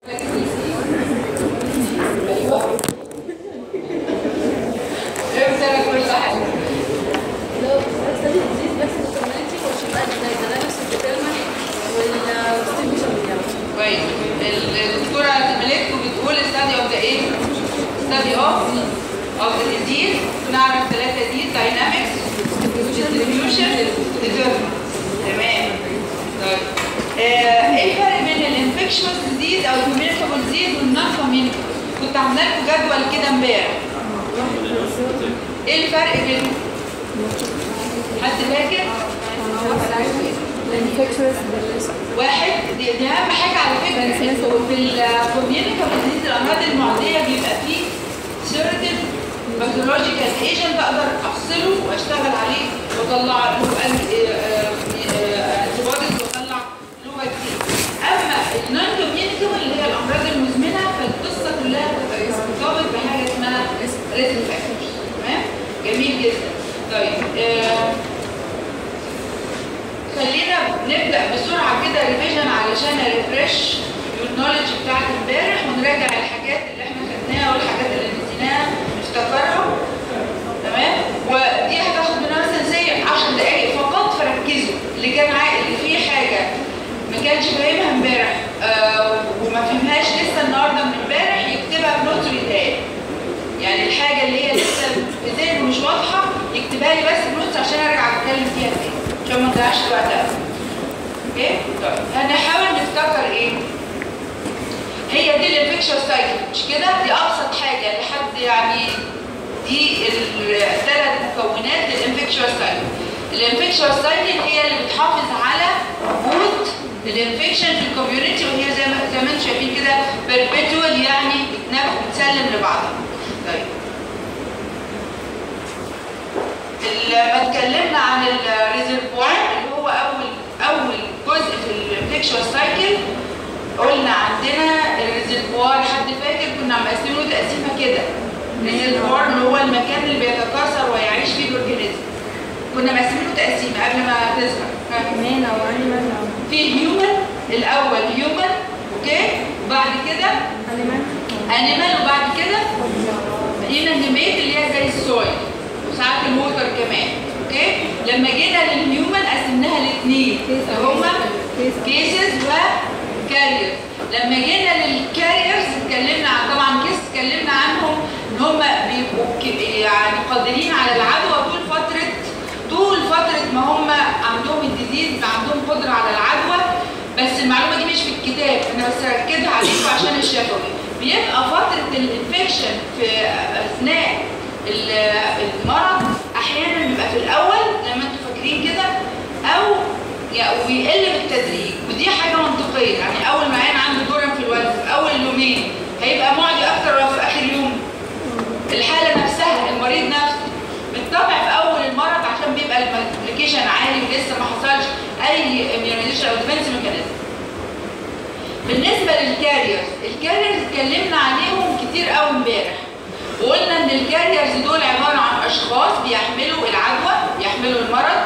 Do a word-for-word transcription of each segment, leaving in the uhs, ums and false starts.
الدكتوره زميلتكم بتقول study of the ايه؟ study of of the disease. نعرف ثلاثه دي dynamics distribution determinant. تمام. طيب ايه الفرق بين الانفكشوس ديزيز او الكوميونيكابل ديزيز والنون كوميونيكابل؟ كنت عامله لكم جدول كده امبارح. ايه الفرق بينهم؟ حد فاكر؟ واحد دي, دي اهم حاجه على فكره. في الكوميونيكابل ديزيز الامراض المعديه بيبقى فيه سيرتن باثولوجيكال ايجنت اقدر افصله واشتغل عليه واطلع له انتي بوديز واطلع له فاكسين. اما النون كوميونيكابل اللي هي الامراض المزمنه فالقصه كلها بتبقى مرتبطه بحاجه اسمها ريسك فاكتورز. تمام؟ جميل جدا. طيب آه خلينا نبدا بسرعه كده ريفيجن علشان اريفرش النولج بتاعت امبارح ونراجع الحاجات اللي احنا خدناها والحاجات اللي نسيناها نفتكرها. تمام؟ ودي هتاخد منها مثلا زي عشر دقائق فقط، فركزوا. اللي كان عايز اللي فيه حاجه ما كانش فاهمها امبارح آه وما فهمهاش لسه النهارده من امبارح يكتبها في نوت ويتقال. يعني الحاجه اللي هي لسه في ذهنه مش واضحه يكتبها لي بس في نوتس عشان ارجع اتكلم فيها تاني عشان ما نضيعش الوقت قوي. اوكي؟ طيب هنحاول نفتكر ايه؟ هي دي الانفكشن سايكل مش كده؟ دي ابسط حاجه لحد يعني دي الثلاث مكونات للانفكشن سايكل. الانفكشن سايكل هي اللي بتحافظ على وجود الانفكشن في الكوميونتي وهي زي ما زي ما انتم شايفين كده بيربيتوال يعني بتسلم لبعضها. طيب لما اتكلمنا عن الريزرفوار اللي هو اول اول جزء في الانفكشن سايكل قلنا عندنا الريزرفوار. حد فاكر كنا مقسمينه تقسيمه كده؟ الريزرفوار اللي هو المكان اللي بيتكاثر ويعيش فيه الاورجانيزم. كنا مقسمينه تقسيمه قبل ما تظهر. هيومن او انيمال. في هيومن الاول هيومن اوكي وبعد كده انيمال انيمال وبعد كده هنا النميت اللي هي زي السويل وساعات الموتر كمان. اوكي؟ لما جينا للهيومن قسمناها لاثنين اللي هما كيسز وكاريرز. لما جينا للكاريرز اتكلمنا عن طبعا كيس اتكلمنا عنهم ان هم بيبقوا يعني قادرين على العدوى طول فتره طول فتره ما هم عندهم الديزيز عندهم قدره على العدوى. بس المعلومه دي مش في الكتاب انا بس ركزها عليكم عشان الشفوي. بيبقى فتره الانفكشن في اثناء المرض احيانا بيبقى في الاول زي ما انتم فاكرين كده او ويقل بالتدريج ودي حاجه منطقيه. يعني اول ما عين عنده دورم في الوزن في اول يومين هيبقى معدي اكتر ولا في اخر يوم؟ الحاله نفسها المريض نفسه بالطبع في اول المرض عشان بيبقى المالتيبليكيشن عالي ولسه ما حصلش اي اميونيزيشن او ديفنس ميكانيزم. بالنسبه للكاريرز، الكاريرز اتكلمنا عليهم كتير قوي امبارح وقلنا ان الكاريرز دول عباره عن اشخاص بيحملوا العدوى بيحملوا المرض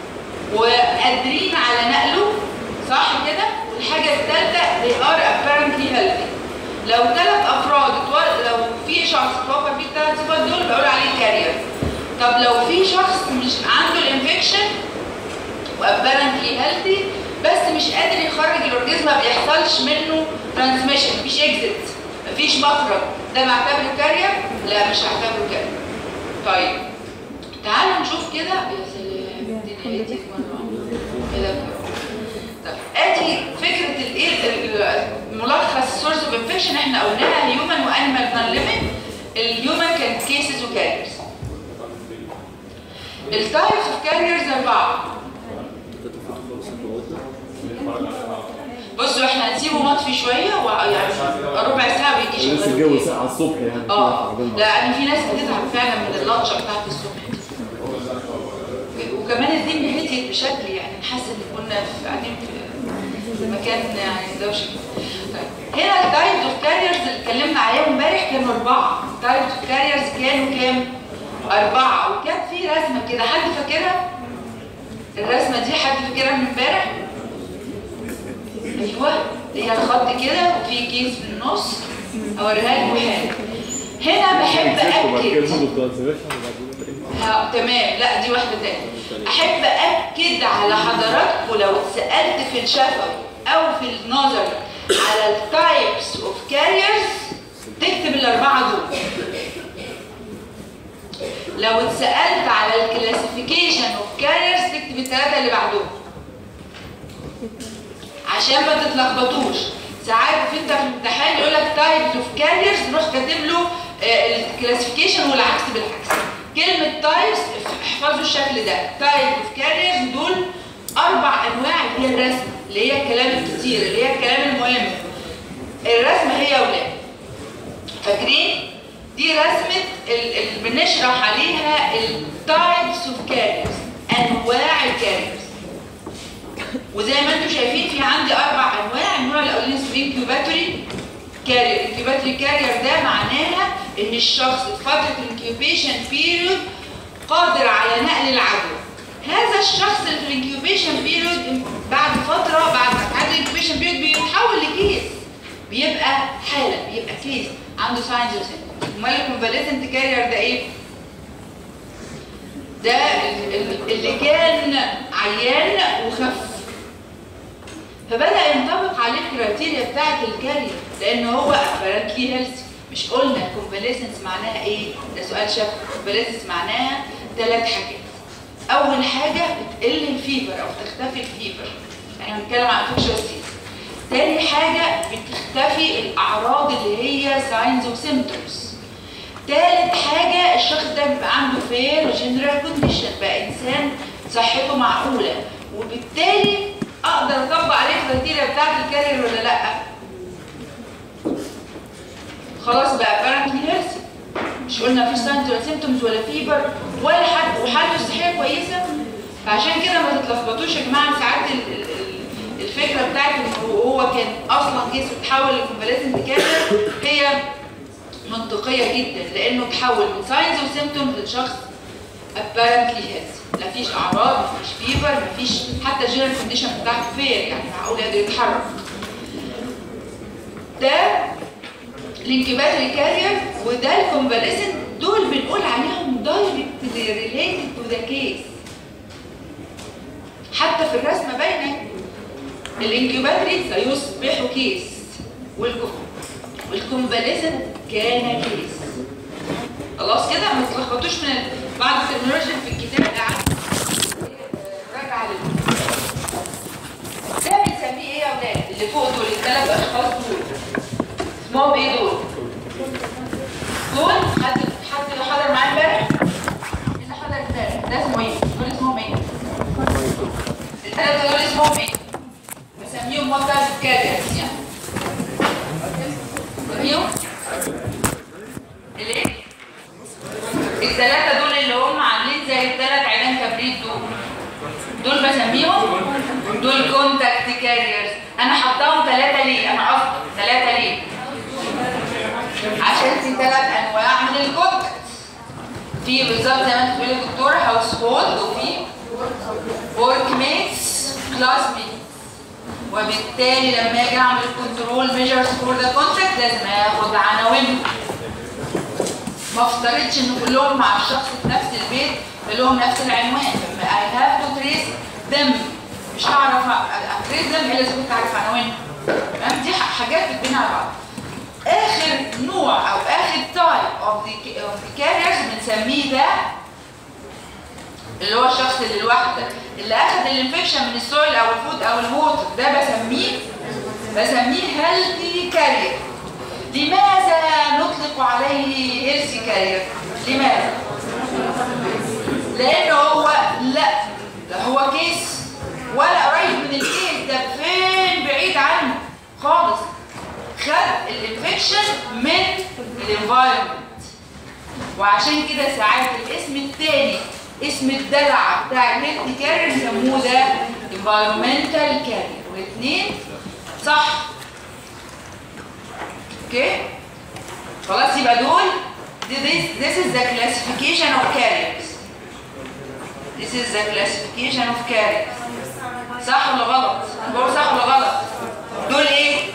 وقادرين على نقله صح كده؟ والحاجه الثالثه they are apparently healthy. لو ثلاث افراد لو في شخص توفر فيه الثلاث صفات دول بقول عليه كارير. طب لو في شخص مش عنده الانفكشن وابارنتلي هيلثي بس مش قادر يخرج الاورجانيزم ما بيحصلش منه ترانسميشن مفيش اكزيت مفيش مخرج ده بعتبره كارير؟ لا مش هعتبره كارير. طيب تعالوا نشوف كده يا سلام دي كده. طب ادي فكره الايه ملخص سورس اوف انفكشن احنا قلناها هيومن وانيمال نون ليفنج. الهيومن كانت كيسز وكاريرز. التايبس اوف كاريرز اربعه. بصوا احنا هنسيبه مطفي شويه ويعني ربع ساعه ويجي بس الجو ساقع الصبح يعني. اه لان في ناس بتتعب فعلا من اللطشه بتاعت الصبح وكمان الدنيا هديت بشكل يعني نحس ان كنا قاعدين في مكان يعني دوشه. طيب هنا التايبس اوف كاريرز اللي اتكلمنا عليهم امبارح كانوا اربعه. التايبس اوف كاريرز كانوا كام؟ اربعه وكان في رسمه كده حد فاكرها؟ الرسمه دي حد فاكرها من امبارح؟ ايوه هي الخط كده وفي كيس في النص، اوريها لكم حاجه. هنا بحب اكد ها تمام، لا دي واحده تانية. احب اكد على حضراتكم لو اتسالت في الشفوي او في النظري على التايبس اوف كاريرز تكتب الاربعه دول. لو اتسالت على الكلاسيفيكيشن اوف كاريرز تكتب الثلاثه اللي بعدهم عشان ما تتلخبطوش. ساعات في انت في الامتحان يقول لك تايبس اوف كاريرز تروح كاتب له الكلاسيفيكيشن والعكس بالعكس. كلمه تايبس احفظوا الشكل ده، تايب اوف كاريرز دول اربع انواع اللي هي الرسم اللي هي الكلام الكتير اللي هي الكلام المهم. الرسمه هي يا اولاد فاكرين؟ دي رسمه اللي بنشرح عليها التايبس اوف كاريرز، انواع الكاريرز. وزي ما انتم شايفين في عندي اربع انواع. النوع الاولاني اسمه انكيوباتوري كارير. انكيوباتوري كارير ده معناها ان الشخص في فتره الانكيوبيشن بيريود قادر على نقل العدوى. هذا الشخص اللي في الانكيوبيشن بيريود بعد فتره بعد ما تعدي الانكيوبيشن بيريود بيتحول لكيس، بيبقى حاله، بيبقى كيس عنده ساينز وسيمبتومز. امال الكونفاليسنت كارير ده ايه؟ ده اللي كان عيان وخف فبدأ ينطبق عليه الكرايتيريا بتاعت الكارير لأن هو ابارنتلي هيلثي. مش قلنا الكونفاليسنس معناها إيه؟ ده سؤال شفوي. الكونفاليسنس معناها ثلاث حاجات. أول حاجة بتقل الفيبر أو تختفي الفيبر، يعني هنتكلم عن انفكشوس ديزيز. تاني حاجة بتختفي الأعراض اللي هي ساينز وسيمبتومز. تالت حاجة الشخص ده بيبقى عنده فير جنرال كونديشن، بقى إنسان صحته معقولة، وبالتالي اقدر اطبق عليه الكرايتيريا بتاعت الكارير ولا لا؟ خلاص بقى ابارنتلي هيلثي، مش قلنا مفيش ساينز ولا سيمتومز ولا فيبر ولا حد وحالته الصحيه كويسه. فعشان كده ما تتلخبطوش يا جماعه. ساعات الفكره بتاعت انه هو كان اصلا كيس اتحول لكونفاليسنت كارير هي منطقيه جدا لانه تحول من ساينز وسيمتومز لشخص ابارنتلي هيلثي، مفيش اعراض، مفيش فيبر، مفيش حتى الجنرال كونديشن بتاعته فير، يعني معقول يقدر يتحرك. ده الانكيوباتوري كارير وده الكونفاليسنت. دول بنقول عليهم دايركتلي ريليتد تو ذا كيس. حتى في الرسمه باينه الانكيوباتوري سيصبح كيس والكونفاليسنت كان كيس. خلاص كده ما تتلخبطوش من بعض الترمينولوجي في الكتاب. راجع للموضوع ده بنسميه ايه يا اولاد؟ اللي فوق دول الثلاث اشخاص دول اسمهم ايه دول؟ دول حد حد حضر معايا امبارح؟ اللي حضر امبارح ده اسمه ايه؟ دول اسمهم ايه؟ الثلاثه دول اسمهم ايه؟ بسميهم موتايب كاريرز. يعني بسميهم الايه؟ الثلاثه دول اللي هم عاملين زي الثلاث عيدان كبريت دول دول بسميهم دول كونتاكت كاريرز. انا حطاهم ثلاثه ليه؟ انا قصدي ثلاثه ليه؟ عشان في ثلاث انواع من الكونتاكت. في بالظبط زي ما انت بتقولي يا دكتوره هاوس هولد وفي ورك ميتس كلاس ميتس. وبالتالي لما اجي اعمل كنترول ميجرز فور ذا كونتاكت لازم اخد عناوينهم. ما افترضش ان كلهم مع الشخص في نفس البيت لهم نفس العنوان. I have to trace them. مش هعرف اتريس them الا اذا كنت عارف عناوينهم. تمام؟ دي حاجات بتبني على بعض. اخر نوع او اخر تايب اوف ذا كاريرز بنسميه ده اللي هو الشخص اللي لوحده اللي اخذ الانفكشن من السويل او الفود او الووتر. ده بسميه بسميه هيلثي كارير. لماذا نطلق عليه هيلثي كارير؟ لماذا؟ لأنه هو لا ده هو كيس ولا قريب من الكيس، ده فين بعيد عنه خالص. خد الانفكشن من الانفايرمنت. وعشان كده ساعات الاسم الثاني اسم الدلع بتاع الهيلثي كارير يسموه ده انفايرمنتال كارير. والاثنين صح. اوكي؟ خلاص يبقى دول this, this is the classification of carriers. This is the classification of carriers. صح ولا غلط؟ أنا بقول صح ولا غلط؟ دول إيه؟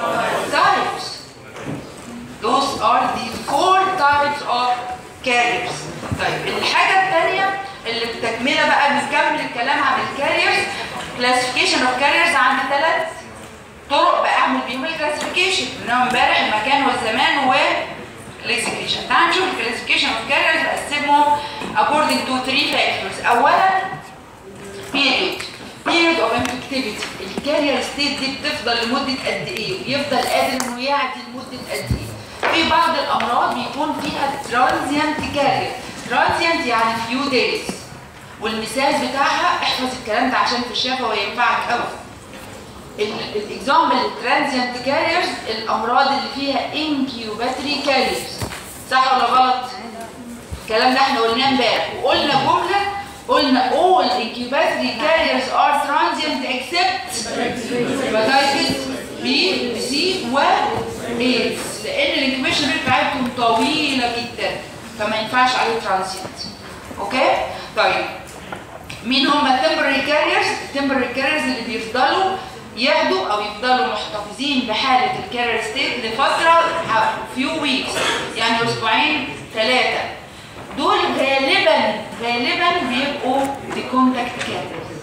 كلاسيفيكيشن اوف كاريرز عندي ثلاث طرق بعمل بيهم الكلاسيفيكيشن، منهم امبارح المكان والزمان والاكسكريشن. تعال نشوف الكلاسيفيكيشن اوف كاريرز بقسمهم according to three factors. اولا period period of infectivity، الكارير ستيت دي بتفضل لمده قد ايه ويفضل قادر انه يعدي لمده قد ايه. في بعض الامراض بيكون فيها ترانزيانت كارير، ترانزيانت يعني few days، والمثال بتاعها احفظ الكلام ده عشان في الشفا وينفعك قوي. الاكزامبل الترانزيانت كاريرز الامراض اللي فيها انكيوباتري كاريرز، صح ولا غلط؟ الكلام ده احنا قلناه امبارح، وقلنا جمله قلنا all incubatory carriers are transient except hepatitis B C و AIDS، لان الانكيوبيشن ريت بتاعتهم طويله جدا فما ينفعش عليه ترانزيانت. اوكي؟ طيب مين هم التمبرري كاريرز؟ التمبرري كاريرز اللي بيفضلوا ياخدوا او يفضلوا محتفظين بحاله الكارير ستيت لفتره فيو ويكس، يعني اسبوعين ثلاثه. دول غالبا غالبا بيبقوا دي كونتاكت كاريرز،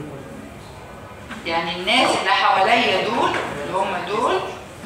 يعني الناس اللي حواليا دول اللي هم دول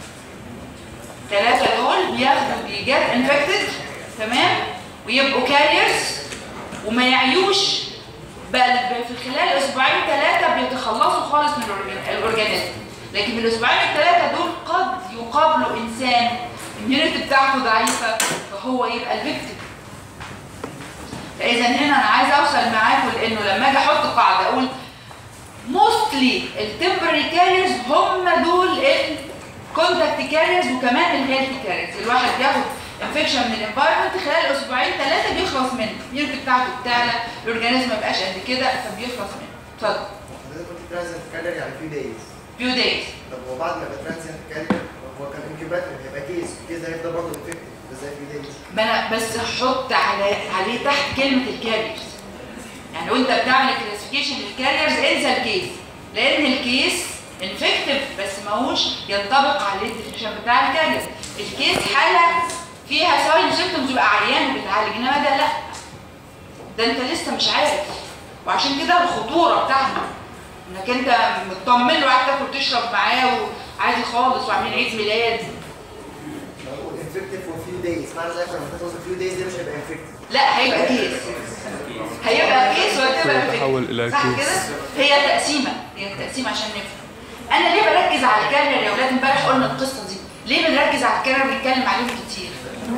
ثلاثه دول بياخدوا بيجات انفكتد، تمام، ويبقوا كاريرز وما يعيوش، بل في خلال اسبوعين ثلاثه بيتخلصوا خالص من الاورجانيزم. لكن من الاسبوعين الثلاثه دول قد يقابلوا انسان الاميونيتي بتاعته ضعيفه فهو يبقى الفيكتيم. فاذا هنا انا عايز اوصل معاكم لانه لما اجي احط قاعده اقول موستلي التمبرري كاريرز هم دول الكونتاكت كاريرز وكمان الهيلث كاريرز. الواحد بياخد انفكشن من الانفايرمنت خلال اسبوعين ثلاثه بيخلص منه، الاميونيتي بتاعته بتعلى، الاورجانيزم ما بقاش قد كده فبيخلص منه. اتفضل. حضرتك قلت ترانزيانت كارير يعني فيو دايز. فيو دايز. طب هو بعد ما يبقى ترانزيانت كارير هو كان انكيوباتور هيبقى كيس، الكيس ده هيفضل برضه انفكتد ازاي فيو دايز؟ ما انا بس هحط على عليه تحت كلمه الكاريرز. يعني وانت بتعمل كلاسيفيكيشن للكاريرز انسى الكيس، لان الكيس انفكتيف بس ماهوش ينطبق عليه الديفينيشن بتاع الكارير. الكيس حاله فيها ساين سيمبتومز يبقى عيان وبيتعالج، انما ده لا، ده انت لسه مش عارف، وعشان كده الخطوره بتاعته انك انت مطمن له وقاعد تاكل تشرب معاه وعادي خالص وعاملين عيد ميلاد. انفكتيف وفيو دايز، معنى ذلك لما تاخد فيو دايز ده مش هيبقى انفكتيف. لا هيبقى كيس، هيبقى كيس وهتبقى انفكتيف، صح كده؟ هي تقسيمه، هي التقسيمه عشان نفهم. انا ليه بركز على الكارير يا اولاد؟ امبارح قلنا القصه دي، ليه بنركز على الكارير ونتكلم عليهم كتير؟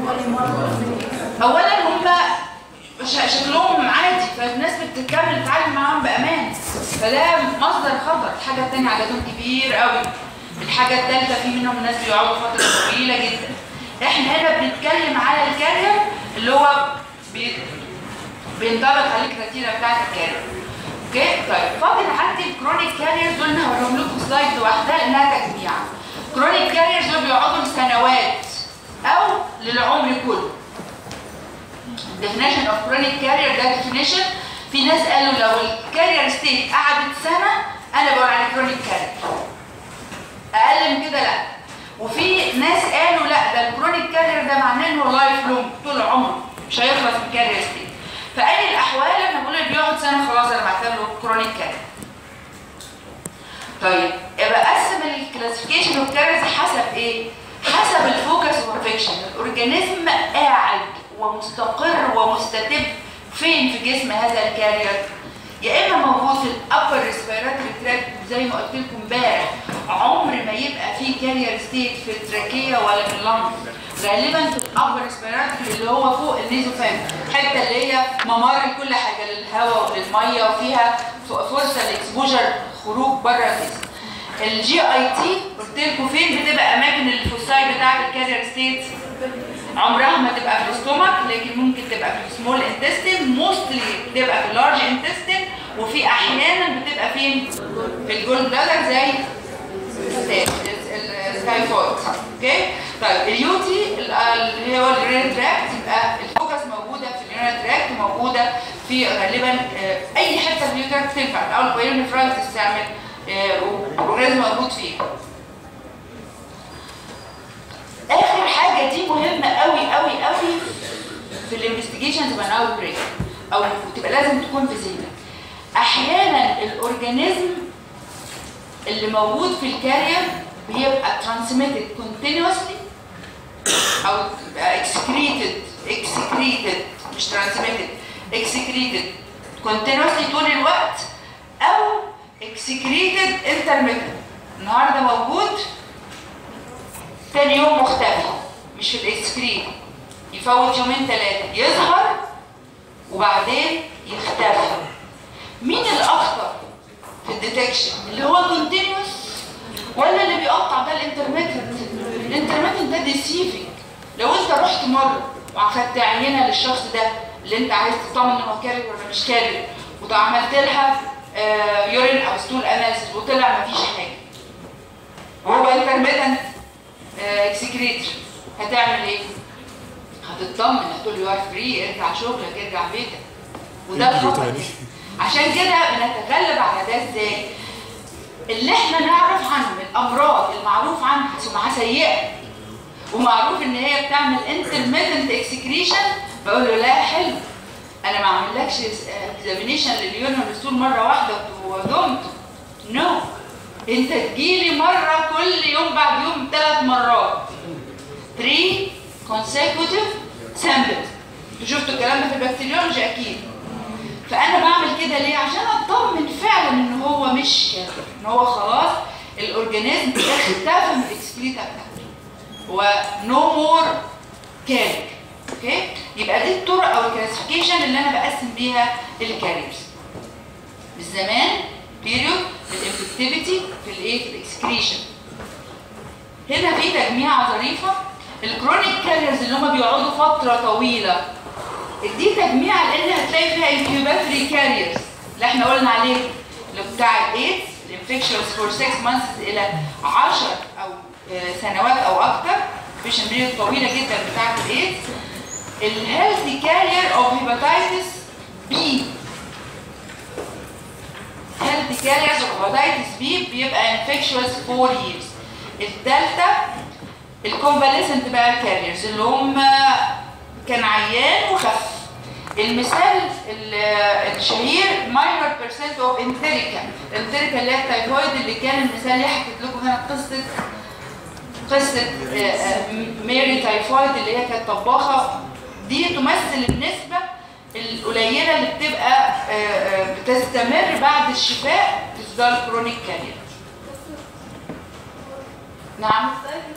اولا هم شكلهم عادي فالناس بتكمل تتعامل معاهم بامان، فده مصدر خطر. الحاجه الثانيه عددهم كبير قوي. الحاجه الثالثه في منهم ناس بيقعدوا فتره طويله جدا. احنا هنا بنتكلم على الكارير اللي هو بي... بينطبق عليه الكريتيريا بتاعت الكارير. اوكي؟ طيب فاضل عندي الكرونيك كاريرز دول، انا هوريهم لكم سلايد لوحدها لانها تجميع. كرونيك كاريرز دول بيقعدوا لسنوات او للعمر كله. definition of chronic carrier ده definition. في ناس قالوا لو الكارير ستيت قعدت سنه انا بقول عليه كرونيك كارير، اقل من كده لا. وفي ناس قالوا لا ده الكرونيك كارير ده معناه انه لايف لونج، طول عمره مش هيخلص من الكارير ستيت. فأي الاحوال انا بقول اللي بيقعد سنه خلاص انا بعتبره كرونيك كارير. طيب يبقى اقسم الكلاسيفيكيشن اوف كاريرز حسب ايه؟ حسب الفوكس اوف انفكشن. الاورجانيزم قاعد ومستقر ومستتب فين في جسم هذا الكارير؟ يا اما موجود في الابر ريسبيراتوري تراكت زي ما قلت لكم امبارح، عمر ما يبقى فيه كارير ستيت في التراكيه ولا في اللنج، غالبا في الابر ريسبيراتوري اللي هو فوق النيزوفام، الحته اللي هي ممر لكل حاجه للهواء وللميه وفيها فرصه لاكسبوجر خروج بره الجسم. الجي اي تي قلت لكم فين بتبقى اماكن الفوساي بتاعت الكارير ستيت؟ عمرها ما تبقى في الاستومك، لكن ممكن تبقى في السمول انتستين، موستلي بتبقى في اللارج انتستين، وفي احيانا بتبقى فين؟ في الجول بلادر زي السكايفويد. اوكي؟ طيب اليوتي اللي هو اليورينري تراكت يبقى الفوكس موجوده في اليورينري تراكت، موجوده في غالبا اي حته في اليورينري تراكت تنفع، او البايلوني فراغ تستعمل اورجانيزم موجود فيه. اخر حاجه دي مهمه قوي قوي قوي في الانفستيجيشنز تبقى اوت بريك او تبقى لازم تكون في ذهنك. احيانا الاورجانيزم اللي موجود في الكارير بيبقى transmitted continuously او excreted excreted مش transmitted excreted continuously طول الوقت او excreted intermittent. النهارده موجود تاني يوم مختفي مش في الاكسكريت، يفوت يومين ثلاثه يظهر وبعدين يختفي. مين الاخطر في الديتكشن؟ اللي هو كونتينيوس ولا اللي بيقطع ده الانترميتنت؟ الانترميتنت ده ديسيفنج. لو انت رحت مره واخدت عينه للشخص ده اللي انت عايز تطمن ان هو كارير ولا مش كارير وعملت لها آه يورين او ستول اناليسيس وطلع مفيش حاجه وهو انترميتنت اكسكريتر، هتعمل ايه؟ هتطمن، هتقول له يو ار فري، ارجع شغلك، ارجع بيتك. وده الخطر. عشان كده بنتغلب على ده ازاي؟ اللي احنا نعرف عنه الامراض المعروف عنها سمعه سيئه ومعروف ان هي بتعمل انترميتنت اكسكريشن، بقول له لا حلو، انا ما اعملكش اكزامينيشن لليورين والستول مره واحده ودمت. نو no. انت تجيلي مره كل يوم بعد يوم ثلاث مرات. ثلاثة consecutive samples. انتوا شفتوا الكلام ده في البكتيريولوجي اكيد. فانا بعمل كده ليه؟ عشان اطمن فعلا ان هو مش كده، ان هو خلاص الاورجانيزم اختفى من الاكسكريتا بتاعته ونو مور كارير. اوكي؟ يبقى دي الطرق او الكلاسيفيكيشن اللي انا بقسم بيها الكاريرز. بالزمان بيريود، بالانفكتيفيتي، في الايه؟ في الاكسكريشن. هنا في تجميعه ظريفه، الكرونيك كاريرز اللي هم بيقعدوا فتره طويله. دي تجميعه لان هتلاقي فيها انكيوباتوري كاريرز اللي احنا قلنا عليه، اللي بتاع الايدز، الانفكشنز فور ستة مانثs الى عشر او سنوات او اكثر، الانفكشن بيريود طويله جدا بتاعه الايدز. الهيلثي كارير اوف هيباتايتس بي، healthy carriers of hepatitis B بيبقى infectious four years. الثالثة الكونفاليسنت بقى كاريرز اللي هم كان عيان وخف. المثال الشهير minor percent of enterica، الانتريكا اللي هي التايفويد اللي كان المثال اللي حكيت لكم هنا قصة قصة ماري تايفويد اللي هي كانت طباخة. دي تمثل النسبة القليله اللي بتبقى بتستمر بعد الشفاء تفضل كرونيك كارير. نعم.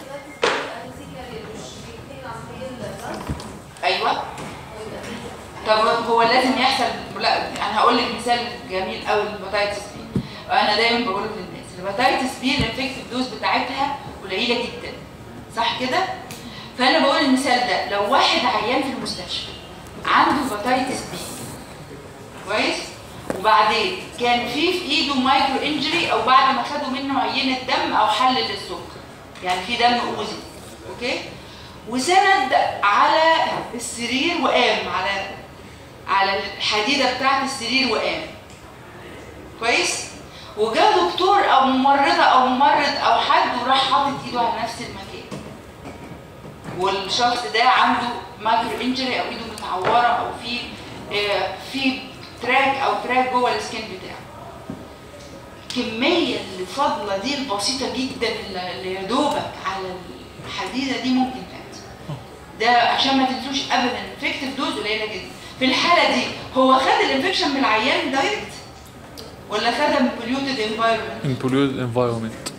ايوه. طب هو لازم يحصل؟ لا انا هقول لك مثال جميل قوي للهيباتايتس بي. انا دايما بقول للناس الهيباتايتس بي الانفكتيف دوز بتاعتها قليله جدا، صح كده؟ فانا بقول المثال ده لو واحد عيان في المستشفى عنده هيباتايتس بي كويس، وبعدين كان في في ايده مايكرو انجري او بعد ما خدوا منه عينه دم او حلل السكر، يعني في دم اوزي، اوكي، وسند على السرير وقام على على الحديده بتاعت السرير وقام كويس، وجاء دكتور او ممرضه او ممرض او حد وراح حاطط ايده على نفس المكان، والشخص ده عنده مايكرو انجري او ايده متعوره او في آه في تراك او تراك جوه السكين بتاعه. الكميه اللي فاضله دي البسيطه جدا اللي يا دوبك على الحديده دي ممكن تأتي. ده عشان ما تنسوش ابدا الانفكتيف دوز قليله جدا. في الحاله دي هو خد الانفكشن من العيان دايركت ولا خدها من polluted environment؟ من polluted environment.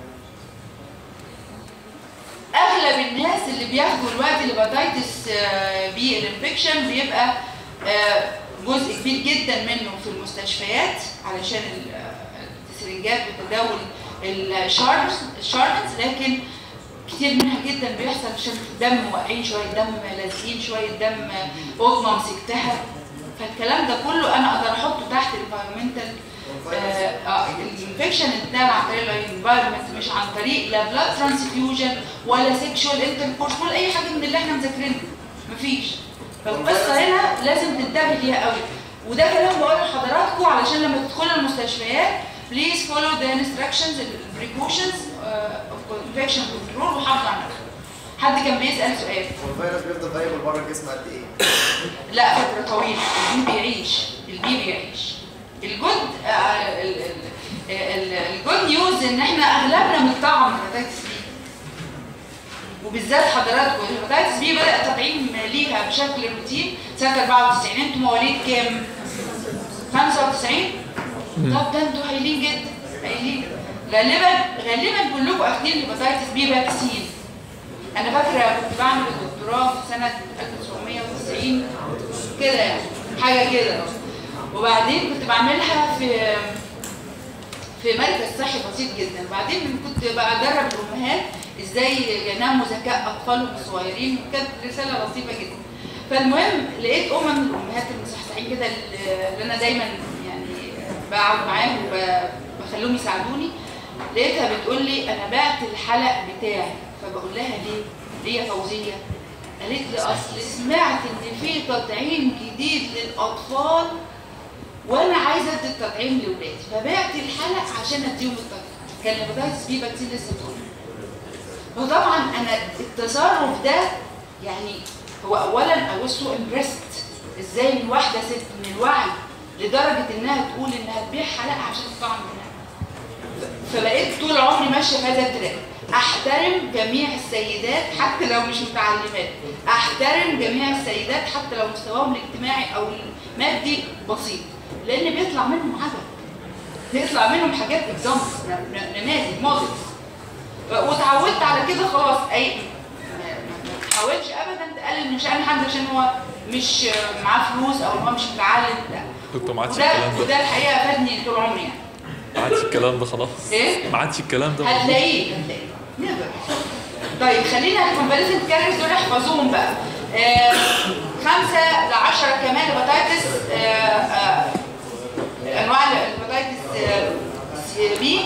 اغلب الناس اللي بياخدوا دلوقتي الهيباتايتس بي الانفكشن بيبقى جزء كبير جدا منه في المستشفيات علشان السرنجات بتداول الشاربس الشاربس لكن كتير منها جدا بيحصل عشان دم واقعين شويه دم لازقين شويه دم قطنه مسكتها. فالكلام ده كله انا اقدر احطه تحت الانفايرمنتال الانفكشن ده عن طريق الانفايرمنت، مش عن طريق لا بلاد ترانسفيوجن ولا سيكشوال انتركورس ولا اي حاجه من اللي احنا مذاكرينها، مفيش. فالقصه هنا لازم تنتبه ليها قوي، وده كلام بقوله لحضراتكم علشان لما تدخلوا المستشفيات بليز فولو ذا انستراكشنز البريكوشنز اوف انفكشن كنترول وحافظوا على نفسكم. حد كان بيسال سؤال، هو الفيروس بيفضل فايبل بره الجسم قد ايه؟ لا فتره طويله، البي بيعيش البي بيعيش الجود الجود نيوز ان احنا اغلبنا بنطعم هيباتيتس بي، وبالذات حضراتكم الهيباتيتس بي بدا التطعيم ليها بشكل روتين سنه أربعة وتسعين. انتوا مواليد كام؟ خمسة وتسعين؟ طب ده انتوا هايلين جدا، هايلين. غالبا غالبا كلكم اخدين الهيباتيتس بي فاكسين. انا فاكره كنت بعمل الدكتوراه في سنه ألف وتسعمية وتسعين كده يعني، حاجه كده. وبعدين كنت بعملها في في مركز صحي بسيط جدا. وبعدين كنت بدرب الامهات ازاي ينموا ذكاء اطفالهم الصغيرين، وكانت رساله لطيفه جدا. فالمهم لقيت ام من الامهات المصحصحين كده اللي انا دايما يعني بقعد معاهم وبخليهم يساعدوني، لقيتها بتقول لي انا بعت الحلق بتاعي. فبقول لها ليه؟ ليه يا فوزيه؟ قالت لي اصل سمعت ان في تطعيم جديد للاطفال وانا عايزه ادي التطعيم لاولادي، فبعت الحلق عشان اديهم التطعيم. كان الهيباتيتس بي فاكسين لسه بتقول. فطبعا انا التصرف ده يعني هو اولا I was so impressed ازاي من واحده ست من الوعي لدرجه انها تقول انها تبيع حلقها عشان تطعم منها. فبقيت طول عمري ماشيه في هذا التراك. احترم جميع السيدات حتى لو مش متعلمات، احترم جميع السيدات حتى لو مستواهم الاجتماعي او المادي بسيط، لان بيطلع منهم عجب، بيطلع منهم حاجات اكزامبل، نماذج موديل. واتعودت على كده خلاص. اي ما تحاولش ابدا تقلل من شأن حد عشان هو مش معاه فلوس او هو مش متعلم. لا كنت ما عادش الكلام ده، وده الحقيقه فادني طول عمري يعني. ما عادش الكلام ده خلاص. ايه؟ ما عادش الكلام ده. هتلاقيه هتلاقيه نيفر. طيب خلينا الكونفاليسنت كاريرز دول احفظوهم بقى. آه خمسة لعشرة كمان هيباتيتس، آه آه انواع الهيباتيتس آه بي.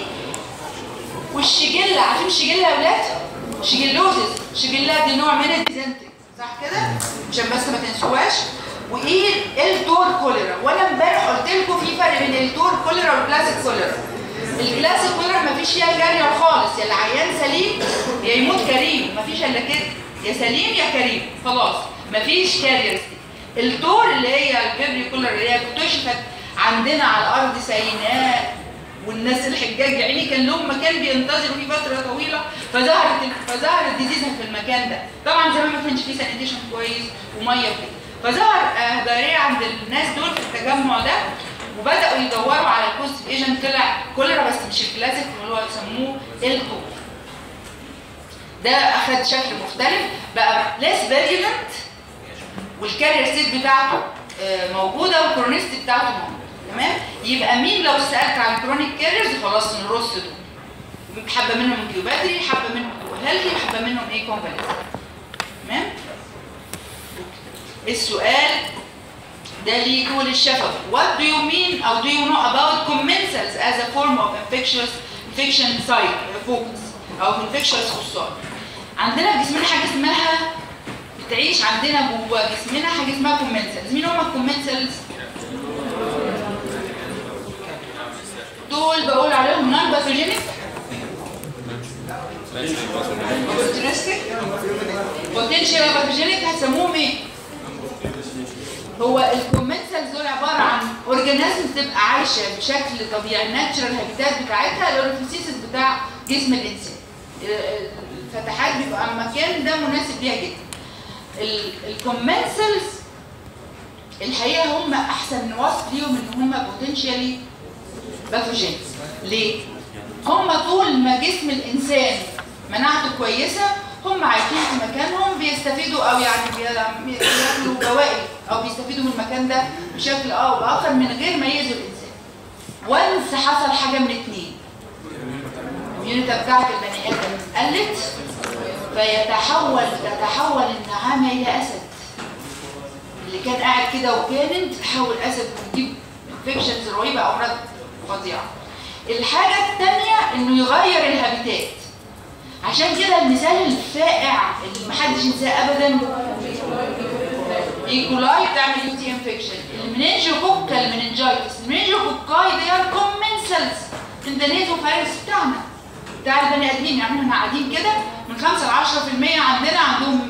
والشيجيلا، عارفين الشيجيلا يا اولاد؟ شيجيلوزيس، شيجيلا دي نوع من الديزنتري صح كده؟ عشان بس ما تنسوهاش. وايه التور كوليرا. وانا امبارح قلت لكم في فرق بين التور كوليرا والكلاسيك كوليرا. الكلاسيك كوليرا ما فيش فيها كارير خالص، يا العيان سليم يا يموت كريم، ما فيش الا كده، يا سليم يا كريم خلاص، ما فيش كاريرز. التور اللي هي الفيبري كوليرا اللي هي اكتشفت عندنا على ارض سيناء، والناس الحجاج يا عيني كان لهم مكان بينتظروا فيه فتره طويله، فظهرت فظهرت ديزيزها في المكان ده. طبعا زمان ما كانش فيه سانيتيشن كويس وميه كده، فظهر دايريه عند الناس دول في التجمع ده، وبداوا يدوروا على البوزيتيف ايجنت. طلع كوليرا بس مش الكلاسيك اللي هو يسموه التور. ده اخذ شكل مختلف بقى، ليس فيريولنت، والكارير ستيت بتاعته موجوده والكرونيستي بتاعته موجوده. تمام؟ يبقى مين لو سالت عن كرونيك كاريرز خلاص نرص دول. حبه منهم انكيوباتري، حبه منهم هيلثي، حبه منهم ايه كونفاليسنت. تمام؟ السؤال ده ليك وللشفوي. What do you mean or do you know about commensals as a form of infectious infection site focus أو infectious خصائص؟ عندنا في جسمنا حاجة اسمها بتعيش عندنا جوه جسمنا حاجة اسمها commensals. مين هم الكومنسلز؟ دول بقول عليهم non pathogenic opportunistic potential pathogenic. هتسموهم ايه؟ هو الكومنسلز دول عباره عن اورجانيزم تبقى عايشه بشكل طبيعي، الناتشرال هابيتات بتاعتها الاورفيسيسس بتاع جسم الانسان. الفتحات بيبقى المكان ده مناسب ليها جدا. الكومنسلز الحقيقه هم احسن وصف ليهم ان هم بوتنشالي باثوجينز. ليه؟ هم طول ما جسم الانسان مناعته كويسه هم عايشين في مكانهم، بيستفيدوا او يعني بياكلوا بواقي او بيستفيدوا من المكان ده بشكل اه او باخر من غير ما يأذوا الانسان. وانس حصل حاجه من اثنين، الاميونيتي بتاعت البني ادم قلت، فيتحول تتحول النعامه الى اسد. اللي كان قاعد كده وكان تتحول اسد وتجيب انفكشنز رهيبه او امراض فظيعه. الحاجه الثانيه انه يغير الهابيتات. عشان كده المثال الفائع اللي محدش ينساه ابدا، ايكولاي بتعمل يو تي انفكشن، المننجوكوكال المننجايتس. المننجوكوكاي دي ار كومنسلز من ذا نيزوفيروس بتاعنا بتاع البني ادمين. يعني احنا قاعدين كده من خمسة ل عشرة في المية عندنا عندهم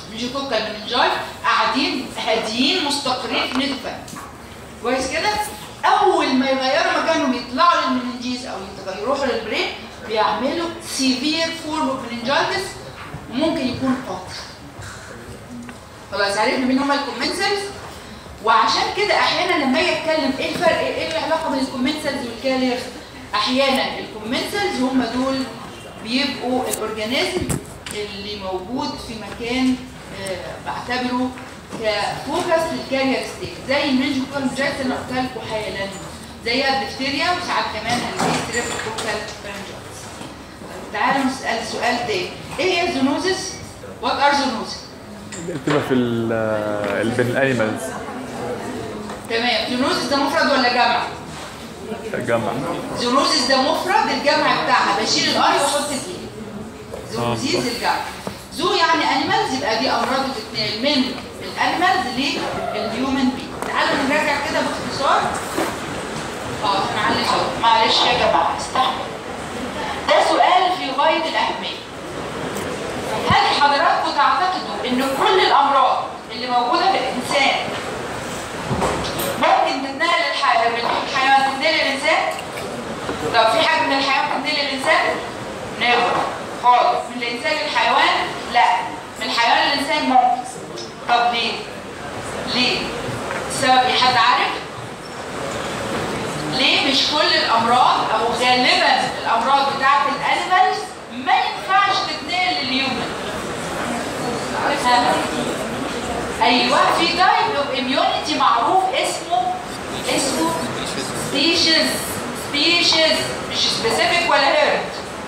مننجوكوكال مننجايتس، قاعدين هاديين مستقرين في نيزوفيروس كويس كده. اول ما يغيروا مكانهم يطلعوا للمننجيز او يروحوا للبرين بيعملوا سيفير فورم اوف مننجايتس وممكن يكون قاتل. خلاص عرفنا مين هم الكومنسلز. وعشان كده احيانا لما اجي اتكلم ايه الفرق، ايه العلاقه بين الكومنسلز والكاريرز، احيانا الكومنسلز هم دول بيبقوا الاورجانيزم اللي موجود في مكان آه بعتبره كفوكس للكارير ستيت، زي المنجوكوكال اللي قلتها لكم حالا، زي الدفتيريا وساعات كمان الستريبتوكوكال فرنجايتس. تعالوا نسال سؤال تاني، ايه هي الزونوزس؟ وات ار زونوزس؟ بتبقى في ال بين الانيمالز. تمام. زونوزس ده مفرد ولا جمع؟ جمع. زونوزس ده مفرد، الجمع بتاعها بشيل الاي واحط الاي. زونوزيز الجمع. زو يعني انيمالز، يبقى دي امراض بتتنقل من الانيمالز للهيومن بي. تعالوا نراجع كده باختصار. اه معلش معلش يا جماعه استحمل. ده سؤال في غايه الاهميه. هل حضراتكم تعتقدوا ان كل الامراض اللي موجوده في الانسان ممكن تتنقل للحيوان، من الحيوان تتنقل للانسان؟ طب في حاجه من الحيوان تتنقل للانسان؟ نعم خالص. من الانسان للحيوان؟ لا. من الحيوان للانسان ممكن. طب ليه؟ ليه؟ السبب ايه؟ حد عارف؟ ليه مش كل الامراض او غالبا الامراض بتاعت الانيمالز ما ينفعش تتنقل للهيومن؟ ايوه في تايب اوف اميونيتي معروف اسمه اسمه سبيشيز. سبيشيز مش سبيسيفيك ولا هيرد.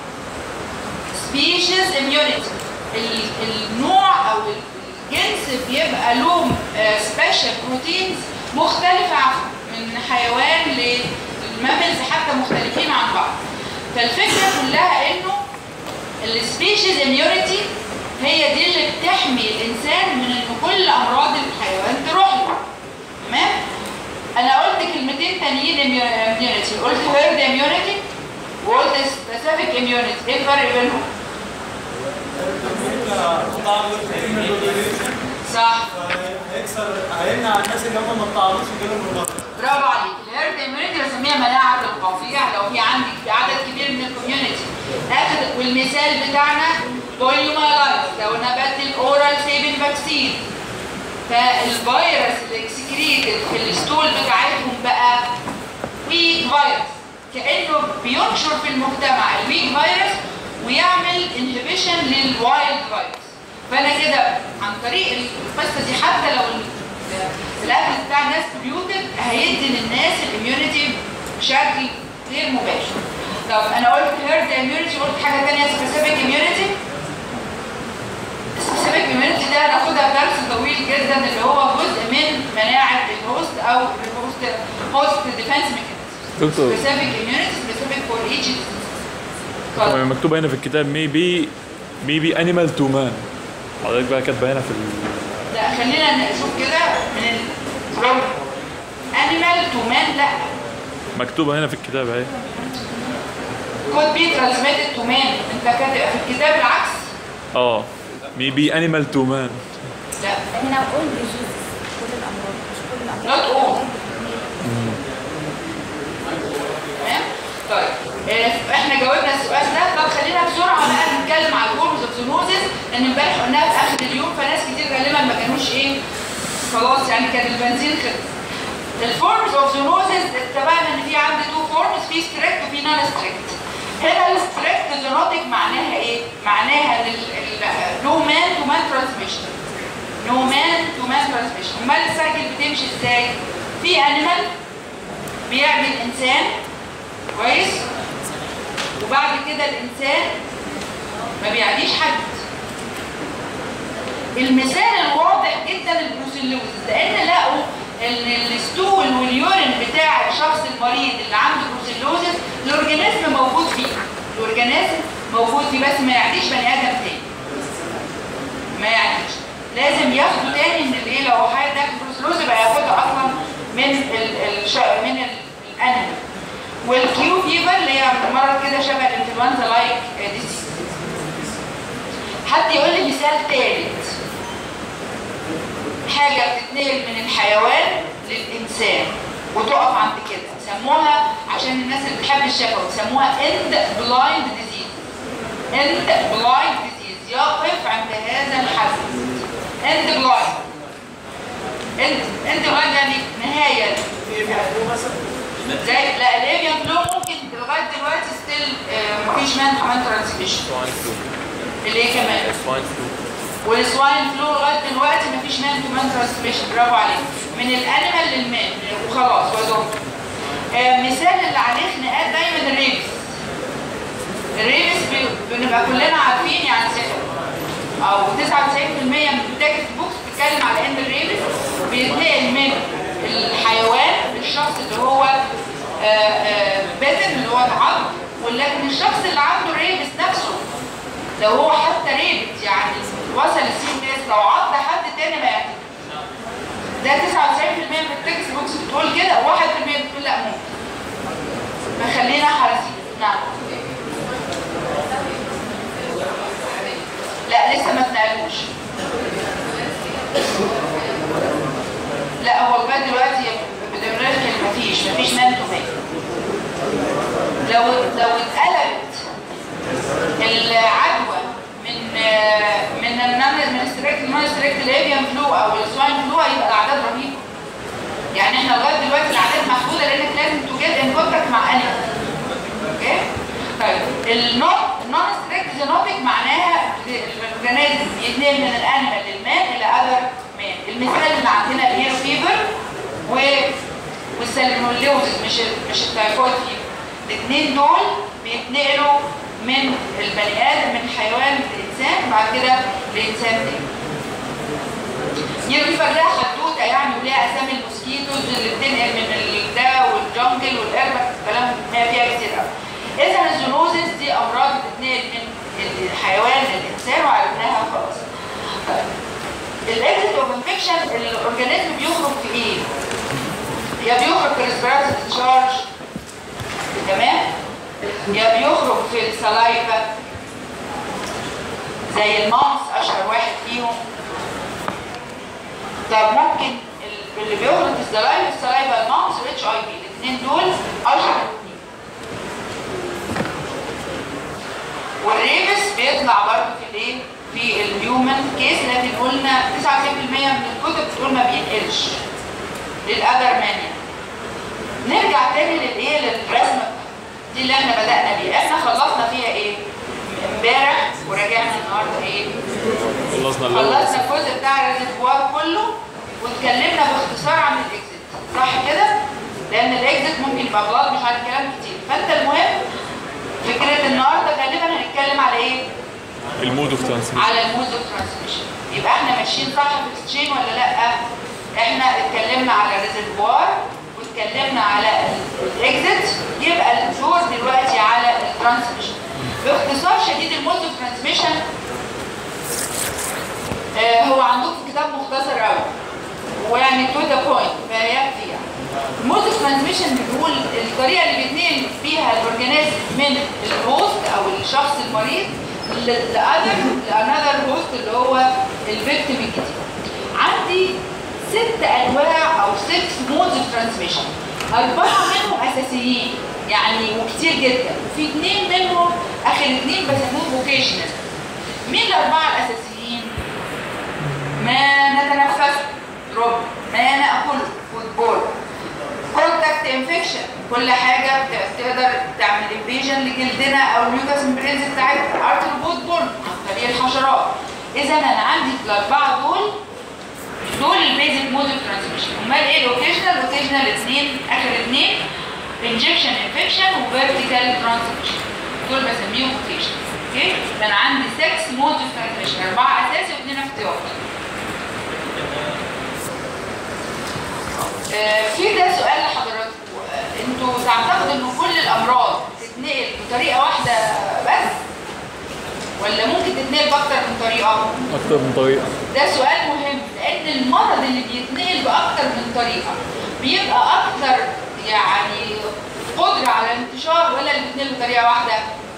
سبيشيز اميونيتي، النوع او الجنس بيبقى له سبيشال بروتينز مختلفه من حيوان للماملز، حتى مختلفين عن بعض. فالفكره كلها انه السبيشيز اميونيتي هي دي اللي بتحمي الانسان من ان كل امراض الحيوان تروح له. تمام؟ انا قلت كلمتين تانيين اميونيتي، قلت هيرد اميونيتي وقلت سبيسيفيك اميونيتي، ايه الفرق بينهم؟ صح. هيكسر هيمنع الناس اللي هم ما بتعرفوش يجيلهم الغلط. برافو عليك. الهيرد اميونيتي بسميها مناعه القطيع لو في عندك عدد كبير من الكوميونتي. اخد والمثال بتاعنا بوليومايلايتس لو انا بدي الاورال سيبين فاكسين، فالفيروس اللي اكسكريتد في الستول بتاعتهم بقى ويك فيروس، كانه بينشر في المجتمع الويك فيروس ويعمل انهبيشن للوايلد فيروس. فانا كده عن طريق القصه دي حتى لو الاكل بتاع الناس بيوتد هيدي للناس الاميونيتي بشكل غير مباشر. طب انا قلت هيرد اميونيتي، قلت حاجه ثانيه سبيسيفيك اميونيتي. السبيسيفيك اميونيتي ده هناخدها في درس طويل جدا اللي هو جزء من مناعه الهوست او الهوست هوست ديفنس ميكانيزم. سبيسيفيك اميونيتي سبيسيفيك فور ايتش. طبعا مكتوبه هنا في الكتاب ميبي ميبي انيمال تو مان. حضرتك بقى كاتبه هنا في ال... لا خلينا نشوف كده من ال from animal to man. لا مكتوبه هنا في الكتاب اهي. could be transmitted to man. انت كاتب في الكتاب العكس. اه ميبي انيمال تو مان. لا هنا all diseases كل الامراض مش كل الامراض. not all. تمام؟ طيب احنا جاوبنا السؤال ده. طب خلينا بسرعه بقى نتكلم على الفورمز اوف زونوزيس، لان امبارح قلناها في اخر اليوم فناس كتير غالبا ما كانوش ايه خلاص يعني كان البنزين خلص. الفورمز اوف زونوزيس اتفقنا ان في عندي تو فورمز، في ستريكت وفي نون ستريكت. هنا الستريكت زونوتيك معناها ايه؟ معناها نو مان تو مان ترانسميشن. نو مان تو مان ترانسميشن. امال السايكل بتمشي ازاي؟ في انيمال بيعمل انسان كويس، وبعد كده الانسان ما بيعديش حد. المثال الواضح جدا البروسيلوزيس، لان لقوا ان الستول واليورين بتاع الشخص المريض اللي عنده بروسيلوزيس الاورجانيزم موجود فيه، الاورجانيزم موجود فيه بس ما يعديش بني ادم تاني. ما يعديش، لازم ياخده تاني من الايه لو حد ده بروسيلوزيس يبقى ياخدها اصلا من ال من الانيمال. والكيو فيفر اللي هي مرض كده شبه الانفلونزا لايك ديزيز. حد يقول لي مثال ثالث حاجه بتتنقل من الحيوان للانسان. وتقف عند كده. سموها عشان الناس اللي بتحب الشفوي سموها end blind disease. end blind disease يقف عند هذا الحد. end blind. end end blind يعني نهاية. زي لا الافيان فلو ممكن لغايه دلوقتي ستيل مفيش مان كمان ترانسميشن. اللي هي كمان والسواين فلو لغايه دلوقتي مفيش مان كمان ترانسميشن. برافو عليك. من الانيمال للمان وخلاص ودول. آه مثال اللي عليه خناقات دايما الريبس. الريبس بنبقى كلنا عارفين يعني سحر او تسعة وتسعين بالمية من التكست بوكس بتتكلم على ان الريبس بيتنقل من الحيوان للشخص اللي هو باتن اللي هو العض، ولكن الشخص اللي عنده ريبس نفسه لو هو حتى ريبس يعني وصل السي اس لو عض حد تاني ما يعتبر. ده تسعة وتسعين بالمية من التكست بوكس بتقول كده وواحد بالمية بتقول لا ممكن. فخلينا حريصين. نعم. لا لسه ما اتنقلوش. لا هو لغايه دلوقتي بدمرشكل مفيش مفيش مان تو مان. لو لو اتقلبت العدوى من من النون من ستريكت نون ستريكت الافيان فلو او السواين فلو هيبقى الاعداد رهيبه. يعني احنا لغايه دلوقتي الاعداد محدوده لانك لازم تو جيت ان كونتاكت مع انيمال. اوكي؟ طيب النون النون ستريكت زينوتيك معناها الاورجانيزم يتنقل من الانيمال للمان الى اذر مان. المثال اللي عندنا الهيرو فيفر و والسالمونيلوزيس مش مش التايفويد فيفر. الاثنين دول بيتنقلوا من البني ادم من حيوان لانسان بعد كده لانسان تاني. يبقى لها حدوته يعني وليها اسامي الموسكيتوز اللي بتنقل من ده والجنجل والاربك الكلام ما فيها كتير قوي. اذا الزونوزيس دي امراض بتتنقل من الحيوان للانسان وعرفناها خلاص. الاكزيت اوف انفكشن الاورجانيزم بيخرج في ايه؟ يا بيخرج في ريسبيراتوري تشارج تمام؟ يا بيخرج في السلايفا زي المامس اشهر واحد فيهم. طب ممكن اللي بيخرج في السلايفا السلايفا المامس والاتش اي بي الاثنين دول اشهر اثنين. والريبس بيطلع برضه في الايه؟ في الهيومن كيس لكن قلنا تسعة وتسعين بالمية من الكتب بتقول ما بينقلش للأذر مانيا. نرجع تاني للايه؟ للرسمه دي اللي احنا بدأنا بيها. احنا خلصنا فيها ايه؟ امبارح وراجعنا النهارده ايه؟ خلصنا خلصنا الجزء بتاع الريزرفوار كله واتكلمنا باختصار عن الاكزيت. صح كده؟ لأن الاكزيت ممكن يبقى غلط مش عارف كلام كتير. فانت المهم فكره النهارده غالبا هنتكلم على ايه؟ المود اوف ترانسميشن. على المود اوف ترانسميشن. يبقى احنا ماشيين صح في الاكستشين ولا لا؟ احنا اتكلمنا على الريزرفوار واتكلمنا على الاكزيت. يبقى الدور دلوقتي على الترانسميشن. باختصار شديد المود اوف ترانسميشن آه هو عندكم كتاب مختصر قوي ويعني تو ذا بوينت فيكفي يعني. المود اوف ترانسميشن بيقول الطريقه اللي بيتنقل بيها الاورجانيزم من الهوست او الشخص المريض لاذر لانذر هوست اللي هو الفيكتيم الجديد. عندي ست انواع او ست مودز اوف ترانسميشن. اربعه منهم اساسيين يعني وكتير جدا وفي اثنين منهم اخر اثنين بسموهم فوكيشنال. مين الاربعه الاساسيين؟ ما نتنفسه دروب، ما ناكله فوتبول، كونتاكت انفكشن كل حاجه تقدر تعمل انفيجن لجلدنا او الميوكاس ميمبرينز بتاعتنا، ارتروبود بول عن طريق الحشرات. اذا انا عندي الاربعه دول دول البيزك مود اوف ترانسميشن. امال ايه الاوكيجنال؟ الاوكيجنال اثنين اخر اثنين انجكشن انفكشن وفيرتيكال ترانسميشن دول بسميهم اوكيجنال. اوكي؟ فانا عندي ستة مود اوف ترانسميشن، اربعه اساسي واثنين اختياري. آه في ده سؤال لحضراتكم، انتوا تعتقدوا ان كل الامراض تتنقل بطريقه واحده بس؟ ولا ممكن تتنقل باكتر من طريقه؟ اكتر من طريقه. ده سؤال مهم لان المرض اللي بيتنقل باكتر من طريقه بيبقى اكتر يعني قدره على الانتشار ولا اللي بيتنقل بطريقه واحده؟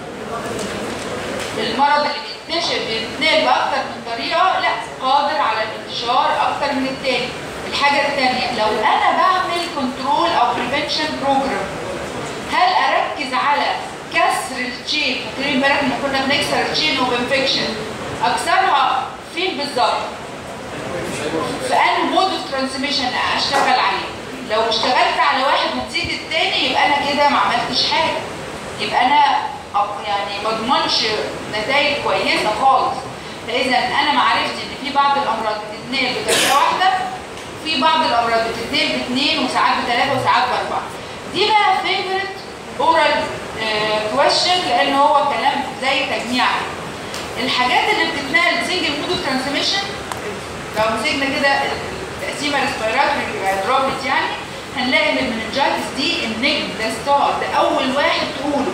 المرض اللي بيتنشر بيتنقل باكتر من طريقه لا قادر على الانتشار اكتر من الثاني. الحاجه الثانيه لو انا بعمل كنترول او بريفنشن بروجرام. هل اركز على كسر التشين؟ فاكرين امبارح لما كنا بنكسر التشين اوف انفكشن، اكسرها فين بالظبط؟ في انهي مود اوف ترانسميشن اشتغل عليه؟ لو اشتغلت على واحد وتسيب التاني يبقى انا كده ما عملتش حاجه، يبقى انا يعني ما اضمنش نتائج كويسه خالص. فاذا انا معرفتي ان في بعض الامراض بتتنقل بطريقه واحده، في بعض الامراض بتتنقل باثنين وساعات بثلاثه وساعات باربعه. دي بقى فيفورت اورال كويشن، لان هو كلام زي تجميع. الحاجات اللي بتتنقل سنجل مود اوف ترانسميشن، لو مسكنا كده التقسيمه ريسبيراتوري دروبلت يعني، هنلاقي ان المننجايتس دي النجم ده ستار، ده اول واحد تقوله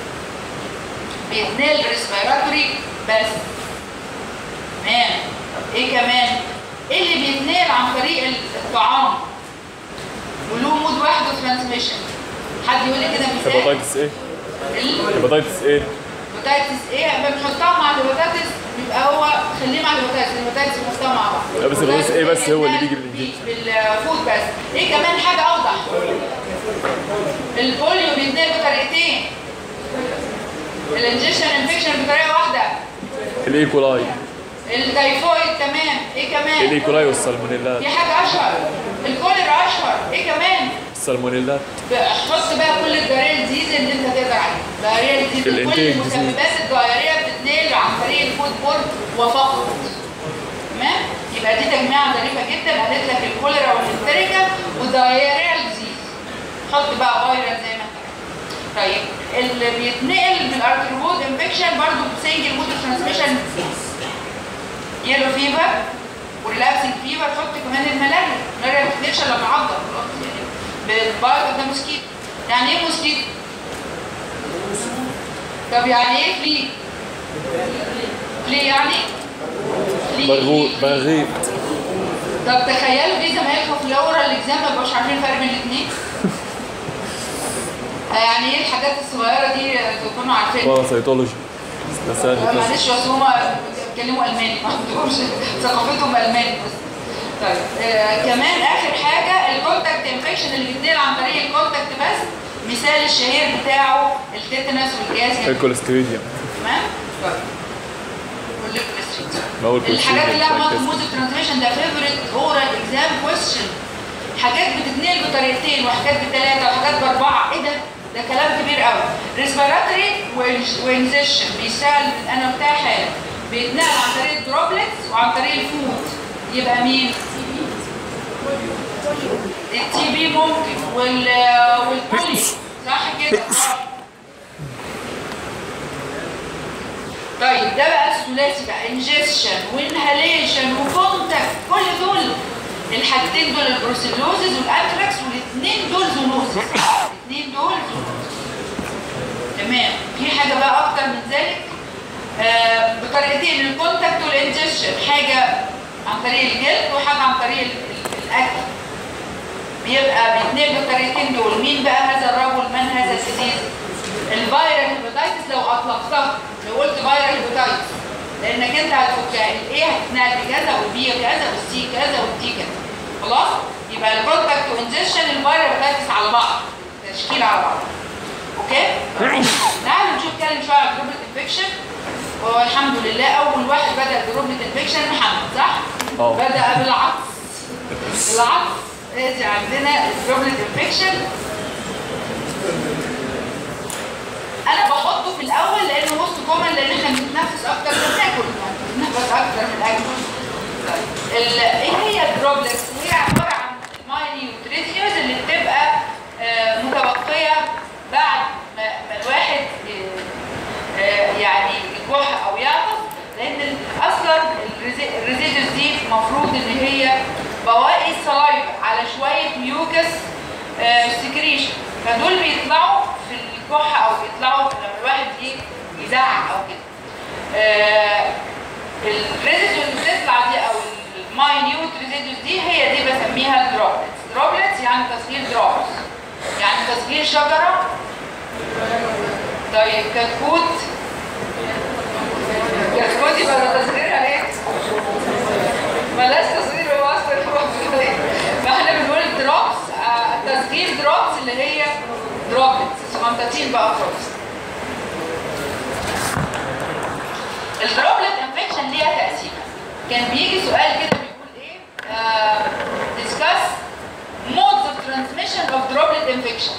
بيتنقل ريسبيراتوري بس. تمام. طب ايه كمان؟ ايه اللي بيتنقل عن طريق الطعام وله مود واحد اوف ترانسميشن؟ حد يقول لي كده مثال؟ هيباتايتس ايه؟ هيباتايتس ايه؟ هيباتايتس ايه؟ بنحطها مع الهيباتايتس يبقى هو خليه مع الهيباتايتس، الهيباتايتس بنحطها مع بعض. لا بس الهيباتايتس ايه بس هو اللي بيجي بالانجكشن؟ بالفود بس. ايه كمان حاجه اوضح؟ البوليو بيتنقل بطريقتين. الانجكشن انفكشن بطريقه واحده. الايكولاي. التايفويد تمام. ايه كمان؟ الايكولاي والسالمونيلات. في حاجه اشهر، الكوليرا اشهر. ايه كمان؟ السالمونيلات. حط بقى كل الدايريال ديزيز اللي انت تقدر عليه. دايريال ديزيز كل المسببات الدايريه بتتنقل عن طريق الفود بورد وفقط. تمام؟ يبقى دي تجميعه ظريفه جدا، قالت لك الكوليرا والهستيريكا والدايريال ديزيز. حط بقى فايرال زي ما انت عايز. طيب اللي بيتنقل بالارتروبود انفكشن برضه بسنجل مود ترانسميشن، يلو فيفر وريلابسنج فيفر. حط كمان الملاريا، الملاريا ما بتتنقلش الا بعضه بالبايض ده موسكيتو. يعني ايه موسكيتو؟ طب يعني ايه فلي؟ فلي يعني؟ برغوث بغيت. طب تخيلوا دي زمايلكم في الاورال الاكزام ما بقوش عارفين الفرق بين الاثنين؟ يعني ايه الحاجات الصغيره دي تكونوا عارفينها؟ باراسيتولوجي. معلش اصل هما بيتكلموا الماني، ما عندهمش ثقافتهم الماني بس. طيب آه كمان اخر حاجه الكونتاكت انفكشن اللي بيتنقل عن طريق الكونتاكت بس. مثال الشهير بتاعه التيتانس والجاز. الكوليستريديوم. تمام؟ طيب الحاجات اللي لها مالتي مود ترانسميشن ده فيفورت اورال اكزام كويستشن. حاجات بتتنقل بطريقتين وحاجات بثلاثه وحاجات باربعه. ايه ده؟ ده كلام كبير قوي. ريسبيراتوري وانزيشن بيشتغل انا بتاع حاله بيتنقل عن طريق الدروبلتس وعن طريق الفود. يبقى مين؟ التي بي ممكن وال والبوليو صح كده؟ طيب ده بقى الثلاثي بقى انجكشن وانهاليشن وكونتاكت. كل دول الحاجتين دول البروسيلوزز والانتراكس، والاثنين دول زونوزز. الاثنين دول زونوزز. تمام. في حاجه بقى اكتر من ذلك آه بطريقتين، الكونتاكت والانجكشن، حاجه عن طريق الجلد وحاجه عن طريق الاكل. بيبقى بيتنقل بالطريقتين دول. مين بقى هذا الرجل؟ من هذا الديزيز؟ الفيرال هيباتايتس. لو اطلقتها لو قلت فيرال هيباتايتس لانك انت هتفكها الايه هتتنقل بكذا والبي كذا والسي كذا والدي كذا. خلاص؟ يبقى الكونتاكت وانجكشن الفيرال هيباتايتس على بعض، تشكيل على بعض. اوكي؟ تعالوا نشوف كلام شويه عن الدروبلت انفكشن. والحمد لله اول واحد بدا الدروبلت انفكشن محمد صح؟ اه بدا بالعطس. العطس ادي عندنا الدروبلت انفكشن. انا بحطه في الاول لانه موست كومن، لان احنا بنتنفس اكتر من ناكل، بنتنفس اكتر من الاكل. طيب ايه هي الدروبلتس؟ هي عباره عن الماينيوتريزيوز اللي بتبقى آه متبقيه بعد ما, ما الواحد آه يعني يكح او يعطس، لان اصلا الريزيدوز دي المفروض ان هي بواقي السلايفا على شويه ميوكس آه سكريشن، فدول بيطلعوا في الكحه او بيطلعوا لما الواحد يزعق او كده. آه الريزيدوز اللي بتطلع دي او الماينيوت ريزيدوز دي هي دي بسميها الدروبلتس. دروبلتس يعني تصغير دروبس، يعني تصغير شجره. طيب كتكوت، كتكوت يبقى ده تصغيرها ليه؟ ملاش تصغير، هو اصلا هو فاحنا بنقول الدروبس اللي هي دروبلتس صغنطاطين بقى خالص. الدروبلت انفكشن ليها تقسيمه. كان بيجي سؤال كده بيقول ايه؟ ديسكاس modes of transmission of droplet infection.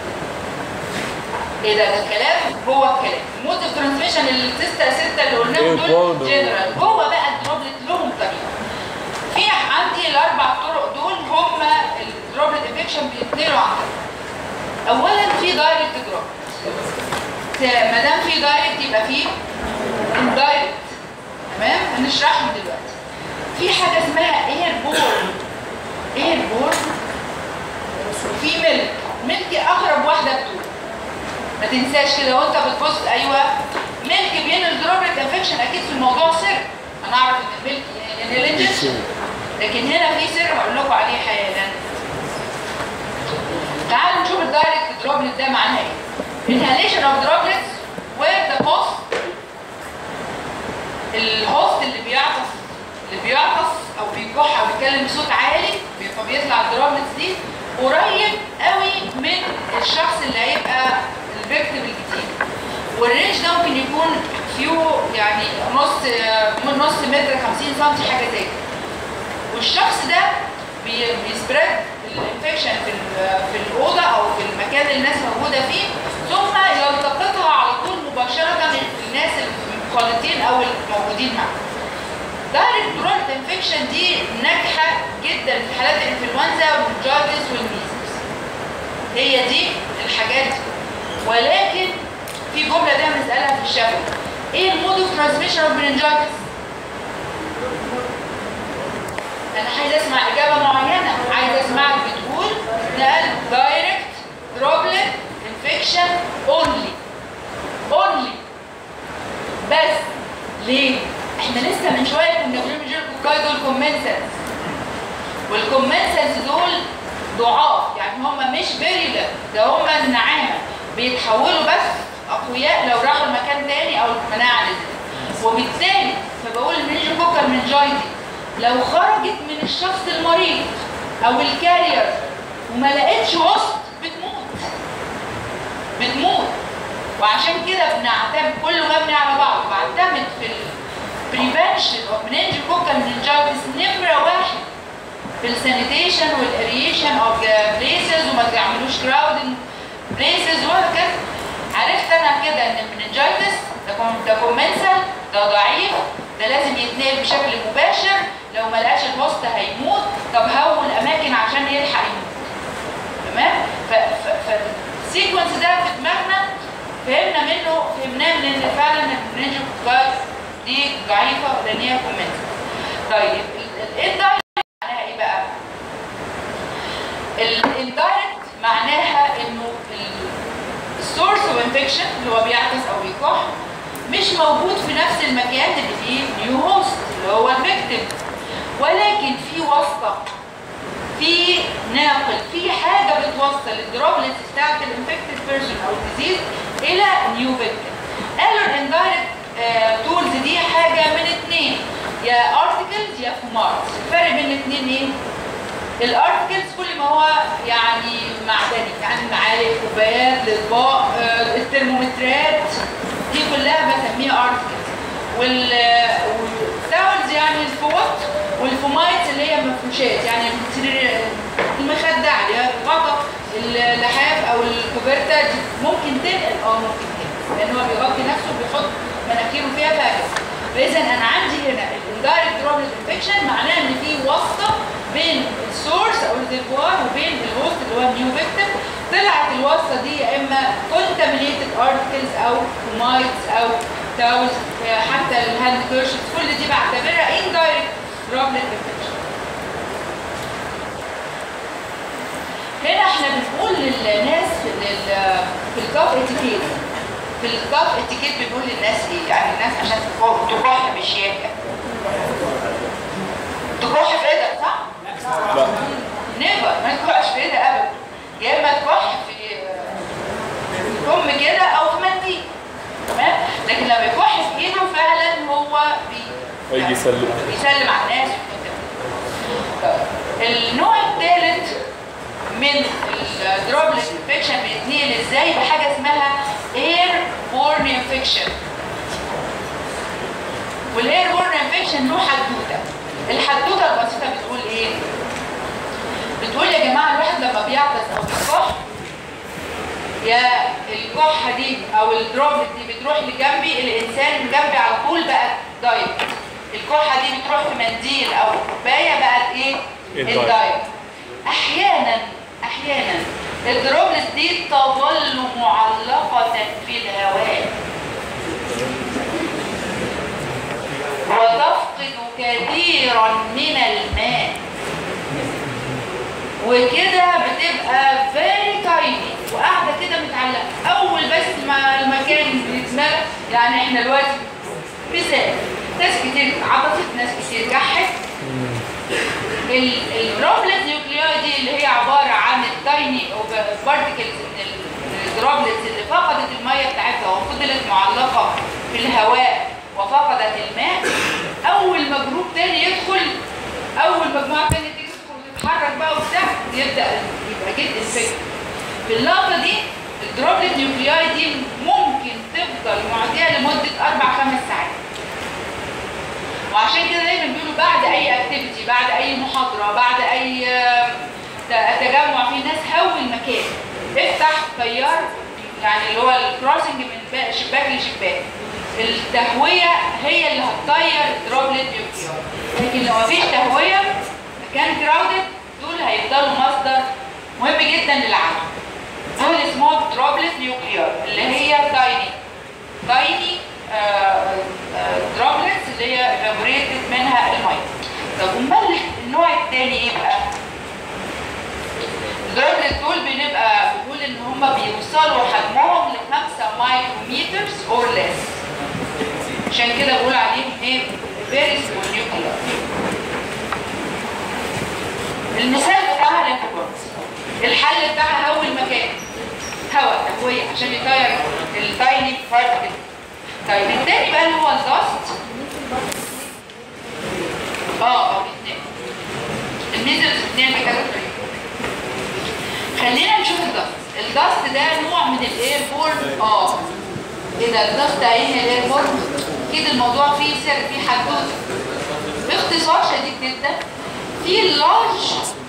ايه ده؟ ده كلام جوه الكلام. مود اوف ترانسميشن الستة ستة اللي قلناهم دول جنرال، جوه بقى الدروبلت لهم طريقه. في عندي الاربع طرق دول هم الدروبلت انفكشن بيتنقلوا عن طريق. اولا في دايركت دروبلت. ما دام في دايركت يبقى في اندايركت. تمام؟ هنشرحهم دلوقتي. في حاجه اسمها اير بورن. اير بورن وفي ملك. ملك اقرب واحده بتقول. ما تنساش كده وانت بتبص ايوه ملك بينقل دروبلت انفكشن اكيد في الموضوع سر. انا اعرف ان الملك انهيلنجز لكن هنا في سر هقول لكم عليه حالا. تعالوا نشوف الدايركت دروبلت ده معناه ايه. inhalation of droplets where the host الهوست اللي بيعطس اللي بيعطس او بيكح او بيتكلم بصوت عالي فبيطلع الدروبلتس دي قريب قوي من الشخص اللي هيبقى الفيكتيم الجديد. والرينج ده ممكن يكون فيو يعني نص نص متر خمسين سم حاجه زي كده. والشخص ده بيسبريد الانفكشن في في الاوضه او في المكان اللي الناس موجوده فيه ثم يلتقطها على طول مباشره الناس المخالطين او الموجودين معاه. دايركت دروبلت انفكشن دي ناجحه جدا في حالات الانفلونزا والمنجايتس والميزلز. هي دي الحاجات دي. ولكن في جمله دايما بنسالها في الشفوي. ايه المود اوف ترانسميشن اوف مننجايتس؟ انا عايز اسمع اجابه معينه، عايز اسمعك بتقول ده دايركت دروبلت انفكشن اونلي. اونلي. بس ليه؟ احنا لسه من شويه كنا بنقول من الكوكاي دول كومنسنس. والكومنسنس دول ضعاف يعني هم مش فيريلنت، ده هم النعامه بيتحولوا بس اقوياء لو راحوا لمكان تاني او المناعه نزلت. وبالتالي فبقول المننجوكوكال مننجايتي لو خرجت من الشخص المريض او الكارير وما لقيتش وسط بتموت. بتموت. وعشان كده بنعتمد كله مبني على بعض. بعتمد في البريفنشن اوف مننجوكوكال مننجايتس نمره واحد في السانيتيشن والاريشن اوف ذا بليسز وما تعملوش كراودنج بليسز وهكذا. عرفت انا كده ان المننجايتس ده كومنسال ده ضعيف ده لازم يتنقل بشكل مباشر لو ما لقاش الهوست هيموت. طب هون اماكن عشان يلحق يموت. تمام؟ فالسيكونس ده في دماغنا فهمنا منه فهمناه من ان فعلا المننجوكوكال دي ضعيفه لان هي كومنسال. طيب الاندايركت معناها ايه بقى؟ الاندايركت معناها انه السورس اوف انفكشن اللي هو بيعطس او بيكح مش موجود في نفس المكان اللي فيه نيو هوست اللي هو الفيكتيم، ولكن في واسطه، في ناقل، في حاجه بتوصل الدروبلتس بتاعت الانفكتد بيرسون او الديزيز الى نيو فيكتيم. قالوا الاندايركت تولز دي حاجه من اثنين، يا ارتكلز يا فومارز. الفرق بين الاثنين ايه؟ الارتكلز كل ما هو يعني معدني، يعني معالق، كوبايات، الاطباق، الترمومترات دي كلها بسميها ارتكلز. والتاولز يعني الفوط، والفومايتس اللي هي مفروشات يعني المخدة اللي هي الغطا اللحاف او الكوبرتا دي ممكن تنقل اه ممكن تنقل لان هو بيغطي نفسه وبيحط مناخيره فيها فاجأة. فاذا انا عندي هنا الاندايركت دروبلت انفكشن معناه ان في واسطه بين السورس او الريزرفوار وبين الهوست اللي هو النيو فيكتيم. طلعت الواسطه دي يا اما كونتامينيتد ارتكلز او فومايتس او تاولز حتى الهاند كيرشز، كل دي بعتبرها اندايركت دروبلت انفكشن. هنا احنا بنقول للناس في في الكاف اتيكيت في الكاف اتيكيت بنقول للناس ايه؟ يعني الناس عشان تكح بشياكه. تكح في ايدك صح؟ لا. نيفر ما تكحش في ايدك ابدا. يا اما تكح في فم كده او في منديل. تمام؟ لكن لما يكح في ايده فعلا هو بي هيجي يسلم بيسلم على الناس. النوع الثالث من الدروبلت انفكشن بيتنقل ازاي؟ بحاجه اسمها اير بورن انفكشن. والاير بورن انفكشن له حدوته. الحدوته البسيطه بتقول ايه؟ بتقول يا جماعه الواحد لما بيعطس او بيكح، يا الكحه دي او الدروبلت دي بتروح لجنبي، الانسان جنبي على طول بقت دايركت. الكحه دي بتروح في منديل او كوبايه بقت ايه؟ الدايركت. احيانا احيانا الدروبلت دي تظل معلقه في الهواء وتفقد كثيرا من الماء، وكده بتبقى very tiny وقاعده كده متعلقه. اول بس ما المكان بيتملى، يعني احنا دلوقتي مثال ناس كتير عطست، ناس كتير كحت. الدروبلت نيوكلياي دي اللي هي عباره عن التايني بارتكلز من الدروبلت اللي فقدت الميه بتاعتها وفضلت معلقه في الهواء وفقدت الماء، اول ما جروب تاني يدخل، اول مجموعه تانية تيجي تدخل وتتحرك بقى وبتاع، يبدا يبقى جد انفكت. في اللقطه دي الدروبلت نيوكلياي دي ممكن تفضل معديه لمده اربع خمس ساعات. وعشان كده دايما بيقولوا بعد اي اكتيفيتي، بعد اي محاضره، بعد اي تجمع في ناس، هوي المكان، افتح طيار، يعني اللي هو الكروسنج من شباك لشباك. التهويه هي اللي هتطير الدروبلت نيوكلياي. لكن لو مفيش تهويه، مكان كراودد، دول هيفضلوا مصدر مهم جدا للعمل. دول اسمهم دروبلت نيوكلياي اللي هي تايني تايني دروبلتس اللي هي evaporated منها الميه. طب امال النوع الثاني ايه بقى؟ الدروبلت دول بنبقى بنقول ان هم بيوصلوا حجمهم ل خمسة مايكرومترز اور ليس. عشان كده بقول عليهم ايه؟ فيري سمول نيوكلياي. المثال بتاعها الانفكورس. الحل بتاعها هو المكان. هواء تهويه عشان يطير التايني بارتكل. طيب التاني بقى اللي هو الدست. اه اه الاثنين. الميزلز الاثنين بكذا طريقه. خلينا نشوف الدست. الدست ده نوع من الاير بورن. اه ايه ده الدست ده ايه الاير بورن؟ اكيد الموضوع فيه سر، فيه حدوته. باختصار شديد جدا، في اللارج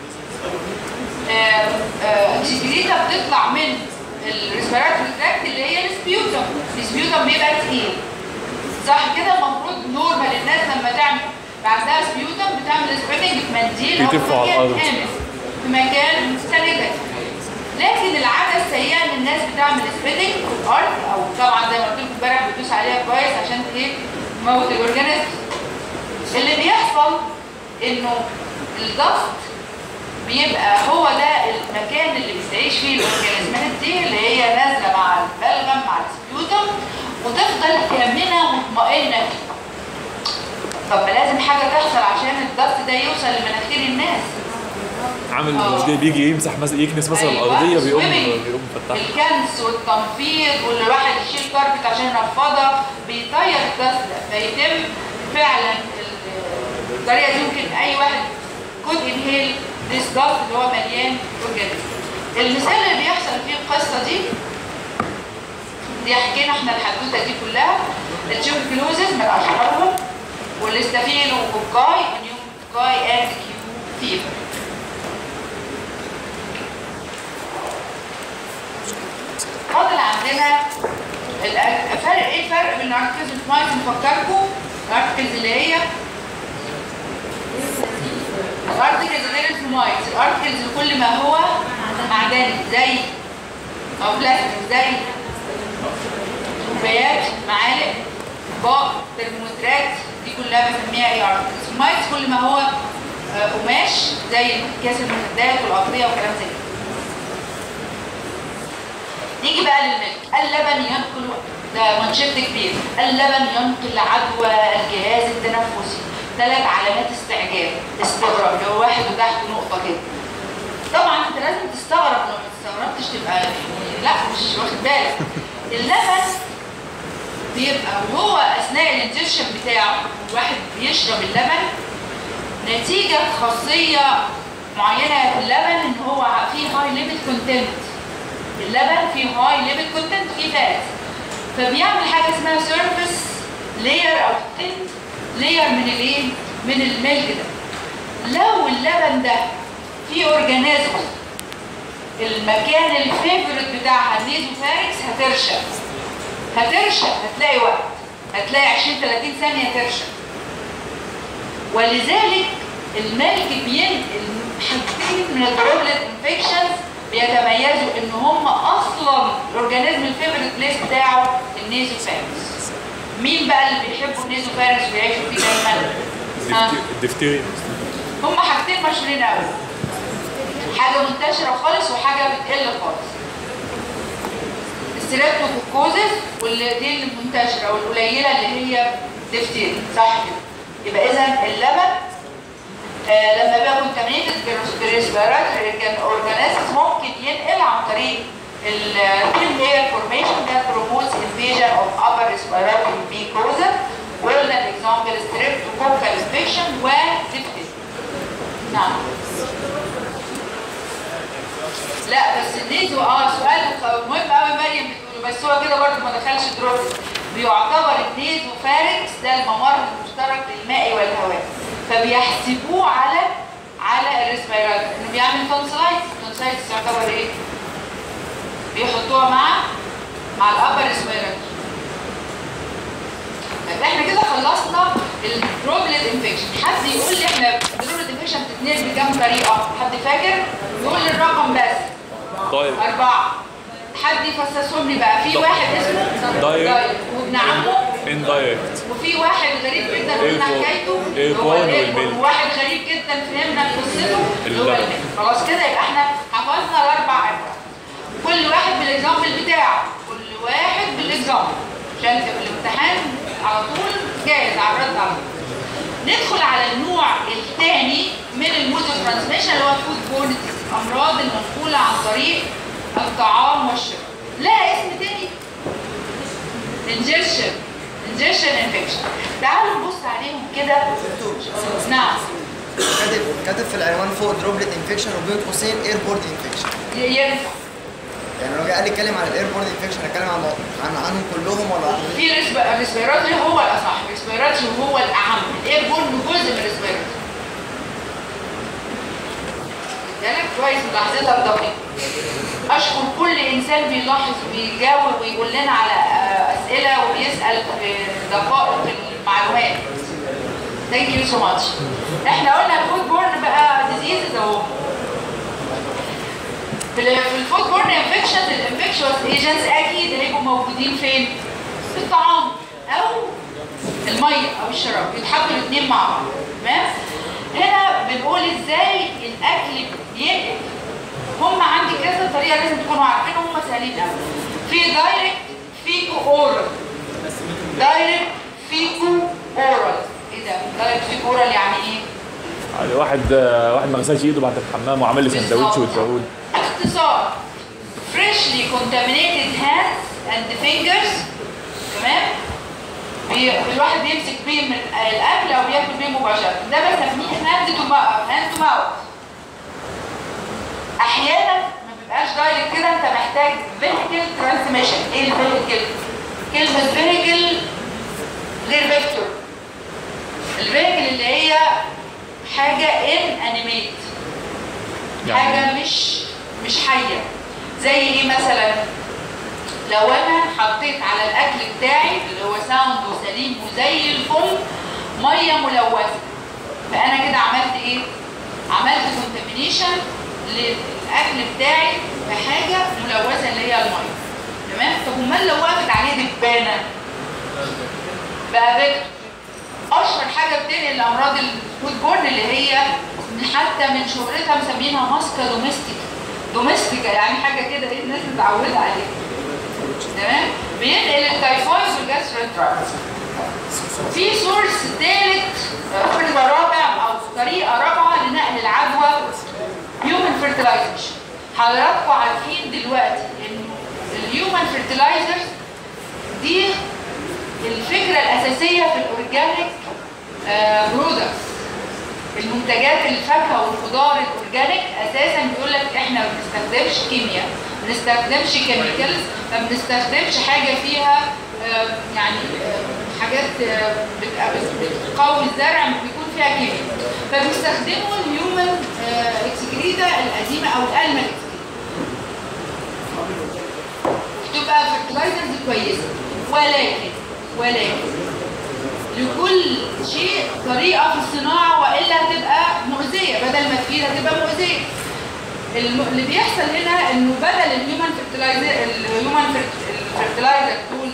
اكسكريتا بتطلع من الريسبيراتوري تراكت اللي هي السبيوتم. السبيوتم بيبقى تقيل صح كده؟ المفروض نورمال الناس لما تعمل بعدها سبيوتم بتعمل سبريدنج في منديل او في مكان امن، في مكان سانيتري. لكن العاده السيئه ان الناس بتعمل سبريدنج في الارض، او طبعا زي ما قلت لكم امبارح بتدوس عليها كويس عشان ايه؟ تموت الاورجانيزم. اللي بيحصل انه الضغط بيبقى هو ده المكان اللي بتعيش فيه الاورجانيزمات دي اللي هي نازله مع البلغم مع السبيوتم وتفضل كامنه مطمئنه فيه. طب ما لازم حاجه تحصل عشان الضغط ده يوصل لمناخير الناس. عامل مش جاي بيجي يمسح مثلا يكنس مثلا أيوة. الارضيه بيقوم بيقوم فتحها. الكنس والتنفيض واللي الواحد يشيل كاربت عشان ينفضها بيطير الضغط ده، فيتم فعلا الطريقه دي. ممكن اي واحد كود انهيل ديس داست اللي هو مليان اورجانيزم. المثال اللي بيحصل فيه القصه دي دي حكينا احنا الحدوته دي كلها. التيوبركلوزز من اشهرهم، والاستافيلو كوكاي ونيو كوكاي اند كيو فيفر. فاضل عندنا الفرق. ايه الفرق بين الارتكلز والمايت؟ نفكركم الارتكلز اللي هي الارتكلز غير الفومايت. الارتكلز كل ما هو معدني زي او بلاستيك، زي كوبايات، معالق، اطباق، ترمومترات، دي كلها بسميها ايه؟ ارتكلز. الفومايت كل ما هو قماش زي كاس المخدات والاغطيه وكلام زي كده. نيجي بقى للملك. اللبن ينقل، ده منشط كبير، اللبن ينقل عدوى الجهاز التنفسي. ثلاث علامات استعجاب، استغراب، لو واحد وتحت نقطه كده. طبعا انت لازم تستغرب، لو ما استغربتش تبقى لا مش واخد بالك. اللبن بيبقى وهو اثناء الانجكشن بتاعه الواحد بيشرب اللبن نتيجه خاصيه معينه في اللبن ان هو فيه هاي ليبيد كونتنت. اللبن فيه هاي ليبيد كونتنت، فيه فات، فبيعمل حاجه اسمها سيرفيس لاير او ثين لاير من الايه؟ من الملك ده. لو اللبن ده فيه اورجانيزم المكان الفيفورت بتاعها النيزوفارينكس هترشق هترشق هتلاقي وقت، هتلاقي عشرين ثلاثين ثانيه ترشق. ولذلك الملك بينقل حاجتين من الدروبلت انفكشنز بيتميزوا ان هم اصلا الاورجانيزم الفيفورت بليس بتاعه النيزوفارينكس. مين بقى اللي بيحبوا النيزوفارينكس ويعيشوا فيه دايما؟ الدفتيريا. هم حاجتين مشهورين قوي، حاجه منتشره خالص وحاجه بتقل خالص. الستريبتوكوكوزس واللي دي المنتشره والقليله اللي هي دفتيريا، صح كده؟ يبقى اذا اللبن آه لما بيبقى كونتامينيتد بريسبيراتوري اورجانيزمز ممكن ينقل عن طريق الثين لاير فورميشن ده بروموتس انفيجن اوف ابر ريسبيراتوري ميكوزا. وقلنا الاكزامبل ستريبتوكوكال انفكشن ودفتيريا. نعم. لا بس النيزو اه سؤال مهم قوي مريم بتقوله، بس هو كده برضه ما دخلش دروبلت. بيعتبر النيزو فارنكس ده الممر المشترك للماء والهواء، فبيحسبوه على على الريسبيراتور انه بيعمل تونسلايتس. التونسلايتس تعتبر ايه؟ بيحطوها مع مع الابر ريسبيراتور. طيب احنا كده خلصنا الدروبلت انفكشن. حد يقول لي احنا الدروبلت انفكشن بتتنقل بكام طريقه؟ حد فاكر؟ يقول لي الرقم بس. طيب أربعة. حد يفسسهم لي بقى. في واحد اسمه دايركت وابن عمه اندايركت، وفي واحد غريب جدا قلنا حكايته اللي هو الايربورن، وواحد غريب جدا فهمنا قصته اللي هو الميل. خلاص كده يبقى احنا حفظنا الاربع انواع، كل واحد بالاكزامبل بتاعه، كل واحد بالاكزامبل عشان تبقى الامتحان على طول جاهز على الرد على طول. ندخل على النوع الثاني من المود اوف ترانسميشن اللي هو الفود بورن، الامراض المنقوله عن طريق الطعام والشرب. لها اسم تاني، انجكشن انجكشن انفكشن. تعالوا نبص عليهم كده. نعم. كاتب كاتب في العنوان فوق دروبلت انفكشن وبين قوسين اير بورد انفكشن. ينفع. يعني لو جه قال لي اتكلم عن الاير بورد انفكشن اتكلم عن عن عنهم كلهم ولا في الريسبيراتوري هو الاصح، الريسبيراتوري هو الاهم، الاير بورد جزء من الريسبيراتوري. بالك كويس ملاحظتها بدقيق. اشكر كل انسان بيلاحظ وبيجاوب ويقول لنا على اسئله وبيسال دقائق المعلومات. ثانك يو سو ماتش. احنا قلنا الفود بورن بقى ديزيزز اهو. في الفود بورن انفكشنز الانفكشوس ايجنتس اكيد هيبقوا موجودين فين؟ في الطعام او الميه او الشراب، بيتحطوا الاثنين مع بعض. تمام؟ هنا بنقول ازاي الاكل بينقل. هم عندي كذا طريقه لازم تكونوا عارفينهم، هم سهلين قوي. في دايركت فيكو اورال. دايركت فيكو اورال. ايه ده؟ دايركت فيكو اورال يعني ايه؟ يعني واحد واحد ما غسلش ايده بعد الحمام وعمل لي سندوتش واداهولي. باختصار freshly contaminated hands and fingers. تمام؟ الواحد بيمسك بيه من الاكل او بياكل بيه مباشره، ده بسميه هاند تو ماوث. هاند تو ماوث احيانا ما بيبقاش دايركت كده، انت محتاج فيهيكل ترانسميشن. ايه الفيهيكل؟ كلمه فيهيكل غير فيكتور. الفيهيكل اللي هي حاجه ان انيميت، حاجه مش مش حيه. زي ايه مثلا؟ لو انا حطيت على الاكل بتاعي اللي هو ساوند وسليم وزي الفل ميه ملوثه، فانا كده عملت ايه؟ عملت كونتامينيشن للاكل بتاعي بحاجه ملوثه اللي هي الميه. تمام؟ طب امال لو وقفت عليه دبانه بقى فيكتور. اشهر حاجه بتنقل الامراض الفود بورن اللي هي حتى من شهرتها مسمينها ماسكه دوميستيك. دوميستيكا يعني حاجه كده ايه الناس متعوده عليها. تمام؟ بينقل التايفويد والجاسترونترايتس. في سورس ثالث رابع او طريقه رابعه لنقل العدوى، هيومن فيرتلايزيشن. حضراتكم عارفين دلوقتي ان الهيومن فيرتلايزرز دي الفكره الاساسيه في الاورجانيك برودكتس. المنتجات الفاكهه والخضار الاورجانيك اساسا بيقول لك احنا ما بنستخدمش كيمياء، ما بنستخدمش كيميكالز، ما بنستخدمش حاجه فيها آه يعني آه حاجات آه بتقوي الزرع بيكون فيها كيمياء، فبيستخدموا الهيومن آه اكسكريتا القديمه او الالما بتبقى فرتلايزرز كويسه، ولكن ولكن لكل شيء طريقه في الصناعه والا هتبقى مؤذيه، بدل ما تفيد هتبقى مؤذيه. اللي بيحصل هنا انه بدل الهيومن فرتلايزر الهيومن فرتلايزر تول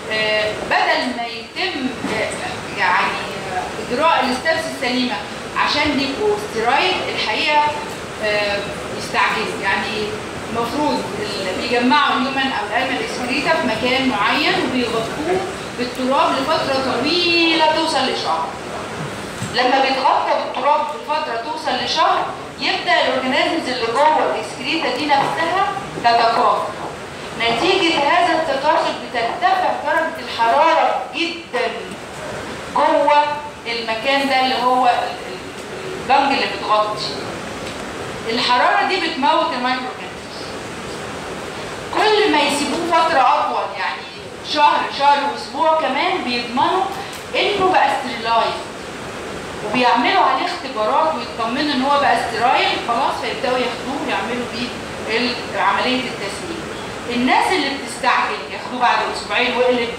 بدل ما يتم آه يعني اجراء الستبس السليمه عشان يبقوا ستيرويد، الحقيقه آه يستعجلوا. يعني المفروض بيجمعوا الهيومن او الالما الاكسكريتا في مكان معين وبيغطوه بالتراب لفتره طويله توصل لشهر. لما بيتغطى بالتراب لفتره توصل لشهر يبدا الاورجانيزمز اللي جوه الاكسكريتا دي نفسها تتكاثر. نتيجه هذا التكاثر بترتفع درجه الحراره جدا جوه المكان ده اللي هو البنج اللي بتغطي. الحراره دي بتموت المايكرو اورجانيزمز. كل ما يسيبوه فتره اطول يعني شهر شهر واسبوع كمان بيضمنوا انه بقى ستيرلايز، وبيعملوا عليه اختبارات ويطمنوا ان هو بقى ستيرايل خلاص، فيبداوا ياخدوه ويعملوا بيه عمليه التسميم. الناس اللي بتستعجل ياخدوه بعد اسبوعين وقلب،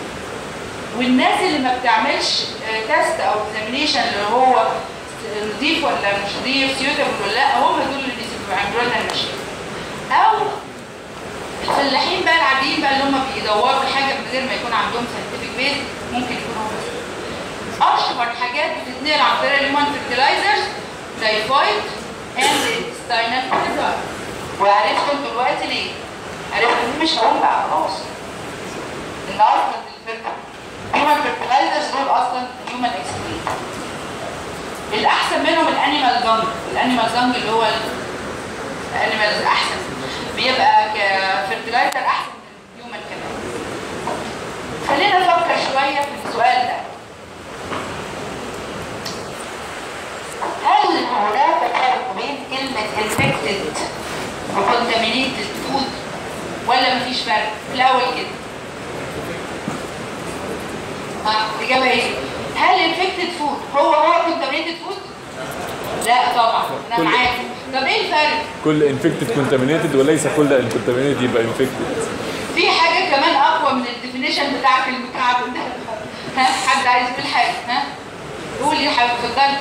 والناس اللي ما بتعملش تيست او اكزامينيشن اللي هو نضيف ولا مش نضيف سيوتابل ولا لا، هم دول اللي بيعملوا لنا المشاكل. او الفلاحين بقى العاديين بقى اللي هم بيدوروا الحاجه من غير ما يكون عندهم ساينتفك بيز، ممكن يكونوا هم. اشهر حاجات بتتنقل عن طريق الهيومن فيرتلايزرز تايفويد اند انتستاينال فيزار. وعرفتوا انتوا دلوقتي ليه؟ عرفتوا مش هقول بقى خلاص ان اصلا الهيومن فيرتلايزرز دول اصلا هيومن اكسكريت. الاحسن منهم الانيمال دانج، الانيمال دانج اللي هو الانيمالز احسن، بيبقى كفيرتلايزر احسن من الهيومن كمان. خلينا نفكر شويه في السؤال ده. هل هناك فرق بين كلمه infected وcontaminated food ولا مفيش فرق؟ في الاول كده. ها الاجابه ايه؟ هل infected food هو هو contaminated food؟ لا طبعا، انا معاك. طب ايه الفرق؟ كل انفكتد كونتامينيتد وليس كل الكونتامينيتد يبقى انفكتد. في حاجه كمان اقوى من الديفينيشن بتاعك المكعب ده. ها حد عايز يقول حاجه؟ ها قولي يا حبيبي اتفضلي.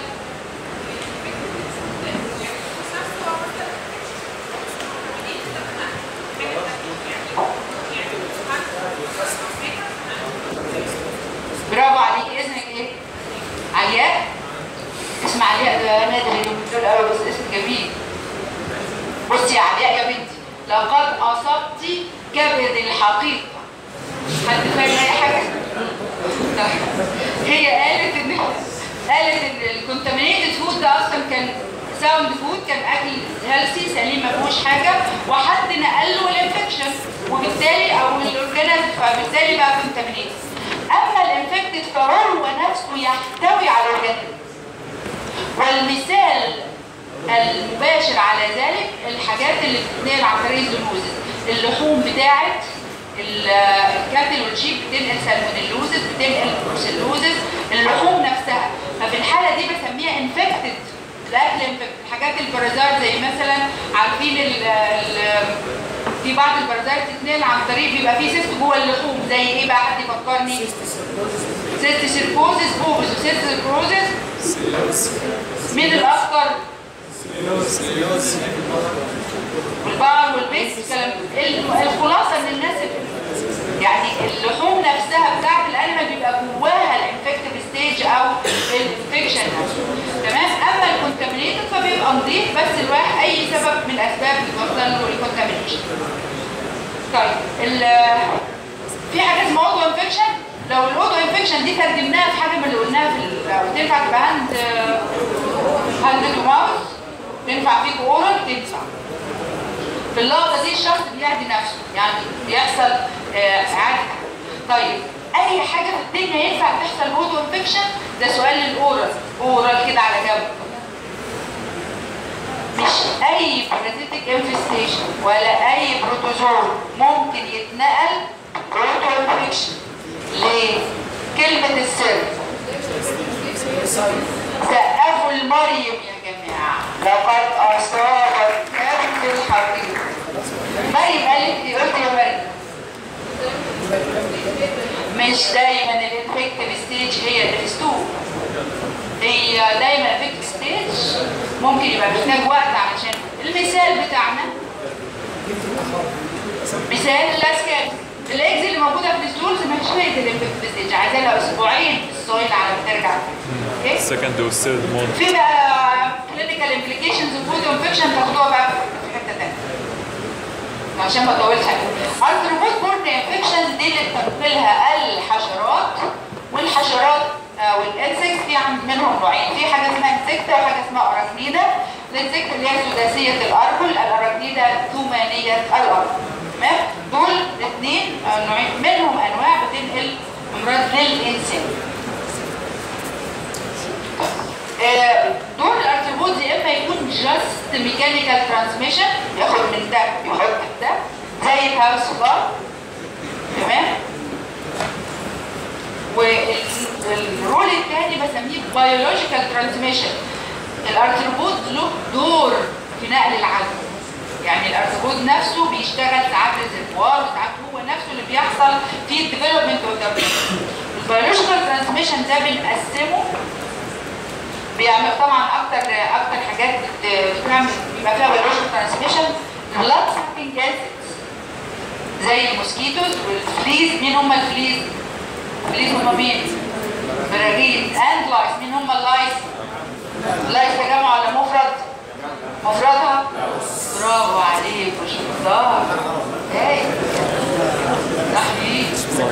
برافو عليك. اسمك ايه؟ علياء؟ اسم علياء ده نادر اليومين دول قوي بس اسم جميل. بصي يا علياء يا بنتي، لقد اصبتي كبد الحقيقه. حد فاهم اي حاجه؟ هي قالت ان قالت ان الكونتامينيتد فود ده اصلا كان ساوند فود، كان اكل هيلثي سليم ما فيهوش حاجه، وحد نقل له الانفكشن وبالتالي او الاورجانيزم فبالتالي بقى كونتامينيتد. اما الانفكتد فهو نفسه يحتوي على اورجانيزم. والمثال المباشر على ذلك الحاجات اللي بتتنقل عن طريق الزونوزس. اللحوم بتاعت الكاتل والشيب بتنقل سالمونيلوزس، بتنقل بروسيلوزس، اللحوم نفسها. ففي الحاله دي بسميها انفكتد الاكل انفكتد. الحاجات البارازايت زي مثلا عارفين ال ال في بعض البارازايت بتتنقل عن طريق بيبقى فيه سيست جوه اللحوم. زي ايه بقى؟ حد يفكرني؟ سيست سيركوزس، بوبس وسيست سيركوزس. مين الاكثر؟ والبقر والبيت. الخلاصه ان الناس يعني اللحوم نفسها بتاعت الانيمال بيبقى جواها الانفكتيف ستيج او الانفكشن نفسه. تمام. اما الكونتامينيتد فبيبقى نظيف بس الواحد اي سبب من الاسباب بتوصل له الكونتامينيشن. طيب في حاجه اسمها اوتو انفكشن. لو الاوتو انفكشن دي ترجمناها في حاجه من اللي قلناها في لو تنفع تبقى هاند هاند تو ماوس، تنفع فيك اورال، تنفع. في اللقطه دي الشخص بيعدي نفسه، يعني بيحصل اعاده. طيب اي حاجه في الدنيا ينفع تحصل اوتو انفكشن؟ ده سؤال للاورال، اورال كده على جنب. مش اي بارازيتيك انفستيشن ولا اي بروتوزول ممكن يتنقل بروتو انفكشن. ليه؟ كلمة السر سقفوا المريم يا جماعة، لقد أصابت كبد الحقيق. مريم قالت لي، قلت يا مريم مش دايما الانفكتيف ستيج هي الريستور، هي دايما الانفكتيف ستيج ممكن يبقى محتاج وقت علشان المثال بتاعنا مثال الاسكاب الاكز اللي موجوده في الستولز مش هي الانفكتيف ستيج، عايزه لها اسبوعين في السويل على ما ترجع. اوكي السكند والثيرد مود في بقى كلينيكال امبليكيشنز وفود انفكشن تاخدوها بقى في حته ثانيه عشان ما اطولش عليكم. ارثروبود بورن انفكشنز دي اللي بتنقلها الحشرات، والحشرات والانسكت في عند منهم نوعين، في حاجه اسمها انسكتا وحاجه اسمها اراكنيدا. الانسكتا اللي هي سداسيه الارجل، الاراكنيدا ثمانيه الارجل. تمام؟ دول الاثنين نوعين منهم انواع بتنقل امراض للانسان. دور الارثروبودز يا اما يكون جاست ميكانيكال ترانسميشن، ياخد من ده يحط في ده زي الهاوس فلاي. تمام؟ والرول الثاني بسميه بيولوجيكال ترانسميشن. الارثروبود له دور في نقل العدوى، يعني الارثروبود نفسه بيشتغل ساعات ريزرفوار وساعات هو نفسه اللي بيحصل في الديفلوبمنت اوف ذا البيولوجيكال ترانسميشن ده بنقسمه، بيعمل طبعا اكتر اكتر حاجات بتعمل بيبقى فيها بيولوجيكال ترانسميشن بلاد ساكينج اسيدز زي الموسكيتوز والفليز. مين هم الفليز؟ الفليز هم مين؟ براغيث اند لايس. مين هم اللايس؟ لايس تجمع ولا مفرد؟ مفردها؟ برافو عليك وشطار. ايه صحيح.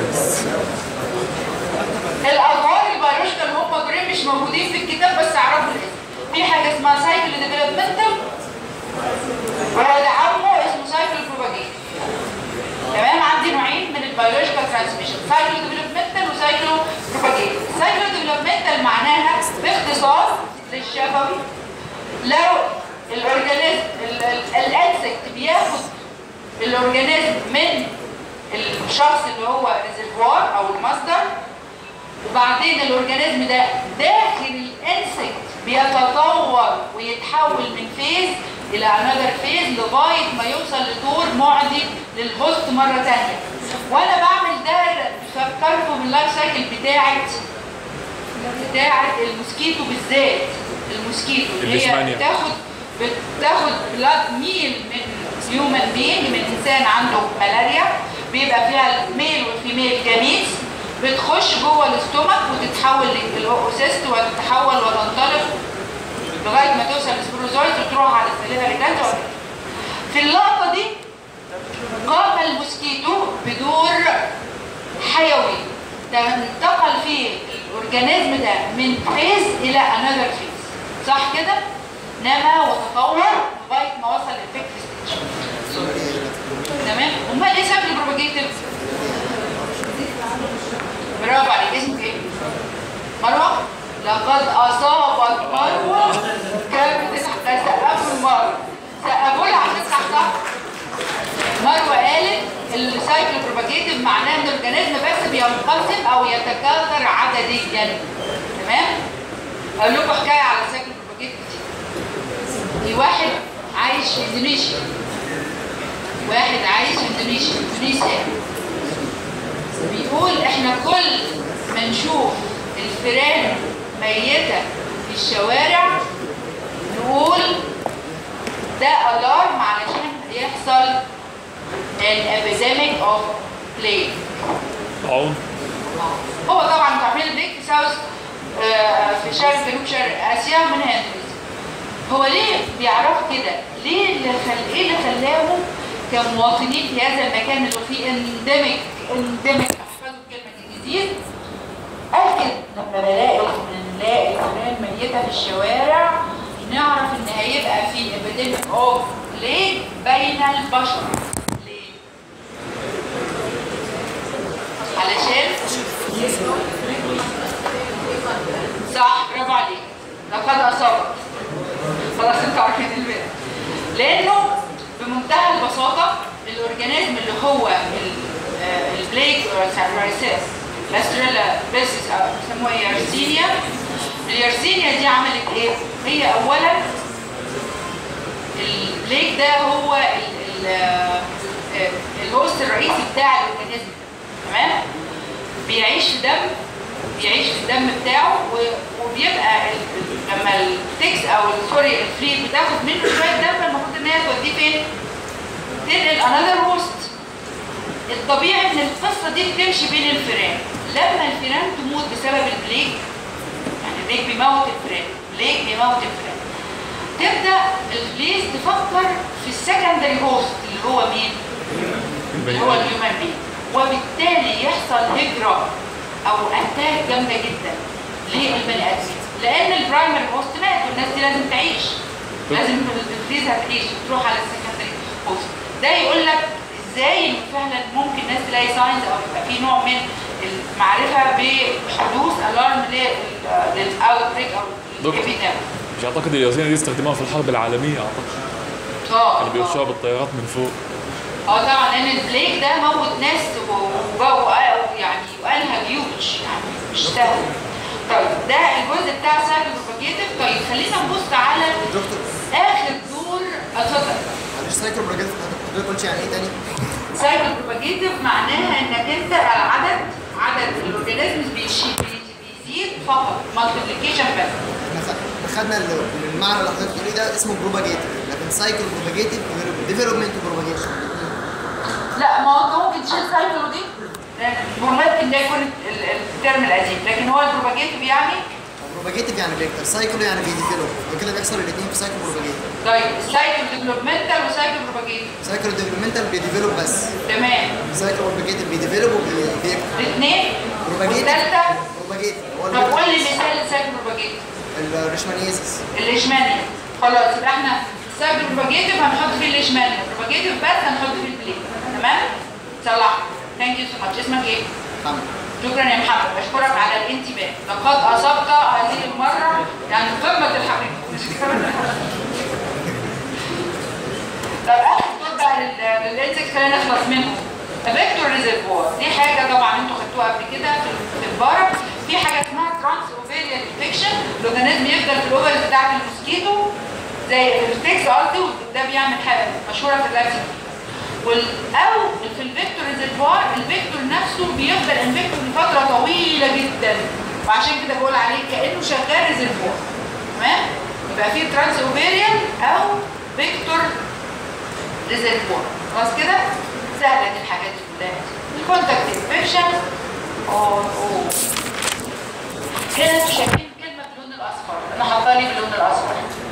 الادوار البيولوجيكال هم دورين مش موجودين في الكتاب بس اعرفوا الاسم. في حاجه اسمها سايكل ديفلوبمنتال وهو ده عمه اسمه سايكل بروباجيشن. تمام؟ عندي نوعين من البيولوجيكال ترانسميشن، سايكل ديفلوبمنتال وسايكل بروباجيشن. سايكل ديفلوبمنتال معناها باختصار للشفوي لو الاورجانيزم الانسكت بياخد الاورجانيزم من الشخص اللي هو ريزرفوار او المصدر، وبعدين الاورجانيزم ده داخل الانسكت بيتطور ويتحول من فيز الى انذر فيز لغايه ما يوصل لدور معدي للهوست مره ثانيه. وانا بعمل ده فكركم باللايف سايكل بتاعت بتاعت الموسكيتو بالذات. الموسكيتو اللي هي بتاخد بتاخد بلاد ميل من هيومن بينج، من انسان عنده ملاريا، بيبقى فيها الميل والفيميل جاميتس، بتخش جوه الاستومك وتتحول للاوسيست وتتحول وتنطلق لغايه ما توصل للسبروزويد وتروح على السليفري جلاند. في اللقطه دي قام الموسكيتو بدور حيوي، انتقل فيه الاورجانيزم ده من فيز الى انذر فيز، صح كده؟ نما وتطور لغايه ما وصل للفيكت ستيج. تمام؟ امال ايه سبب البروباجيتيف؟ برافو عليك. اسمك ايه؟ مروه؟ لقد اصابت مروه كبد تحت سقفوا المروه. سقفوا لها عشان تحصل. مروه قالت السايكل بروباجيتيف معناه ان الاورجانيزم بس بينقسم او يتكاثر عدديا. تمام؟ اقول لكم حكايه على السايكل بروباجيتيف دي. في واحد عايش في اندونيسيا. واحد عايش في اندونيسيا، اندونيسيا. بيقول احنا كل ما نشوف الفئران ميتة في الشوارع نقول ده الارم علشان يحصل an epidemic of plague. عون. هو طبعا انتوا عارفين البليك في ساوث في شرق جنوب شرق اسيا من هنا. هو ليه بيعرفوا كده؟ ليه اللي خل... ايه اللي خلاهم كمواطنين في هذا المكان اللي فيه انديميك انديميك احفظوا كلمه الجديد؟ قال كده لما بلاقي بنلاقي فئران ميته في الشوارع نعرف ان هيبقى في ابيديميك اوف بليج بين البشر. ليه؟ علشان صح، برافو عليك. لقد اصابت. خلاص انتوا عارفين الباقي. لانه بمنتهى البساطه الاورجانيزم اللي هو البليك سابرايسيس لاستريلا بيسيس او بيسموها يارسينيا. اليارسينيا دي عملت ايه؟ هي اولا البليك ده هو الهوست الرئيسي بتاع الاورجانيزم، تمام؟ بيعيش في دم بيعيش في الدم بتاعه، وبيبقى لما التكس او سوري الفليد بتاخد منه شويه دم المفروض ان هي توديه فين؟ تنقل انذر هوست. الطبيعي ان القصه دي بتمشي بين الفئران، لما الفئران تموت بسبب البليك، يعني البليك بيموت الفئران، البليك بيموت الفئران، تبدا الفليس تفكر في السكندري هوست اللي هو مين؟ اللي هو الهيومن بين، وبالتالي يحصل هجره او اتاك جامده جدا للبني ادم، لان البرايمري هوست مات والناس دي لازم تعيش، لازم الفليس هتعيش وتروح على السكندري هوست. ده يقول لك ازاي فعلا ممكن الناس تلاقي ساينز او يبقى في نوع من المعرفه بحدوث الارم للاوت بريك او الابيديميا. مش اعتقد الياسين دي استخدموها في الحرب العالميه اعتقد. اه كانوا بيرشوها بالطيارات من فوق. اه طبعا لان البليك ده موت ناس وجو يعني وقالها هيوج يعني مش سهل. طيب ده الجزء بتاع سايكلوبروباجيتيف. طيب خلينا نبص على اخر دور. اتفضل. معلش سايكلوبروباجيتيف حضرتك قلتي يعني ايه تاني؟ سايكلوبروباجيتيف معناها انك انت العدد عدد الاورجانيزمز بيزيد فقط، مالتيبليكيشن بس. احنا خدنا المعنى اللي حضرتك بتقوليه ده اسمه بروباجيتيف، لكن سايكلوبروباجيتيف ديفلوبمنت وبروباجيشن. لا ما هو ممكن تشيل سايكلو دي ممكن ده يكون الترم القديم، لكن هو البروباجيتيف يعني بروباجيتيف يعني فيكتور، سايكلو يعني بيديفلوب، وكده بيحصل الاثنين في سايكلو بروباجيتيف. طيب السايكلو ديفلوبمنتال وسايكلو بروباجيتيف. سايكلو ديفلوبمنتال بيديفلوب بس. تمام. سايكلو بروباجيتيف بيديفلوب وبيكتور. الاثنين؟ بروباجيتيف. والثالثه؟ بروباجيتيف. طب قول لي مثال السايكلو بروباجيتيف. الليشمانيزيس. الليشمانيا. خلاص يبقى احنا السايكلو بروباجيتيف هنحط فيه الليشمانيا، البروباجيتيف بس هنحط فيه البليك. تمام؟ صلح. ثانك يو سو ماتش. اسمك ايه؟ محمد. شكرا يا محمد، بشكرك على الانتباه، لقد اصبت هذه المره يعني قمه الحقيقه. طب اخر دور بقى للانسكت خلينا نخلص منهم. فيكتور ريزرفوار دي حاجه طبعا انتوا خدتوها قبل كده في البارك. في حاجه اسمها ترانس اوفيريان انفكشن، الاورجانيزم يفضل في الاوفرز بتاعت الموسكيتو زي الريفتكس قصدي، وده بيعمل حاجه مشهوره في الراتب. او في الفيكتور ريزرفوار الفيكتور نفسه بيفضل انفكتور لفتره طويله جدا، وعشان كده بقول عليه كانه شغال ريزرفوار. تمام؟ يبقى في ترانس اوفيريان او فيكتور ريزرفوار. خلاص كده؟ سهله دي الحاجات دي كلها. الكونتاكت انفكشن اوه اوه هنا انتوا شايفين كلمه باللون الاصفر، انا حاطاها لي باللون الاصفر.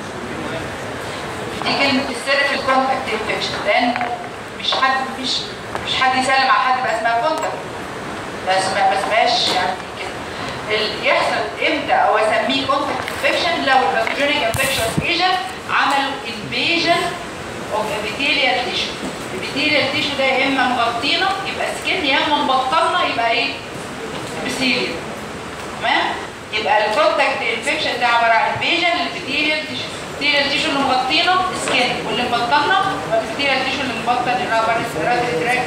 دي كلمه السر في الكونتاكت انفكشن، لان مش حد مش مش حد يسلم على حد بقى اسمها كونتاكت، بس ما اسمهاش يعني كده. اللي يحصل امتى او اسميه كونتاكت انفكشن لو الباثوجينيك انفكشن ايجنت عملوا انفيجن اوف ابيثيليال تيشو. الابيثيليال تيشو ده يا اما مغطينا يبقى سكن، يا اما مبطلنا يبقى ايه؟ ابيثيليال. تمام؟ يبقى الكونتاكت انفكشن ده عباره عن انفيجن للابيثيليال تيشو. الابيثيليال تيشو اللي مغطينا سكن، واللي مبطلنا الابيثيليال تيشو اللي مبطل الرابر الرادر تراك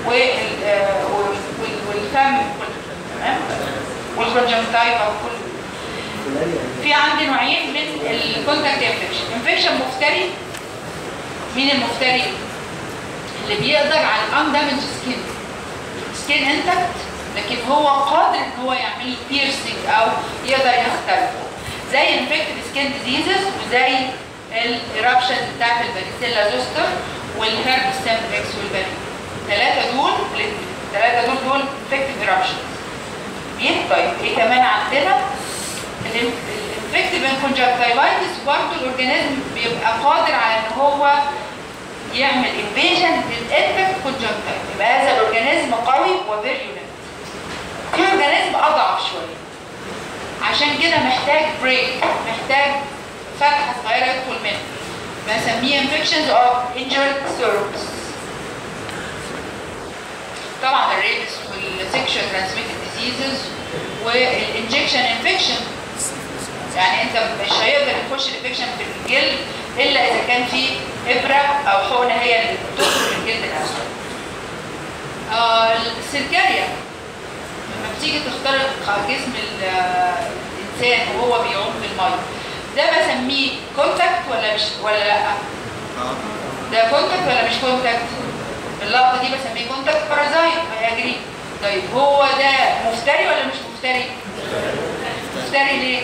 والفم تمام؟ والكونجنكتيفا وكل. في عندي نوعين من الكونتاكت انفكشن، انفكشن مفتري. مين المفتري؟ اللي بيقدر على الاندامج سكين، سكين انتكت لكن هو قادر ان هو يعمل بيرسينج او يقدر يخترقه، زي انفكتد سكين ديزيزز وزي الايرابشن بتاعت الباريسيلا زوستر والهيرب سامبريكس والباري. الثلاثه دول الثلاثه دول دول انفكتد ايرابشن. طيب ايه كمان عندنا؟ الانفكتيف كونجكتيفايتس برضه الاورجانيزم بيبقى قادر على ان هو يعمل انفيجن للانفكت كونجكتيف، يبقى هذا الاورجانيزم قوي وفيريولنت. في اورجانيزم اضعف شويه، عشان كده محتاج بريك، محتاج فتحه صغيره يدخل منها، بنسميه انفكشنز اوف انجرد سيرفكس. طبعا الريبس والسكشوال ترانسميتد ديزيزز والانجكشن انفكشن، يعني انت مش هيقدر يخش الانفكشن في الجلد الا اذا كان في ابره او حقنه هي اللي بتخرج من الجلد نفسه. آه السركاريا لما بتيجي تخترق جسم الانسان وهو بيعوم في الميه، ده بسميه كونتاكت ولا مش ولا لا؟ ده كونتاكت ولا مش كونتاكت؟ اللقطه دي بسميه كونتاكت بارازايت هيجري. طيب هو ده مفتري ولا مش مفتري؟ مفتري ليه؟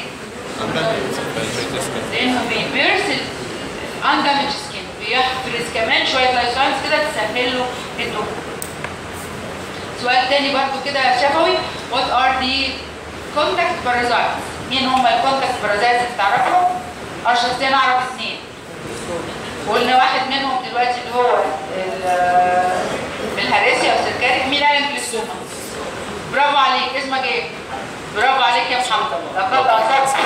لانه بيبيرس الاندامج سكين، بيحفرز كمان شويه لايسانس كده تسهل له الدخول. سؤال تاني برضو كده شفوي، what are the contact parasites؟ مين هم الكونتاكت بارازايتس اللي تعرفهم؟ انا شخصيا اعرف اثنين. وقلنا واحد منهم دلوقتي اللي هو الهراسيا او السركاري. مين قال انكليستوما؟ برافو عليك، اسمك ايه؟ برافو عليك يا محمد، لقد اعطاك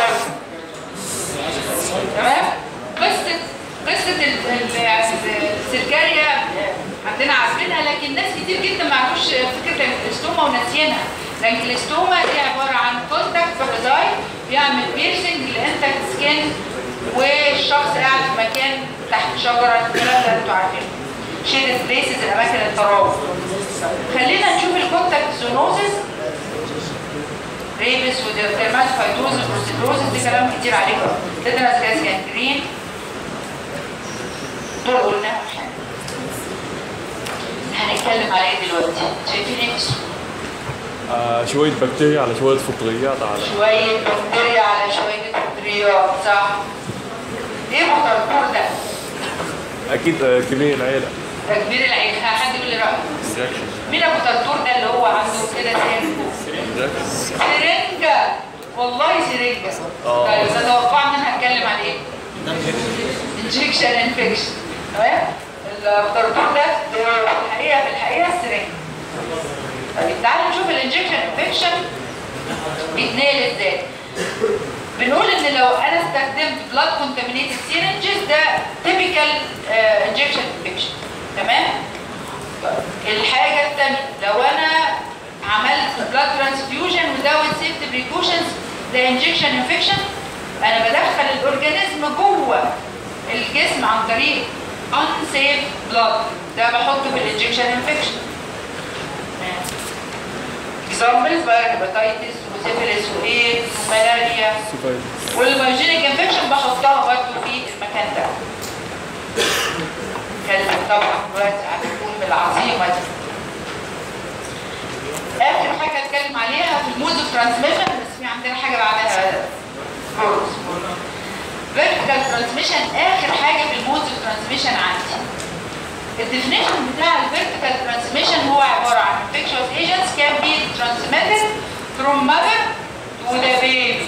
تمام؟ قصه قصه السركاريا عندنا عارفينها، لكن ناس كتير جدا ما عرفوش فكره الانكليستوما وناسيينها. الانكليستوما دي عباره عن كونتاكت بارازايت بيعمل بيرسنج للانتاكت سكين، والشخص قاعد في مكان تحت شجره، الكلام ده انتوا عارفينه. شيدد بليسز، الاماكن التراب. خلينا نشوف الكونتاكت زونوزز، ريبس وديرماتوفايتوزس وبروسيدروزس، دي كلام كتير عليكم. تيتانس جاز جانجرين، دول قلناهم حاجه. هنتكلم على ايه دلوقتي؟ شايفين ايه؟ آه شوية بكتيريا على شوية فطريات على شوية بكتيريا على شوية فطريات، صح؟ ايه الترطور ده؟ أكيد آه كبير العيلة. ده كبير العيلة، حد يقول لي رأيه؟ مين أبو ترطور ده اللي هو عنده كده سرنجة؟ سرنجة، والله سرنجة. طيب تتوقع إن أنا هتكلم عن إيه؟ انجكشن انفكشن، تمام؟ الترطور ده في الحقيقة في الحقيقة السرنجة. طيب تعالوا نشوف الانجكشن انفكشن بيتنقل ازاي. بنقول ان لو انا استخدمت بلاد كونتامينيتد سيرنجز ده تيبيكال انجكشن انفكشن، تمام؟ الحاجه الثانيه لو انا عملت بلاد ترانسفيوجن وداوت سيفتي بريكوشنز ده انجكشن انفكشن. انا بدخل الاورجانيزم جوه الجسم عن طريق unsafe blood، ده بحطه في الانجكشن انفكشن. اكزامبلز بقى هيباتايتس وسيفيلس وايدز وملاريا والمايوجينيك انفكشن بحطها برضه في المكان ده. كلمة طبعا دلوقتي هتكون بالعظيمة دي. آخر حاجة اتكلم عليها في المود اوف ترانسميشن، بس في عندنا حاجة بعدها فيرتيكال ترانسميشن. آخر حاجة في المود اوف ترانسميشن عندي الديفينيشن بتاع الفيرتيكال ترانسميشن هو عباره عن infectious agents can be transmitted from mother to the baby.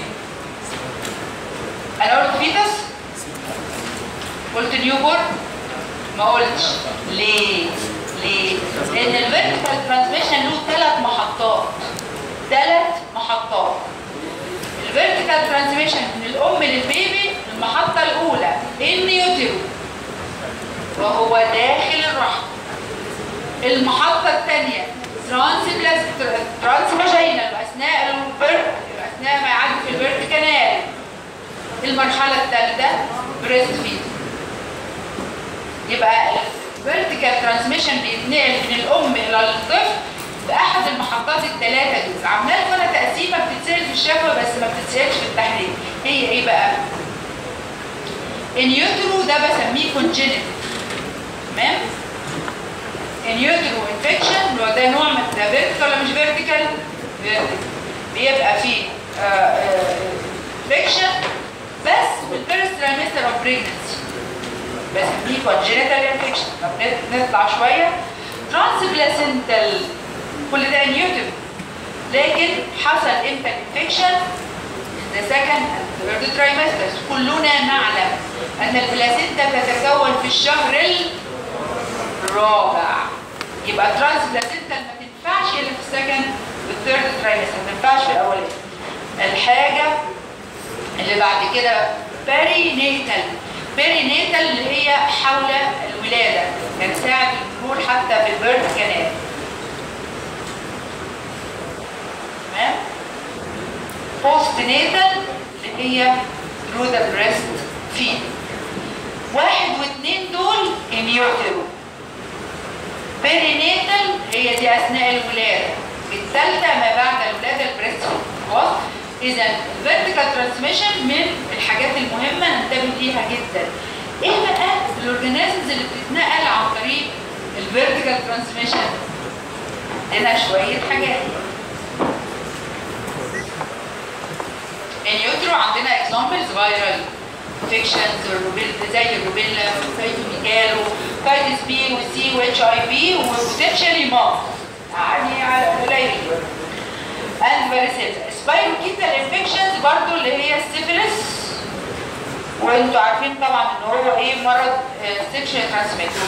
انا قلت فيتس؟ قلت نيوبورن؟ ما قلتش. ليه؟ ليه؟ لان الفيرتيكال ترانسميشن له ثلاث محطات. ثلاث محطات. الفيرتيكال ترانسميشن من الام للبيبي، المحطه الاولى النيوتيرو وهو داخل الرحم. المحطة الثانية ترانسفاجينال اثناء البرد، اثناء ما يعدي في البرد كانال. المرحلة الثالثة بريست فيد. يبقى الفيرتيكال ترانسميشن بيتنقل من الام الى الطفل باحد المحطات الثلاثة دول. عمال لكم تقسيمة بتتسال في الشفوي بس ما بتتسالش في التحليل. هي ايه بقى؟ النيوترو ده بسميه كونجينيتال، تمام؟ النيوترو انفكشن اللي هو ده نوع من ده فيرتيكال ولا مش فيرتيكال؟ فيرتيكال. بيبقى فيه انفكشن بس في الفيرست ترايمستر اوف بريجنسي بسميه كونجينيتال انفكشن. طب نطلع شويه ترانسبلاسنتال، كل ده نيوترو، لكن حصل امتى الانفكشن؟ the second and third trimesters. كلنا نعلم أن البلاسينتا تتكون في الشهر الرابع. يبقى ترانس بلاسينتا ما تنفعش إلا في السكند والثيرد ترايمستر، ما تنفعش في الأولاني. الحاجة اللي بعد كده بيري نيتال. بيري نيتال اللي هي حول الولادة، يعني ساعة الدخول حتى في البيرث كانال. تمام؟ بوست نيتال اللي هي through the breast feed. واحد واثنين دول ان يوترو. بيرينيتال هي دي اثناء الولاده. الثالثه ما بعد الولاده البريست خلاص. اذا الفيرتيكال ترانسميشن من الحاجات المهمه ننتبه ليها جدا. ايه بقى الاورجانيزمز اللي بتتنقل عن طريق الفيرتيكال ترانسميشن؟ عندنا شويه حاجات. النيوترو عندنا اكزامبلز فايرال انفكشنز زي الروبيلا والفيتوميجالو تايتس بي والسي واتش اي بي وبوتنشالي مام يعني على قليل. اند فاريسيلا سبايروكيتال انفكشنز برضو اللي هي السيفيلس، وانتوا عارفين طبعا ان هو ايه مرض سيكشوال ترانسميتد.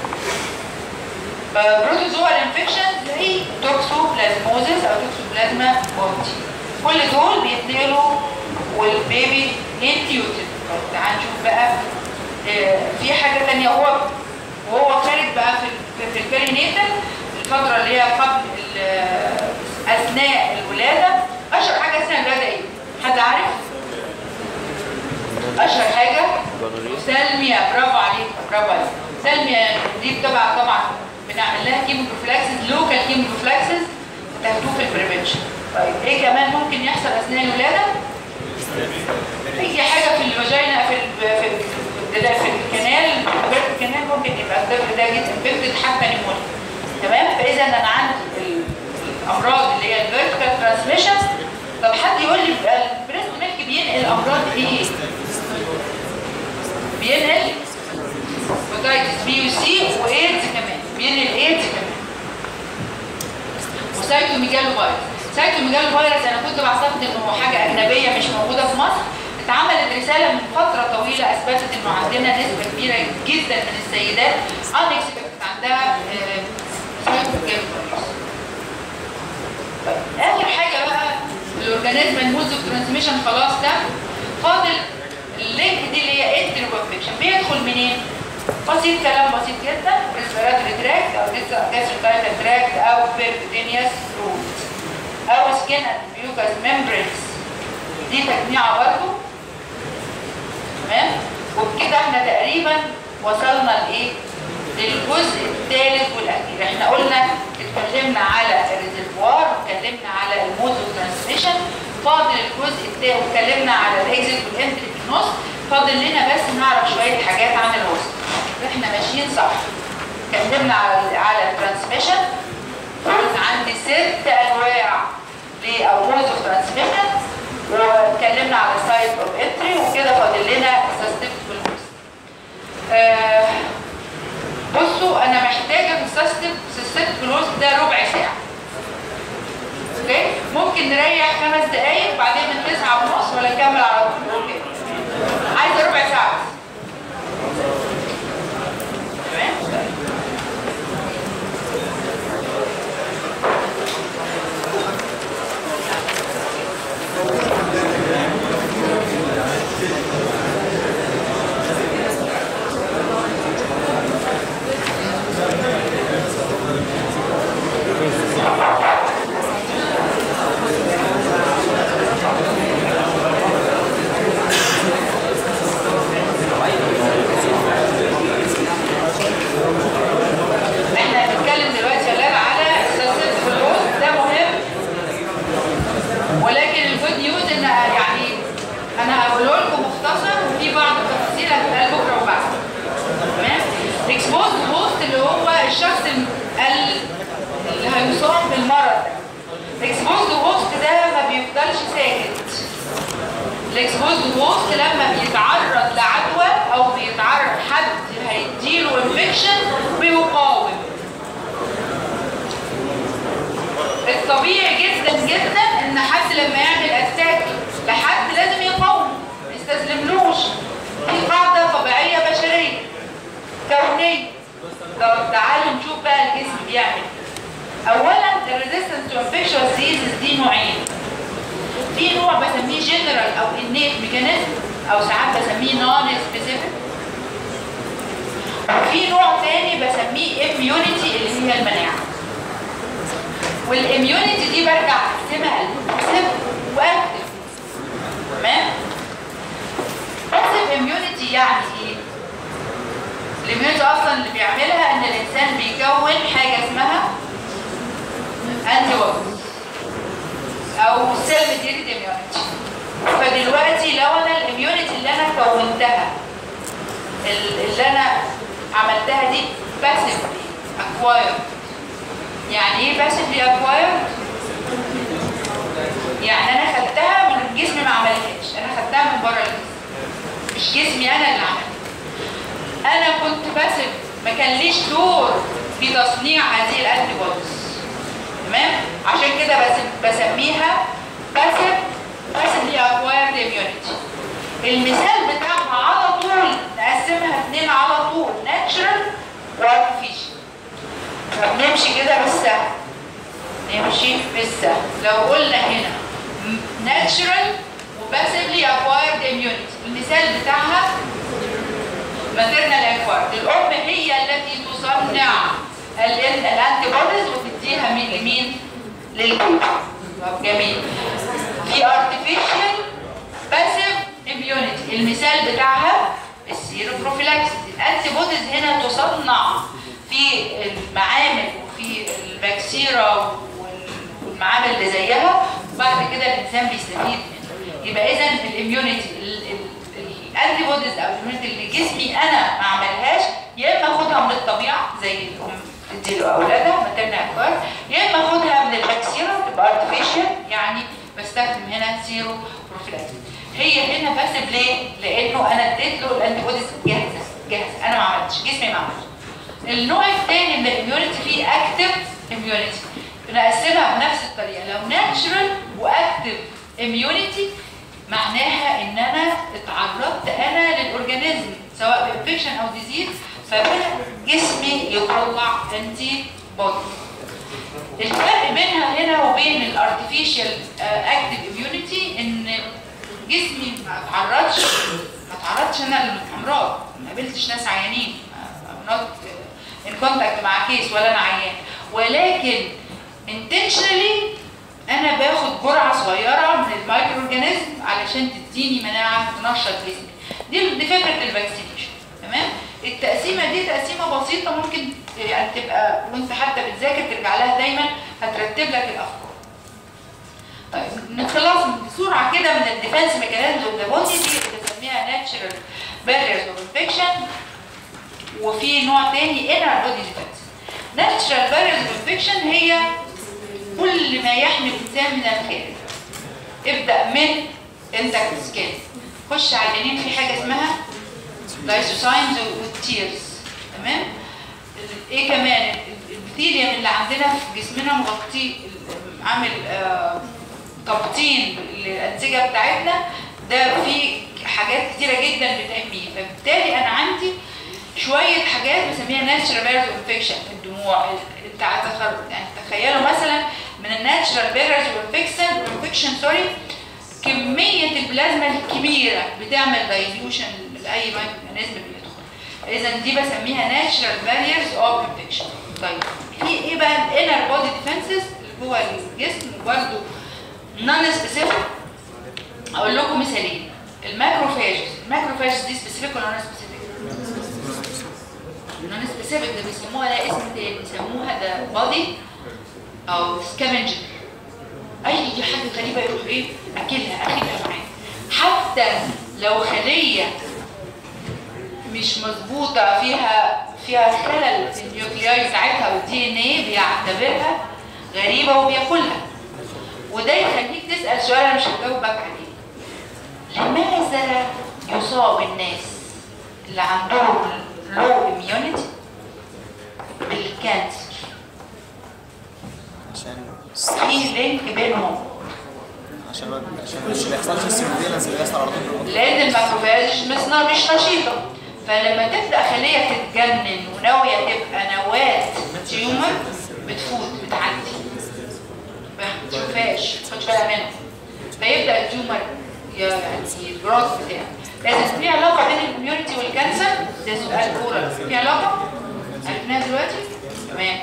بروتوزوال انفكشنز زي توكسوبلازموزيس او توكسوبلازما مونتي، كل دول بيتنقلوا والبيبي انتيوتد. تعال نشوف بقى في حاجه ثانيه. هو وهو خارج بقى في في البيرينيتال الفتره اللي هي قبل اثناء الولاده، اشهر حاجه اثناء الولاده ايه؟ حد عارف؟ اشهر حاجه سالميا. برافو عليك برافو عليك. سالميا دي بتبع طبعا بنعمل لها كيموبروفلاكسس، لوكال كيموبروفلاكسس تاخدوه في البريفنشن. طيب ايه كمان ممكن يحصل اثناء الولاده؟ اي حاجه في الفاجينا في في في, في الكنال في الكنال ممكن يبقى الطفل ده جيت انفكتد حتى نيمونيا. تمام؟ فاذا انا عندي الامراض اللي هي الفيرتيكال ترانسميشن. طب حد يقول لي البريست ميلك بينقل امراض ايه؟ بينقل هيباتيتس بي وسي وايدز كمان، بينقل ايدز كمان وسايتوميجالو فيروس. سايتوميجالو فيروس انا كنت بعتقد انه حاجه اجنبيه مش موجوده في مصر. اتعملت رساله من فتره طويله اثبتت انه عندنا نسبه كبيره جدا من السيدات unexpected عندها سايتوميجالو فيروس. طيب اخر حاجه بقى الاورجانيزم المود اوف ترانسميشن خلاص ده فاضل اللينك دي اللي هي انترو انفكشن. بيدخل منين؟ بسيط، كلام بسيط جدا. ريسبيراتوري تراكت او جاستروكايتال تراكت او بيركوتينيوس روت او سكين اند ميوكاس ميمبرينز. دي تجميعه برضه. تمام؟ وبكده احنا تقريبا وصلنا لايه؟ للجزء الثالث والاخير. احنا قلنا اتكلمنا على الريزرفوار واتكلمنا على المود اوف ترانسميشن. فاضل الجزء الثاني واتكلمنا على الاكزيت والانتري في النص. فاضل لنا بس نعرف شويه حاجات عن الوسط. احنا ماشيين صح. اتكلمنا على على الترانسميشن. قلنا عندي ست انواع ل او مود اوف ترانسميشن، واتكلمنا على السايت اوف انتري، وكده فاضل لنا السستيبل هوست. آه بصوا انا محتاجه في السستيبل هوست ده ربع ساعه. اوكي؟ ممكن نريح خمس دقايق وبعدين من تسعة ونص ولا نكمل على طول؟ اوكي. عايزه ربع ساعه بس. تمام؟ الشخص اللي هيصاب بالمرض الاكسبوزد هوست ده ما بيفضلش ساكت. الاكسبوزد هوست لما بيتعرض لعدوى او بيتعرض حد هيديله انفكشن بيقاوم. الطبيعي جدا جدا ان حد لما يعمل اتاك لحد لازم يقاوم، ما يستسلملوش. دي قاعده طبيعيه بشريه كونيه. طب تعالوا نشوف بقى الجسم بيعمل. اولا الريزيستنس تو انفكشوس ديزيز دي نوعين. في نوع بسميه جنرال او انيت ميكانيزم او ساعات بسميه نون سبيسيفيك. وفي نوع ثاني بسميه اميونيتي اللي هي المناعه. والاميونيتي دي برجع اقسمها لباسيف واكتف. تمام؟ باسيف اميونيتي يعني ايه؟ اصلا اللي بيعملها ان الانسان بيكون حاجه اسمها انتي بوديز او سيل ميديتد اميونيتي. فدلوقتي لو انا الاميونيتي اللي انا كونتها اللي انا عملتها دي باسفلي اكوايرد. يعني ايه باسفلي اكوايرد؟ يعني انا خدتها من الجسم ما عملهاش، انا خدتها من بره الجسم، مش جسمي انا اللي عملها. انا كنت باسف، ما كان ليش دور في تصنيع هذه الانتي بوديز. تمام؟ عشان كده بس بسميها باسف باسفلي اكوايرد اميونيتي. المثال بتاعها على طول نقسمها اثنين على طول، ناتشرال وارتفيشال. فبنمشي كده بالسهل، نمشي بالسهل. لو قلنا هنا ناتشرال وباسفلي اكوايرد اميونيتي، المثال بتاعها ماتيرنال اكوايرد. الام هي التي تصنع الانتي بوديز وتديها مين لمين؟ للبيبي. طب جميل. في ارتفيشال باسيف اميونيتي، المثال بتاعها السيروبروفيلاكسيس. الانتي بوديز هنا تصنع في المعامل وفي البكسيرا والمعامل اللي زيها، وبعد كده الانسان بيستفيد منها. يبقى اذا الاميونيتي الانتي بوديز او الاميونيتي اللي جسمي انا ما عملهاش، يا اما اخدها من الطبيعه زي الام تدي لاولادها ماتيرنال اكوايرد، يا اما اخدها من البكسيرا تبقى ارتفيشال، يعني بستخدم هنا سيرو بروفيلاكسيس. هي هنا باسف ليه؟ لانه انا اديت له الانتي بوديز جاهزه جاهزه، انا ما عملتش، جسمي ما عملش. النوع الثاني من الاميونيتي فيه اكتف اميونيتي، بنقسمها بنفس الطريقه. لو ناتشرال واكتف اميونيتي معناها ان انا اتعرضت انا للاورجانيزم سواء بانفكشن او ديزيز، فبدا جسمي يطلع انتي بودي. الفرق بينها هنا وبين الارتفيشال اكتف اميونيتي ان جسمي ما اتعرضش ما اتعرضش انا للامراض، ما قابلتش ناس عيانين، نوت ان كونتاكت مع كيس ولا انا عيان، ولكن intentionally انا باخد جرعه صغيره من المايكرو اورجانيزم علشان تديني مناعه تنشط جسمي. دي دي فكره الفاكسينيشن. تمام؟ التقسيمه دي تقسيمه بسيطه، ممكن يعني تبقى وانت حتى بتذاكر ترجع لها دايما، هترتب لك الافكار. طيب نخلص بسرعه كده من الديفنس ميكانيزم اوف ذا بودي، دي بنسميها ناتشرال باريرز اوف انفكشن. وفي نوع تاني انر بودي ديفنس. ناتشرال باريرز اوف انفكشن هي كل ما يحمي الانسان من الخارج. ابدا من انتاكت سكين، خش على الجنين في حاجه اسمها لايسوسايمز والتيرز. تمام؟ ايه كمان؟ البكتيريا اللي عندنا في جسمنا مغطي، عامل آه تبطين للانسجه بتاعتنا، ده فيه حاجات كتيره جدا بتحميه. فبالتالي انا عندي شويه حاجات بسميها ناتشرال باريرز اوف انفكشن. الدموع، يعني تخيلوا مثلا من الناتشرال باريرز اوف انفكشن سوري كميه البلازما الكبيره بتعمل دايليوشن لاي ميكانيزم بيدخل. اذا دي بسميها ناتشرال باريرز اوف انفكشن. طيب في ايه بقى الانر بودي ديفنسز اللي جوه الجسم وبرده نون سبيسيفيك؟ اقول لكم مثالين. الماكروفاجز، الماكروفاجز دي سبيسيفيك ولا نون سبيسيفيك؟ نون سبيسيفيك ده بيسموها لها اسم تاني، بيسموها ده بودي او سكافنجر. اي حاجه غريبه يروح ايه؟ اكلها اخدها معاه. حتى لو خليه مش مظبوطه فيها فيها خلل في النيوكلياي بتاعتها والدي ان ايه، بيعتبرها غريبه وبياكلها. وده يخليك تسال سؤال انا مش هجاوبك عليه. لماذا يصاب الناس اللي عندهم لو اميونيتي بالكانسر؟ عشان في لينك بينهم، عشان عشان مش ما يحصلش السيرفيلانس اللي بيحصل على طول، لان الماكروفاج مش نشيطه. فلما تبدا خليه تتجنن وناويه تبقى نواه تيومر، بتفوت بتعدي ما تشوفهاش، ما تاخدش بالها منها، فيبدا التيومر يعني الجروث بتاعه. لازم في علاقه بين الاميونيتي والكانسر، ده سؤال كوره، في علاقه عرفناها دلوقتي؟ تمام.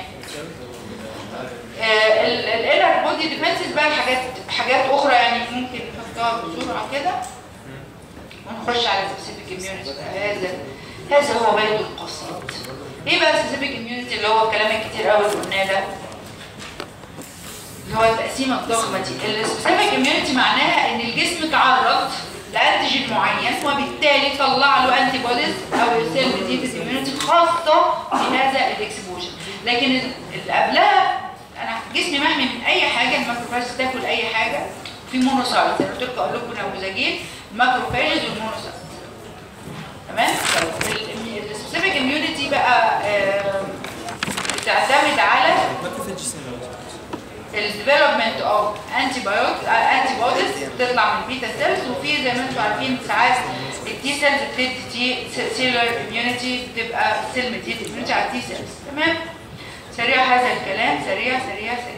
الانر بودي ديفنسز بقى حاجات حاجات اخرى يعني ممكن نحطها بسرعه كده ونخش على سبيسيفيك اميونيتي. هذا هذا هو بيت القصيد. ايه بقى السبيسيفيك اميونيتي اللي هو الكلام الكتير قوي اللي قلناه ده؟ اللي هو التقسيمه الضخمه دي. السبيسيفيك اميونيتي معناها ان الجسم تعرض لانتيجين معين وبالتالي طلع له انتي بوديز او سيل ميديتد اميونيتي خاصه بهذا الاكسبوجر. لكن اللي قبلها انا جسمي محمي من اي حاجه، الماكروفاجز تاكل اي حاجه، في مونوسايت زي ما قلت لكم اقول لكم نموذجين الماكروفاجز والمونوسايت. تمام؟ السبيسيفيك اميونيتي بقى آه بتعتمد على الديفلوبمنت اوف انتي انتي بوديز تطلع من البيتا سيلز، وفي زي ما انتم عارفين ساعات التي سيلز بتدي سيلولار اميونيتي بتبقى سيل ميديتد اميونيتي على التي سيلز. تمام؟ سريع هذا الكلام، سريع سريع سريع.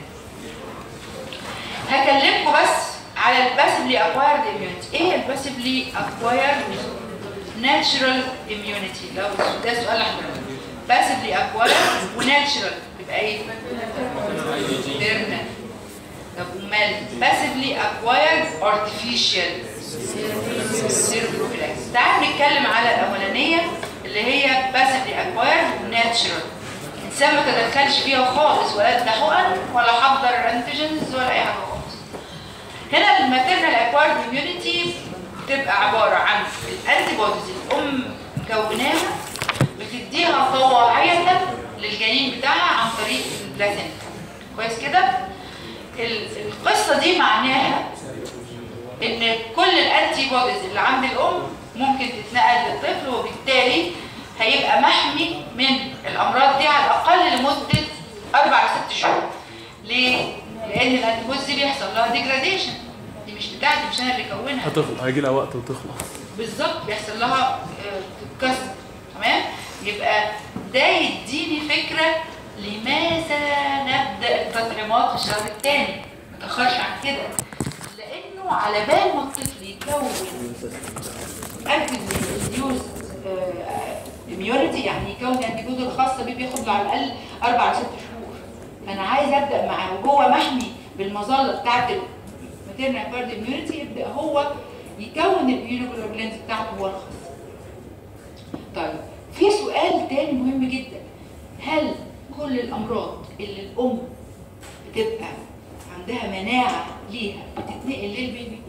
هكلمكم بس على الباسفلي اكوايرد اميونيتي. ايه الباسفلي اكوايرد ناتشرال اميونيتي؟ لو ده سؤال لحضرتك. باسفلي اكوايرد وناتشرال يبقى ايه؟ بيرمننت. طب امال باسفلي اكوايرد ارتفيشال سيروبروفيلاكس. تعالوا نتكلم على الاولانيه اللي هي باسفلي اكوايرد وناتشرال. الانسان ما تدخلش فيها خالص، ولا ادى حقن ولا حضر انتيجنز ولا اي حاجه خالص. هنا الماتيرنال اكوايرد اميونيتي بتبقى عباره عن الانتي بوديز الام مكوناها بتديها طواعيه للجنين بتاعها عن طريق البلازينتا. كويس كده؟ القصه دي معناها ان كل الانتي بوديز اللي عند الام ممكن تتنقل للطفل، وبالتالي هيبقى محمي من الامراض دي على الاقل لمده اربع لست شهور. ليه؟ لان الانتي بوديز دي بيحصل لها ديجراديشن، دي مش بتاعتي، مش انا اللي كونها. هتخلص، هيجي لها وقت وتخلص. بالظبط، بيحصل لها تتكسر. تمام؟ يبقى ده يديني فكره لماذا نبدا التطعيمات في الشهر الثاني، ما تاخرش عن كده، لانه على بال ما الطفل يكون انتي ديوز اميونيتي، يعني يكون الانتي بودي الخاصه بيه بياخد له على الاقل اربع لست شهور. فانا عايز ابدا معاه وهو محمي بالمظله بتاعت الماتيرنال اكوايرد اميونيتي، يبدا هو يكون الاميونوجلوبولينز بتاعته هو الخاص. طيب في سؤال تاني مهم جدا، هل كل الامراض اللي الام بتبقى عندها مناعه ليها بتتنقل للبيبي؟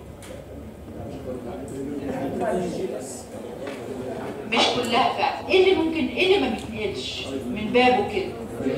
مش كلها فعلا. ايه اللي ممكن، ايه اللي ما بيتنقلش من بابه كده؟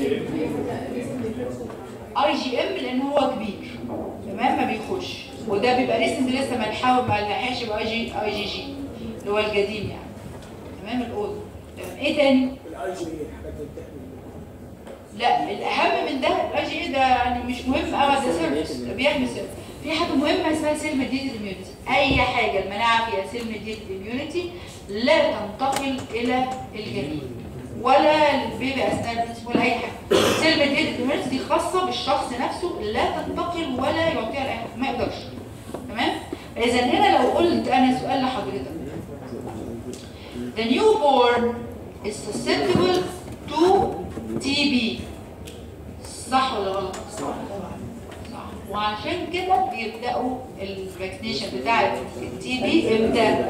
اي جي ام، لان هو كبير. تمام؟ ما بيخش، وده بيبقى ريسنت لسه ما لحقش ما لحقش باي جي اي جي جي اللي هو القديم يعني. تمام؟ الاوضه. تمام. ايه تاني؟ الاي جي اي الحاجات اللي بتحمي. لا، الاهم من ده الاي جي اي ده يعني مش مهم قوي، ده سيرفيس، ده بيحمي سيرفيس. في حاجه مهمه اسمها سيل ميديتد اميونيتي. اي حاجه المناعه فيها سيل ميديتد اميونيتي لا تنتقل الى الجنين ولا للبيبي اثناء البريس ولا اي حاجه. سيل ميديتد اميونيتي دي خاصه بالشخص نفسه، لا تنتقل ولا يعطيها لاي حاجه، ما يقدرش. تمام؟ اذا هنا لو قلت انا سؤال لحضرتك، the newborn is susceptible to تي بي، صح ولا غلط؟ صح. وعشان كده بيبداوا الفاكسينيشن بتاع التي بي امتى؟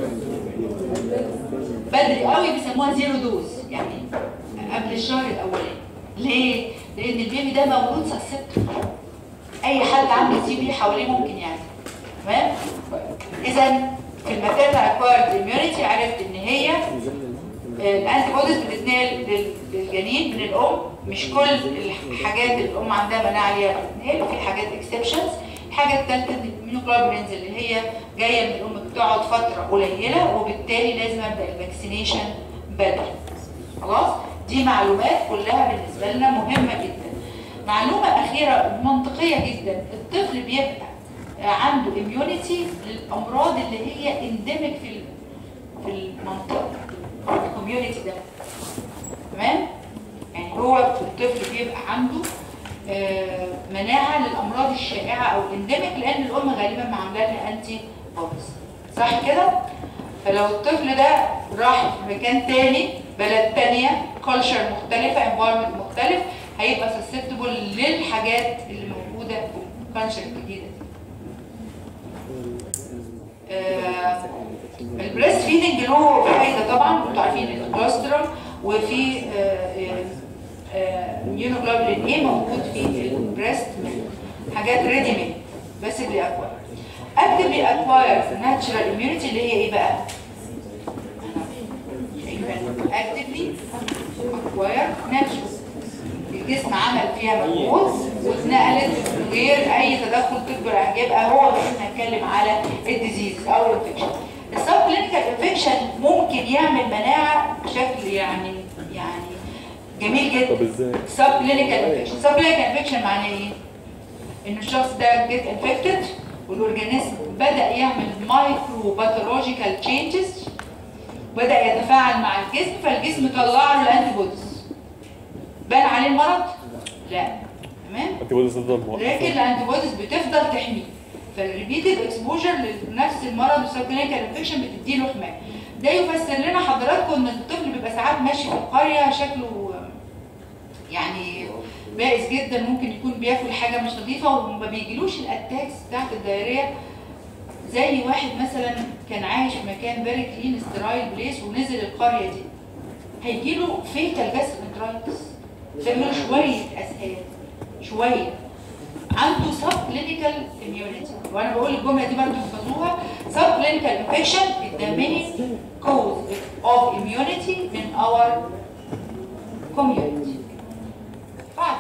بدري قوي، بيسموها زيرو دوز، يعني قبل الشهر الاولاني. ليه؟ لان البيبي ده مولود سسبتبل، اي حد عنده تي بي حواليه ممكن يعني. تمام؟ اذا في الماتيرنال اكوايرد اميونيتي عرفت ان هي الانتي بوديز بتتنقل للجنين من الام. مش كل الحاجات اللي الام عندها مناعه ليها بتتنقل، في حاجات اكسبشنز. الحاجه الثالثه الاميونوجلوبولينز اللي هي جايه من الام بتقعد فتره قليله، وبالتالي لازم ابدا الفاكسينيشن بدري. خلاص؟ دي معلومات كلها بالنسبه لنا مهمه جدا. معلومه اخيره منطقيه جدا، الطفل بيبقى عنده اميونيتي للامراض اللي هي انديميك في في المنطقه الكوميونتي ده. تمام؟ يعني هو الطفل بيبقى عنده آه مناعه للامراض الشائعه او الانديميك، لان الام غالبا ما عامله لها انتي بوديز. صح كده؟ فلو الطفل ده راح في مكان تاني، بلد تانيه، كلتشر مختلفه، انفايرمنت مختلف، هيبقى سسبتبل للحاجات اللي موجوده في الكلتشر الجديده دي. آه البريست فيدنج له فايده طبعا، انتوا عارفين الكوليسترول وفي immunoglobulin A موجود في البريست ميلك، حاجات ريدي ميد بس اللي اكواير. اكتفلي اكواير ناتشرال اميونيتي اللي هي ايه بقى؟ اكتفلي اكواير ناتشرال، الجسم عمل فيها مجهود واتنقلت من غير اي تدخل طبي، هيبقى هو بس هنتكلم على الديزيز او الانفكشن. السب كلينيكال انفكشن ممكن يعمل مناعه بشكل يعني يعني جميل جدا. طب ازاي؟ سب كلينيكال انفكشن، سب كلينيكال انفكشن معناه ايه؟ ان الشخص ده جيت انفكتد والاورجانيزم بدا يعمل مايكرو باثولوجيكال تشينجز، بدا يتفاعل مع الجسم، فالجسم طلع له الانتي بوديز. بان عليه المرض؟ لا، تمام؟ الانتي بوديز تفضل موقفه، لكن الانتي بوديز بتفضل تحميه. فالريبيتد اكسبوجر لنفس المرض والسب كلينيكال انفكشن بتدي له حمايه. ده يفسر لنا حضراتكم ان الطفل بيبقى ساعات ماشي في القريه شكله يعني بائس جدا، ممكن يكون بياكل حاجه مش نظيفه وما بيجيلوش الاتاكس بتاعت الدايريه، زي واحد مثلا كان عايش في مكان فيري كلين سترايل بليس ونزل القريه دي، هيجيله فيتال جاسترنترايتس، ده له شويه اسهال شويه، عنده سب كلينيكال اميونيتي. وانا بقول الجمله دي برضه تحفظوها، سب كلينيكال انفكشن is the main cause of immunity in our community. بعد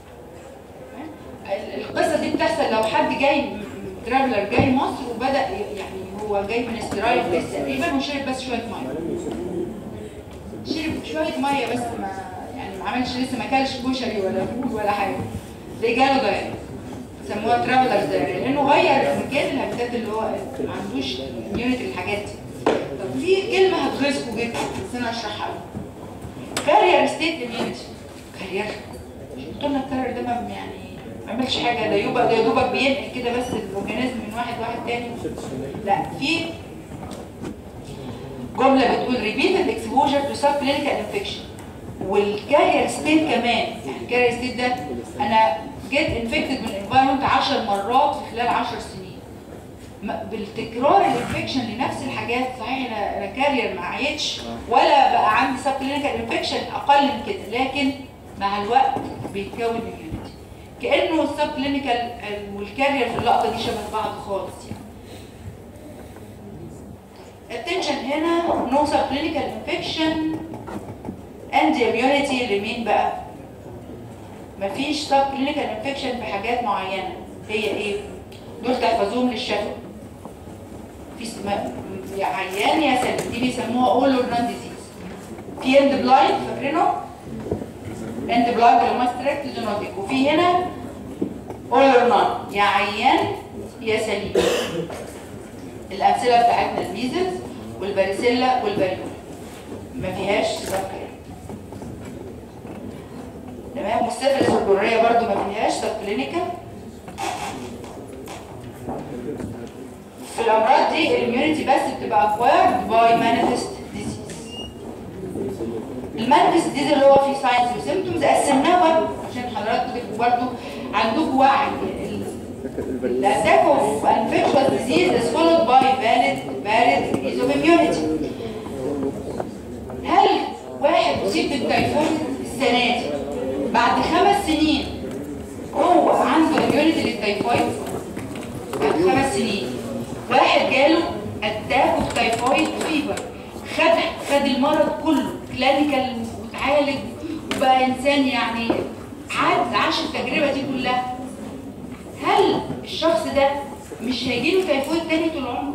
القصه دي بتحصل لو حد جاي ترافلر جاي مصر وبدا يعني هو جاي من استرايل بس تقريبا وشرب بس شويه ميه، شرب شويه ميه بس، ما يعني ما عملش لسه ما كلش كشري ولا فول ولا حاجه، ده جاله دايريا، سموها ترافلرز دايريا لانه غير مكان الهابيتات اللي هو ما عندوش اميونيتي للحاجات دي. طب في كلمه هتغيظكم جدا بس انا اشرحها لكم، كارير ستيت اميونيتي. كارير قلت لنا الكارير ده ما يعني ما بيعملش حاجه، ده يبقى ده يا دوبك بينقل كده بس الاورجانيزم من واحد لواحد تاني. لا، في جمله بتقول repeated exposure to subclinical infection والكارير ستيت كمان. يعني الكارير ستيت ده انا جيت انفكتد من الانفايرمنت عشر مرات في خلال عشر سنين بالتكرار الانفكشن لنفس الحاجات. صحيح انا انا كارير ما عيتش ولا بقى عندي subclinical انفكشن، اقل من كده، لكن مع الوقت بيتكون immunity. كانه السب كلينيكال والكارير في اللقطه دي شبه بعض خالص يعني. التنشن هنا نو سب كلينيكال انفكشن اند اميونيتي لمين بقى؟ مفيش سب كلينيكال انفكشن في حاجات معينه، هي ايه؟ دول تحفظوهم للشفا. في عيان يا سلام دي بيسموها اول اور نون ديزيز. في اند بلايند فاكرينه؟ اند بلايند اللي هو ستريكت جينوتيك، وفي هنا اول اور نون، يا عيان يا سليم. الامثله بتاعتنا الميزلز والباريسيلا والباريولا ما فيهاش سب تمام، والسيفلس والجريه برضو ما فيهاش سب كلينيكال. في الامراض دي الاميونيتي بس بتبقى اكوايرد باي مانيفست ديزيز. المانيفست ديزيز اللي هو فيه ساينز وسيمبتومز قسمناه برضو عشان حضراتكم تبقوا برضو عندكم وعي. الاتاك اوف انفكشوس ديزيز از فولود باي فاليد فاليد ديزيز اوف اميونيتي. هل واحد اصيب بالتيفويد السنه دي بعد خمس سنين هو عنده اميونيتي للتيفويد؟ بعد خمس سنين واحد جاله اتاك اوف تيفويد فيبر، خد خد المرض كله كلينيكال وتعالج وبقى انسان يعني عاد عاش التجربه دي كلها، هل الشخص ده مش هيجيله تيفويد تاني طول عمره؟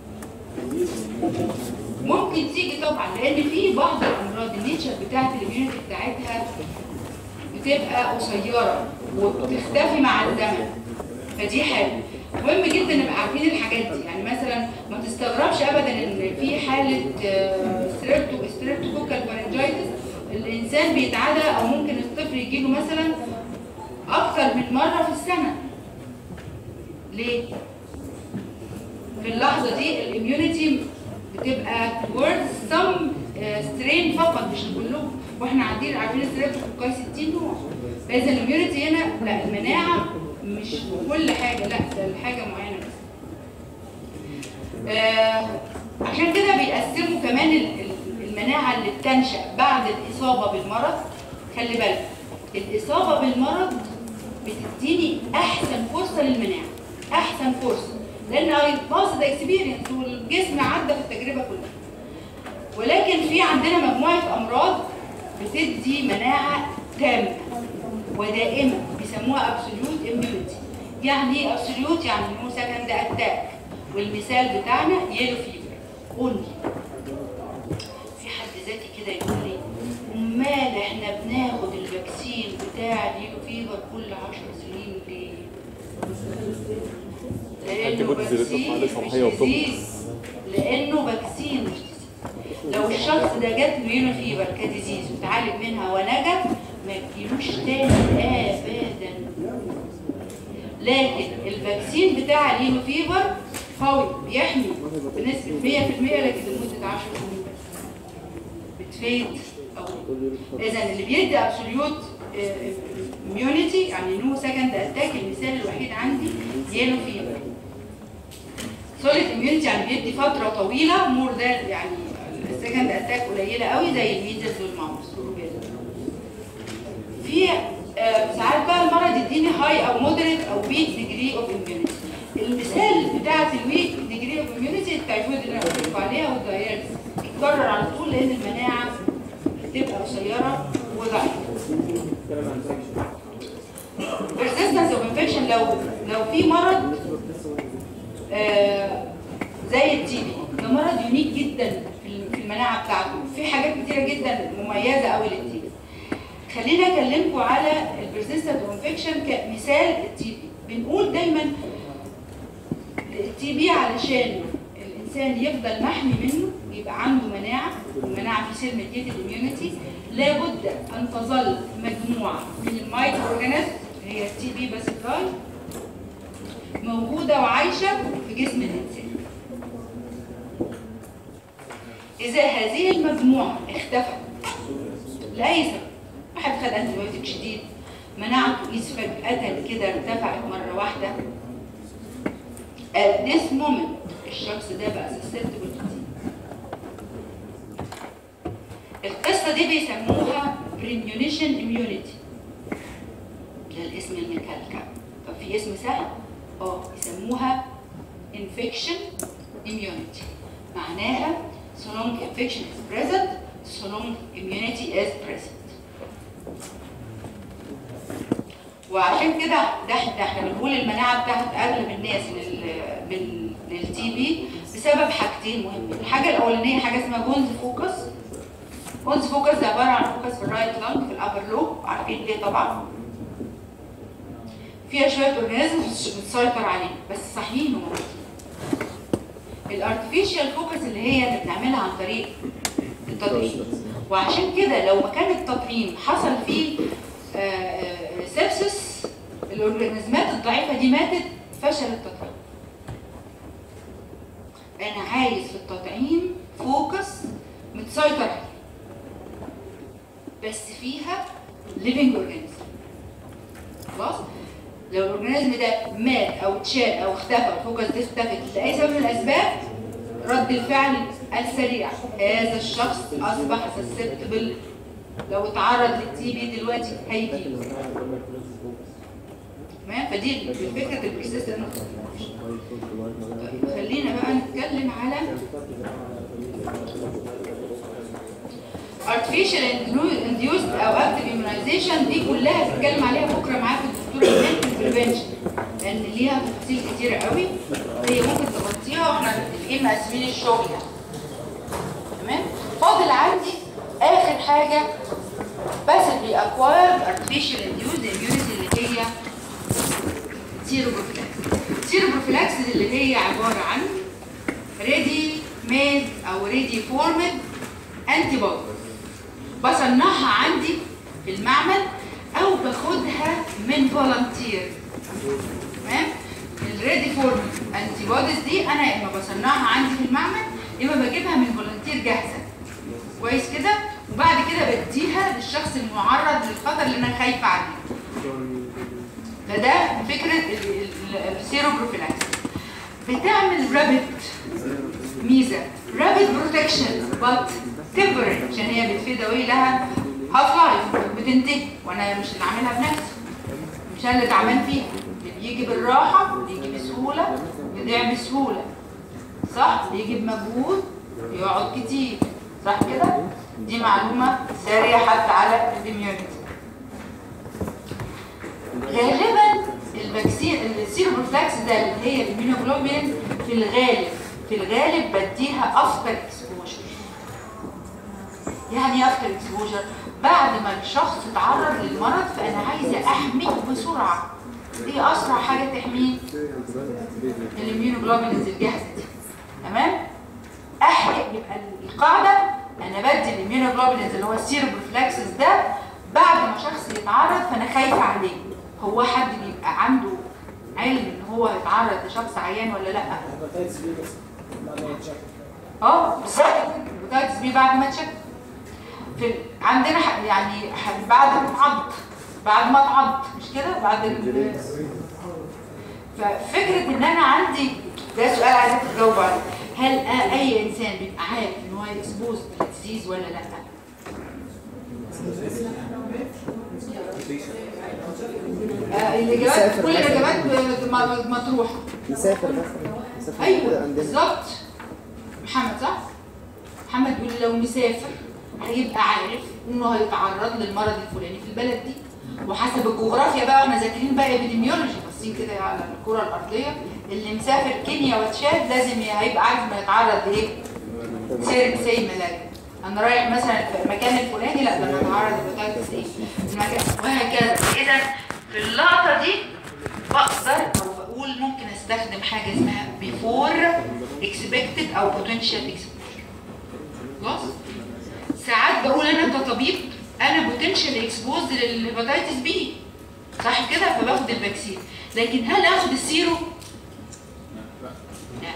ممكن تيجي طبعا، لان في بعض الامراض النيتشر بتاعت الاميونيتي بتاعتها بتبقى قصيره وبتختفي مع الزمن، فدي حاجه مهم جدا نبقى عارفين الحاجات دي. يعني مثلا ما تستغربش ابدا ان في حاله ستريبتو ستريبتوكوكال فارنجايتس الانسان بيتعدى، او ممكن الطفل يجيله مثلا اكثر من مره في السنه. ليه؟ في اللحظه دي الاميونيتي بتبقى towards some سترين فقط مش كلهم، واحنا عارفين عارفين الستريبتوكوكاي ستين نوع. فاذا الاميونيتي هنا لا، المناعه مش كل حاجه، لا ده الحاجه معينه بس. آه عشان كده بيقسموا كمان المناعه المناعه اللي بتنشا بعد الاصابه بالمرض. خلي بالك الاصابه بالمرض بتديني احسن فرصه للمناعه، احسن فرصه، لان اي باص ده اكسبيرينس والجسم عدى في التجربه كلها. ولكن في عندنا مجموعه امراض بتدي مناعه تامه ودائمه بيسموها ابسوليوت اميونيتي. يعني ايه ابسوليوت؟ يعني نو سكند اتاك، والمثال بتاعنا يلو فيفر اونلي. في حد ذاتي كده يقول لي امال احنا بناخد الفاكسين بتاع اليلو فيفر كل عشر سنين ليه؟ لانه فاكسين مش ديزيز، لانه فاكسين مش ديزيز. لو الشخص ده جات له يلو فيفر كديزيز وتعالج منها ونجا ما تجيلوش تاني ابدا. لكن الفاكسين بتاع اليلو فيفر قوي بيحمي بنسبه مية في المية لكن لمده عشر سنين بس بتفيد قوي. اذا اللي بيدي ابسوليوت اميونيتي يعني نو سكند اتاك، المثال الوحيد عندي يلو فيفر. سوليد اميونيتي يعني بيدي فتره طويله مور ذان، يعني السكند اتاك قليله قوي زي الميزلز والماوس والروبيلا. في آه ساعات بقى المرض يديني هاي او مودريت او ويك ديجري اوف اميونيتي. المثال بتاعت الويك ديجري اوف اميونيتي التايفويد اللي انا قلت لكم عليها والدايرز يتكرر على طول لان المناعه بتبقى قصيره وضعيفه. persistence of infection لو لو في مرض آه زي التي بي، ده مرض يونيك جدا في المناعه بتاعته، في حاجات كتيره جدا مميزه قوي للتي بي. خلينا اكلمكم على البرسيستنت انفكشن كمثال التي بي. بنقول دايما التي بي علشان الانسان يفضل محمي منه يبقى عنده مناعه، والمناعه في سيل ميديتد اميونيتي، لابد ان تظل مجموعه من المايكرو اورجانيزم هي التي بي باسيلاي موجوده وعايشه في جسم الانسان. اذا هذه المجموعه اختفت لاي سبب، واحد خد انتيبيوتيك شديد، مناعته قيس فجأة كده ارتفعت مرة واحدة، at this moment الشخص ده بقى susceptible to القصة دي بيسموها premonition immunity. ده الاسم المكلكع. طب في اسم سهل؟ اه يسموها infection immunity. معناها so long infection is present so long immunity is present. وعشان كده ده احنا بنقول المناعه بتاعت اغلب الناس لل للتي بي بسبب حاجتين مهمين. الحاجه الاولانيه حاجه اسمها جونز فوكس. جونز فوكس ده عباره عن فوكس في الرايت لانج في الابر لوب، عارفين ليه طبعا. فيها شويه اورجانيزم بتسيطر عليه بس صحيين وموجودين. الارتفيشال فوكس اللي هي اللي بنعملها عن طريق التطعيم، وعشان كده لو مكان التطعيم حصل فيه سبسس الاورجانيزمات الضعيفه دي ماتت، فشل التطعيم. انا عايز في التطعيم فوكس متسيطر عليه بس فيها ليفنج اورجانيزم. خلاص لو الاورجانيزم ده مات او اتشال او اختفى الفوكس دي اختفت لاي سبب من الاسباب، رد الفعل السريع هذا الشخص اصبح سسبتبل، لو اتعرض للتي بي دلوقتي هيجي. تمام؟ فدي فكره البرسيستنت. طيب خلينا بقى نتكلم على artificial induced او active immunization. دي كلها هتتكلم عليها بكره معاك الدكتوره ايمان في البريفنشن، لان ليها تفاصيل كتيره قوي هي ممكن تغطيها واحنا متفقين مقسمين الشغل يعني. تمام؟ فاضل عندي اخر حاجه passively acquired artificial induced immunity اللي هي سيروبروفيلاكس. سيروبروفيلاكس اللي هي عباره عن ready made او ready formed antibody بصنعها عندي في المعمل او باخدها من فولنتير. تمام؟ الريدي فورم انتي بوديز دي انا اما بصنعها عندي في المعمل اما بجيبها من فولنتير جاهزه كويس كده، وبعد كده بديها للشخص المعرض للخطر اللي انا خايفه عليه. فده فكره السيروبروفيلاكس. بتعمل رابيد ميزه رابيد بروتكشن بات تمبرري عشان هي بتفيد اوي لها هاف لايف بتنتهي، وانا مش اللي عاملها بنفسي، مش انا اللي تعبان فيها. بيجي بالراحه، بيجي بسهوله، بيضيع بسهوله، صح؟ بيجي بمجهود، بيقعد كتير، صح كده؟ دي معلومه سريعه حتى على الاميونيتي. غالبا الفاكسين السيروبروفلاكس ده اللي هي الاميونوجلوبولين في الغالب في الغالب بديها افتر اكسبوجر. يعني ايه افتر اكسبوجر؟ بعد ما الشخص اتعرض للمرض فانا عايزه احميه بسرعه. ايه اسرع حاجه تحميه؟ الاميونوجلوبولينز الجاهزه دي. تمام؟ احرق. يبقى القاعده انا بدي الاميونوجلوبولينز اللي هو السيروبروفلاكسس ده بعد ما شخص يتعرض فانا خايفه عليه. هو حد بيبقى عنده علم ان هو يتعرض لشخص عيان ولا لا؟ اه بالظبط، الهيباتيتس بي بعد ما تشك. في عندنا يعني بعد ما اتعض، بعد ما اتعض مش كده؟ بعد ال... ففكره ان انا عندي ده سؤال عايزاك تجاوب عليه. هل اي انسان بيبقى عارف ان هو اكسبوز للديزيز ولا لا؟ آه الاجابات كل الاجابات مطروحه. يسافر بس. ايوه بالظبط. محمد صح؟ محمد بيقول لو مسافر هيبقى عارف انه هيتعرض للمرض الفلاني في البلد دي، وحسب الجغرافيا بقى احنا ذاكرين بقى ابيديميولوجي باصين كده على الكره الارضيه. اللي مسافر كينيا وتشاد لازم هيبقى عارف انه يتعرض لايه؟ سيرك سي ملاجئ. انا رايح مثلا في المكان الفلاني، لا ده انا هتعرض لهيباتيتس ايه المكان وهكذا. اذا في اللقطه دي بقدر او بقول ممكن استخدم حاجه اسمها بيفور اكسبكتد او بوتنشال اكسبوجر. خلاص؟ ساعات بقول انا كطبيب انا بوتنشال اكسبوز للهيباتيتس بي، صح كده؟ فباخد الفاكسين. لكن هل اخد السيرو؟ لا.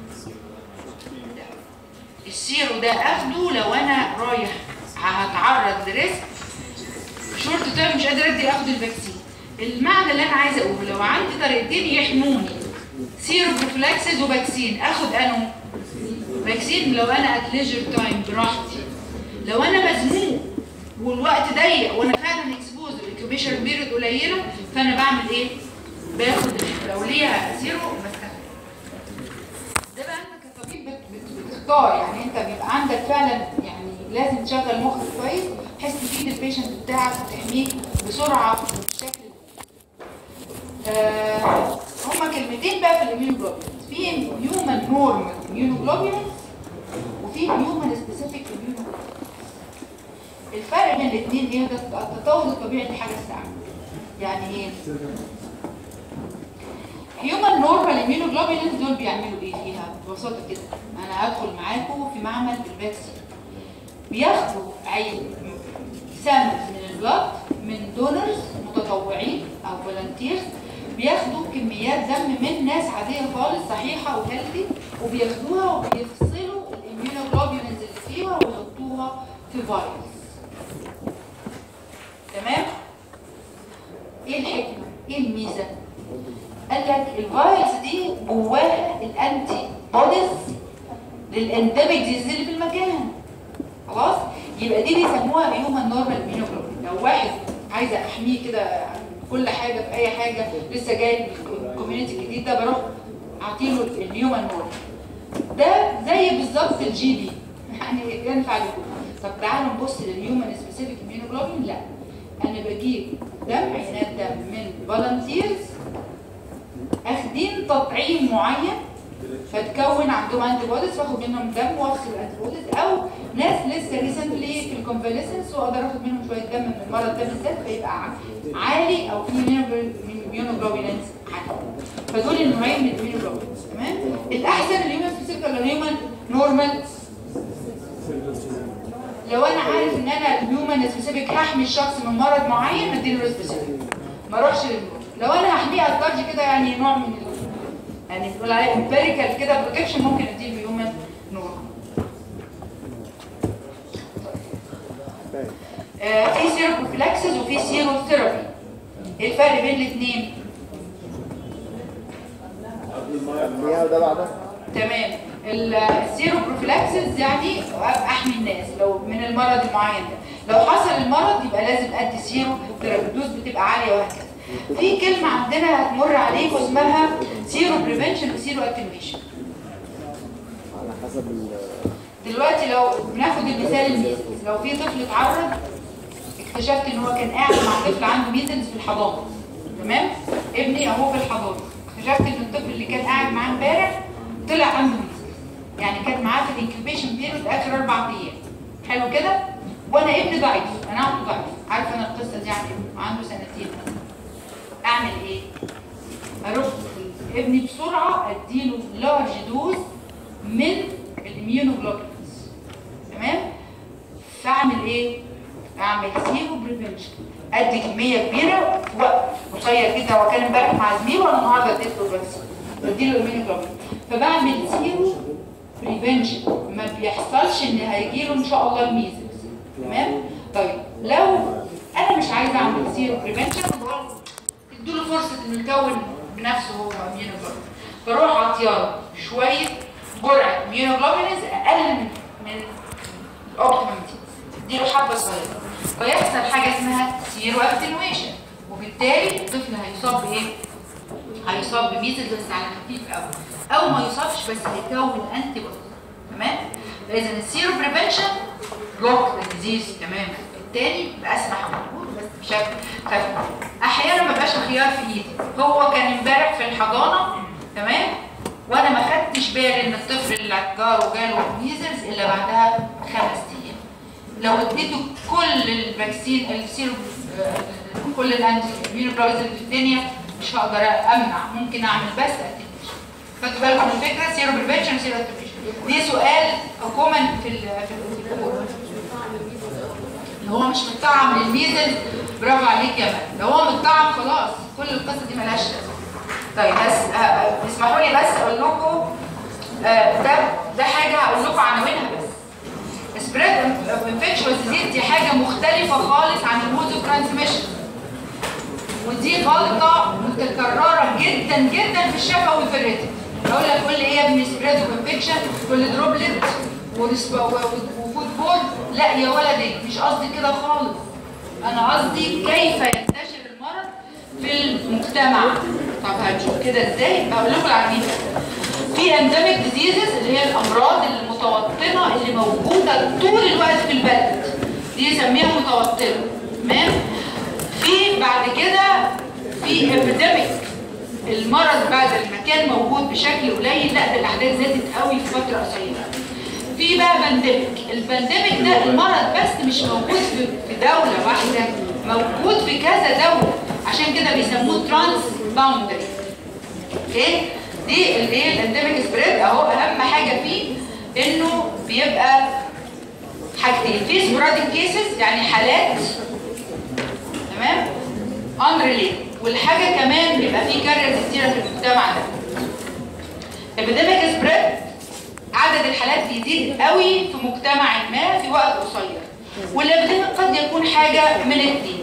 السيرو ده اخده لو انا رايح هتعرض لريسك شورت تيرم مش قادر ادي اخد الفاكسين. المعنى اللي انا عايزه اقوله لو عندي طريقتين يحموني سيرو بروفلاكسيس وفاكسين، اخد انه فاكسين لو انا ات ليجر تايم براحتي. لو انا مزنوق والوقت ضيق وانا فعلا اكسبوز الانكيوبيشن بيريد قليله فانا بعمل ايه؟ باخد لو ليها سيرو بستخدم. ده بقى انت كطبيب بتختار، يعني انت بيبقى عندك فعلا يعني لازم تشغل مخك كويس بحيث تفيد البيشنت بتاعك وتحميه بسرعه وبشكل. آه هما كلمتين بقى في الاميونوجلوبولينز، في هيومن نورمال اميونوجلوبولينز وفي هيومن سبيسيفيك اميونوجلوبولينز. الفرق بين الاثنين ايه؟ ده التطور الطبيعي لحاجه الساعه. يعني ايه؟ هيومن نورمال اميونوجلوبولينز دول بيعملوا ايه فيها؟ ببساطه كده انا هدخل معاكم في معمل بالفاكسين، بياخدوا عين سم من البلاد من دونرز متطوعين او فولنتيرز، بياخدوا كميات دم من ناس عاديه خالص صحيحه وهيلثي، وبياخدوها وبيفصلوا الاميونوجلوبولينز اللي فيها ويحطوها في فايروس. تمام؟ ايه الحكمه؟ ايه الميزه؟ قال لك الفايروس دي جواها الانتي بوديز للانديميك ديزيز اللي في المكان. خلاص؟ يبقى دي بيسموها هيومن نورمال اميونوجلوبولين. لو واحد عايزه احميه كده كل حاجه في اي حاجه لسه جاي من الكوميونتي الجديد ده بروح اعطيله الهيومن نورمال. ده زي بالظبط الجي بي يعني ينفع لكم. طب تعالوا نبص للهيومن سبيسيفيك اميونوجلوبولين. لا، انا بجيب دم عينات دم من فولنتيرز اخدين تطعيم معين فتكون عندهم انتي بوديز، فاخد منهم دم وافصل الانتي بوديز، او ناس لسه ريسنتلي في الكونفاليسنس واقدر اخد منهم شويه دم من المرض ده بالذات فيبقى عالي او في اميونوجلوبولينز عالي. فدول النوعين من الاميونوجلوبولينز. تمام؟ الاحسن الهيومن سبيسيفيك ولا الهيومن نورمال؟ لو انا عارف ان انا الهيومن سبيسيفيك هحمي الشخص من مرض معين اديله السبيسيفيك، ما اروحش للنورمال. لو انا هحميه اترج كده يعني نوع من ال... يعني بنقول عليه امبيريكال كده بروتكشن ممكن اديله هيومن نورمال. آه في سيروبروفلاكسيس وفي سيروثيرابي. ايه الفرق بين الاثنين؟ قبل ده بعدها. تمام. السيرو بروفيلاكسس يعني احمي الناس لو من المرض المعين ده، لو حصل المرض يبقى لازم ادي سيرو ثيرابي، الدوز بتبقى عاليه وهكذا. في كلمه عندنا هتمر عليكم اسمها سيرو بريفنشن وسيرو اتنويشن. على حسب دلوقتي لو بناخد المثال الميزلز، لو في طفل اتعرض اكتشفت ان هو كان قاعد مع طفل عنده ميزلز في الحضانه، تمام؟ ابني اهو في الحضانه، اكتشفت ان الطفل اللي كان قاعد معاه امبارح طلع عنده ميزلز، يعني كانت معاه في الانكيوبيشن بيريود اخر اربع ايام. حلو كده؟ وانا ابني ضعيف، انا عنده ضعيف، عارفه انا القصه دي عن ابني عنده سنتين. اعمل ايه؟ اروح ابني بسرعه اديله لارج دوز من الاميونوجلوبولينز، تمام؟ فاعمل ايه؟ اعمل سيرو بريفنشن، ادي كميه كبيره في وقت قصير جدا. هو كان امبارح مع زميله وانا النهارده اديت له فاكسين، بديله الاميونوجلوبولين، فبعمل سيرو بريفنشن، ما بيحصلش ان هيجي له ان شاء الله الميزلز، تمام؟ طيب لو انا مش عايزه اعمل سيرو بريفنشن، بقول ادوا له فرصه انه يكون بنفسه هو اميونوجلوبولين، بروح عطياله شويه جرعه اميونوجلوبولينز اقل من من الاوبتيمم دي، اديله حبه صغيره، فيحصل حاجه اسمها سيرو اتنويشن، وبالتالي الطفل هيصاب بايه؟ هيصاب بميزلز بس على خفيف قوي، او ما يصابش بس هيكون انتي بودي، تمام؟ فاذا السيرو بريفنشن بلوك الديزيز تماما، الثاني باسمح موجود بس بشكل خفيف. احيانا ما بقاش خيار في ايدي، هو كان امبارح في الحضانه، تمام؟ وانا ما خدتش بالي ان الطفل اللي جاره جاله ميزلز الا بعدها خمس ايام. لو اديته كل الفاكسين السيرو كل الانتي اميونوجلوبولينز في الدنيا مش هقدر امنع، ممكن اعمل بس اتنويشن. خدتوا بالكم من الفكره؟ سيرو بريفنشن وسيرو اتنويشن دي سؤال كومن في ال في الدكتور اللي هو مش متطعم للميزل. برافو عليك يا مان، لو هو متطعم خلاص كل القصه دي مالهاش لازمه. طيب بس آه اسمحوا لي بس اقول لكم آه ده ده حاجه هقول لكم عناوينها بس. سبريد انفكشوس ديزيز دي حاجه مختلفه خالص عن المود اوف ترانسميشن، ودي غلطه متكرره جدا جدا في الشفوي وفي الريتم. اقول لك قول لي ايه يا ابني سبريد اوف انفكشن؟ تقول لي دروبلت وفوتبول. لا يا ولدي مش قصدي كده خالص، انا قصدي كيف ينتشر المرض في المجتمع. طب هنشوف كده ازاي؟ هقول لكم العناوين. في انديميك ديزيزز اللي هي الامراض المتوطنه اللي موجوده طول الوقت في البلد، دي نسميها متوطنه، تمام؟ في بعد كده في ابيديميك، المرض بعد ما كان موجود بشكل قليل لا ده الاحداث زادت قوي في فتره قصيره. في بقى بانديميك، البانديميك ده المرض بس مش موجود في دوله واحده، موجود في كذا دوله، عشان كده بيسموه ترانس باوندري. اوكي؟ دي اللي هي الانديميك سبريد اهو. اهم حاجه فيه انه بيبقى حاجتين، في سبوراديك كيسز يعني حالات، تمام؟ انريليتد، والحاجه كمان بيبقى فيه كاريرز كتيره في المجتمع ده. الابيديميك سبريد عدد الحالات بيزيد قوي في مجتمع ما في وقت قصير، والابيديميك قد يكون حاجه من الاثنين،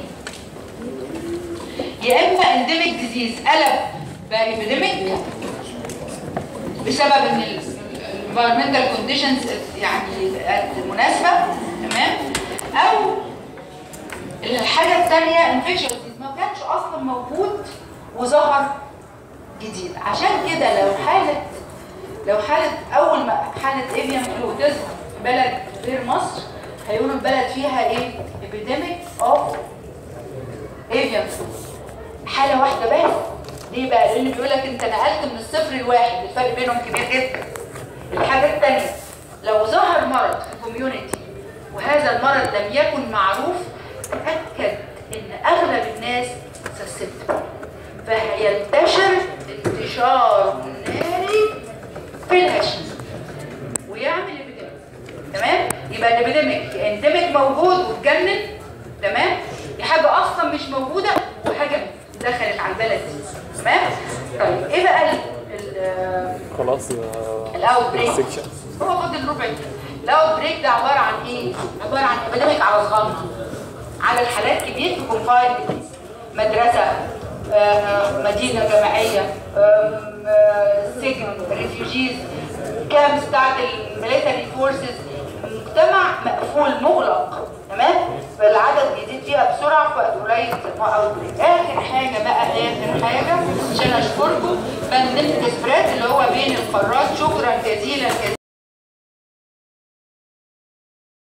يا اما انديميك ديزيز قلب بقى ابيديميك بسبب ان الانفايرمنتال كونديشنز يعني بقت مناسبه، تمام؟ او الحاجه الثانيه انفكشن ما كانش اصلا موجود وظهر جديد. عشان كده لو حاله لو حاله اول ما حاله افيان فلو تظهر في بلد غير مصر هيقولوا البلد فيها ايه؟ epidemic of avian flu. حاله واحده بس. ليه بقى؟ لان بيقول لك انت نقلت من الصفر لواحد، الفرق بينهم كبير جدا. الحاجه الثانيه لو ظهر مرض في كوميونتي وهذا المرض لم يكن معروف، تاكد ان اغلب الناس سسبتم، فهينتشر انتشار ناري في الهشيم ويعمل ابيديميك، تمام؟ يبقى الابيديميك انديميك موجود واتجنن، تمام؟ دي حاجه اصلا مش موجوده وحاجه دخلت على البلد دي، تمام؟ طيب ايه بقى ال ال خلاص الاوت بريك؟ هو فاضل ربع كده. الاوت بريك ده عباره عن ايه؟ عباره عن ابيديميك على صغارنا، على الحالات كبير في كونفايند بليس، مدرسه، آه، مدينه جامعيه، آه، سجن، ريفيوجيز، الكامبس بتاعت الميليتري فورسز، مجتمع مقفول مغلق، تمام؟ فالعدد بيزيد فيها بسرعه في وقت قليل. اخر حاجه بقى اخر حاجه عشان اشكركم، بانديميك سبريد اللي هو بين القارات. شكرا جزيلا جزيلا.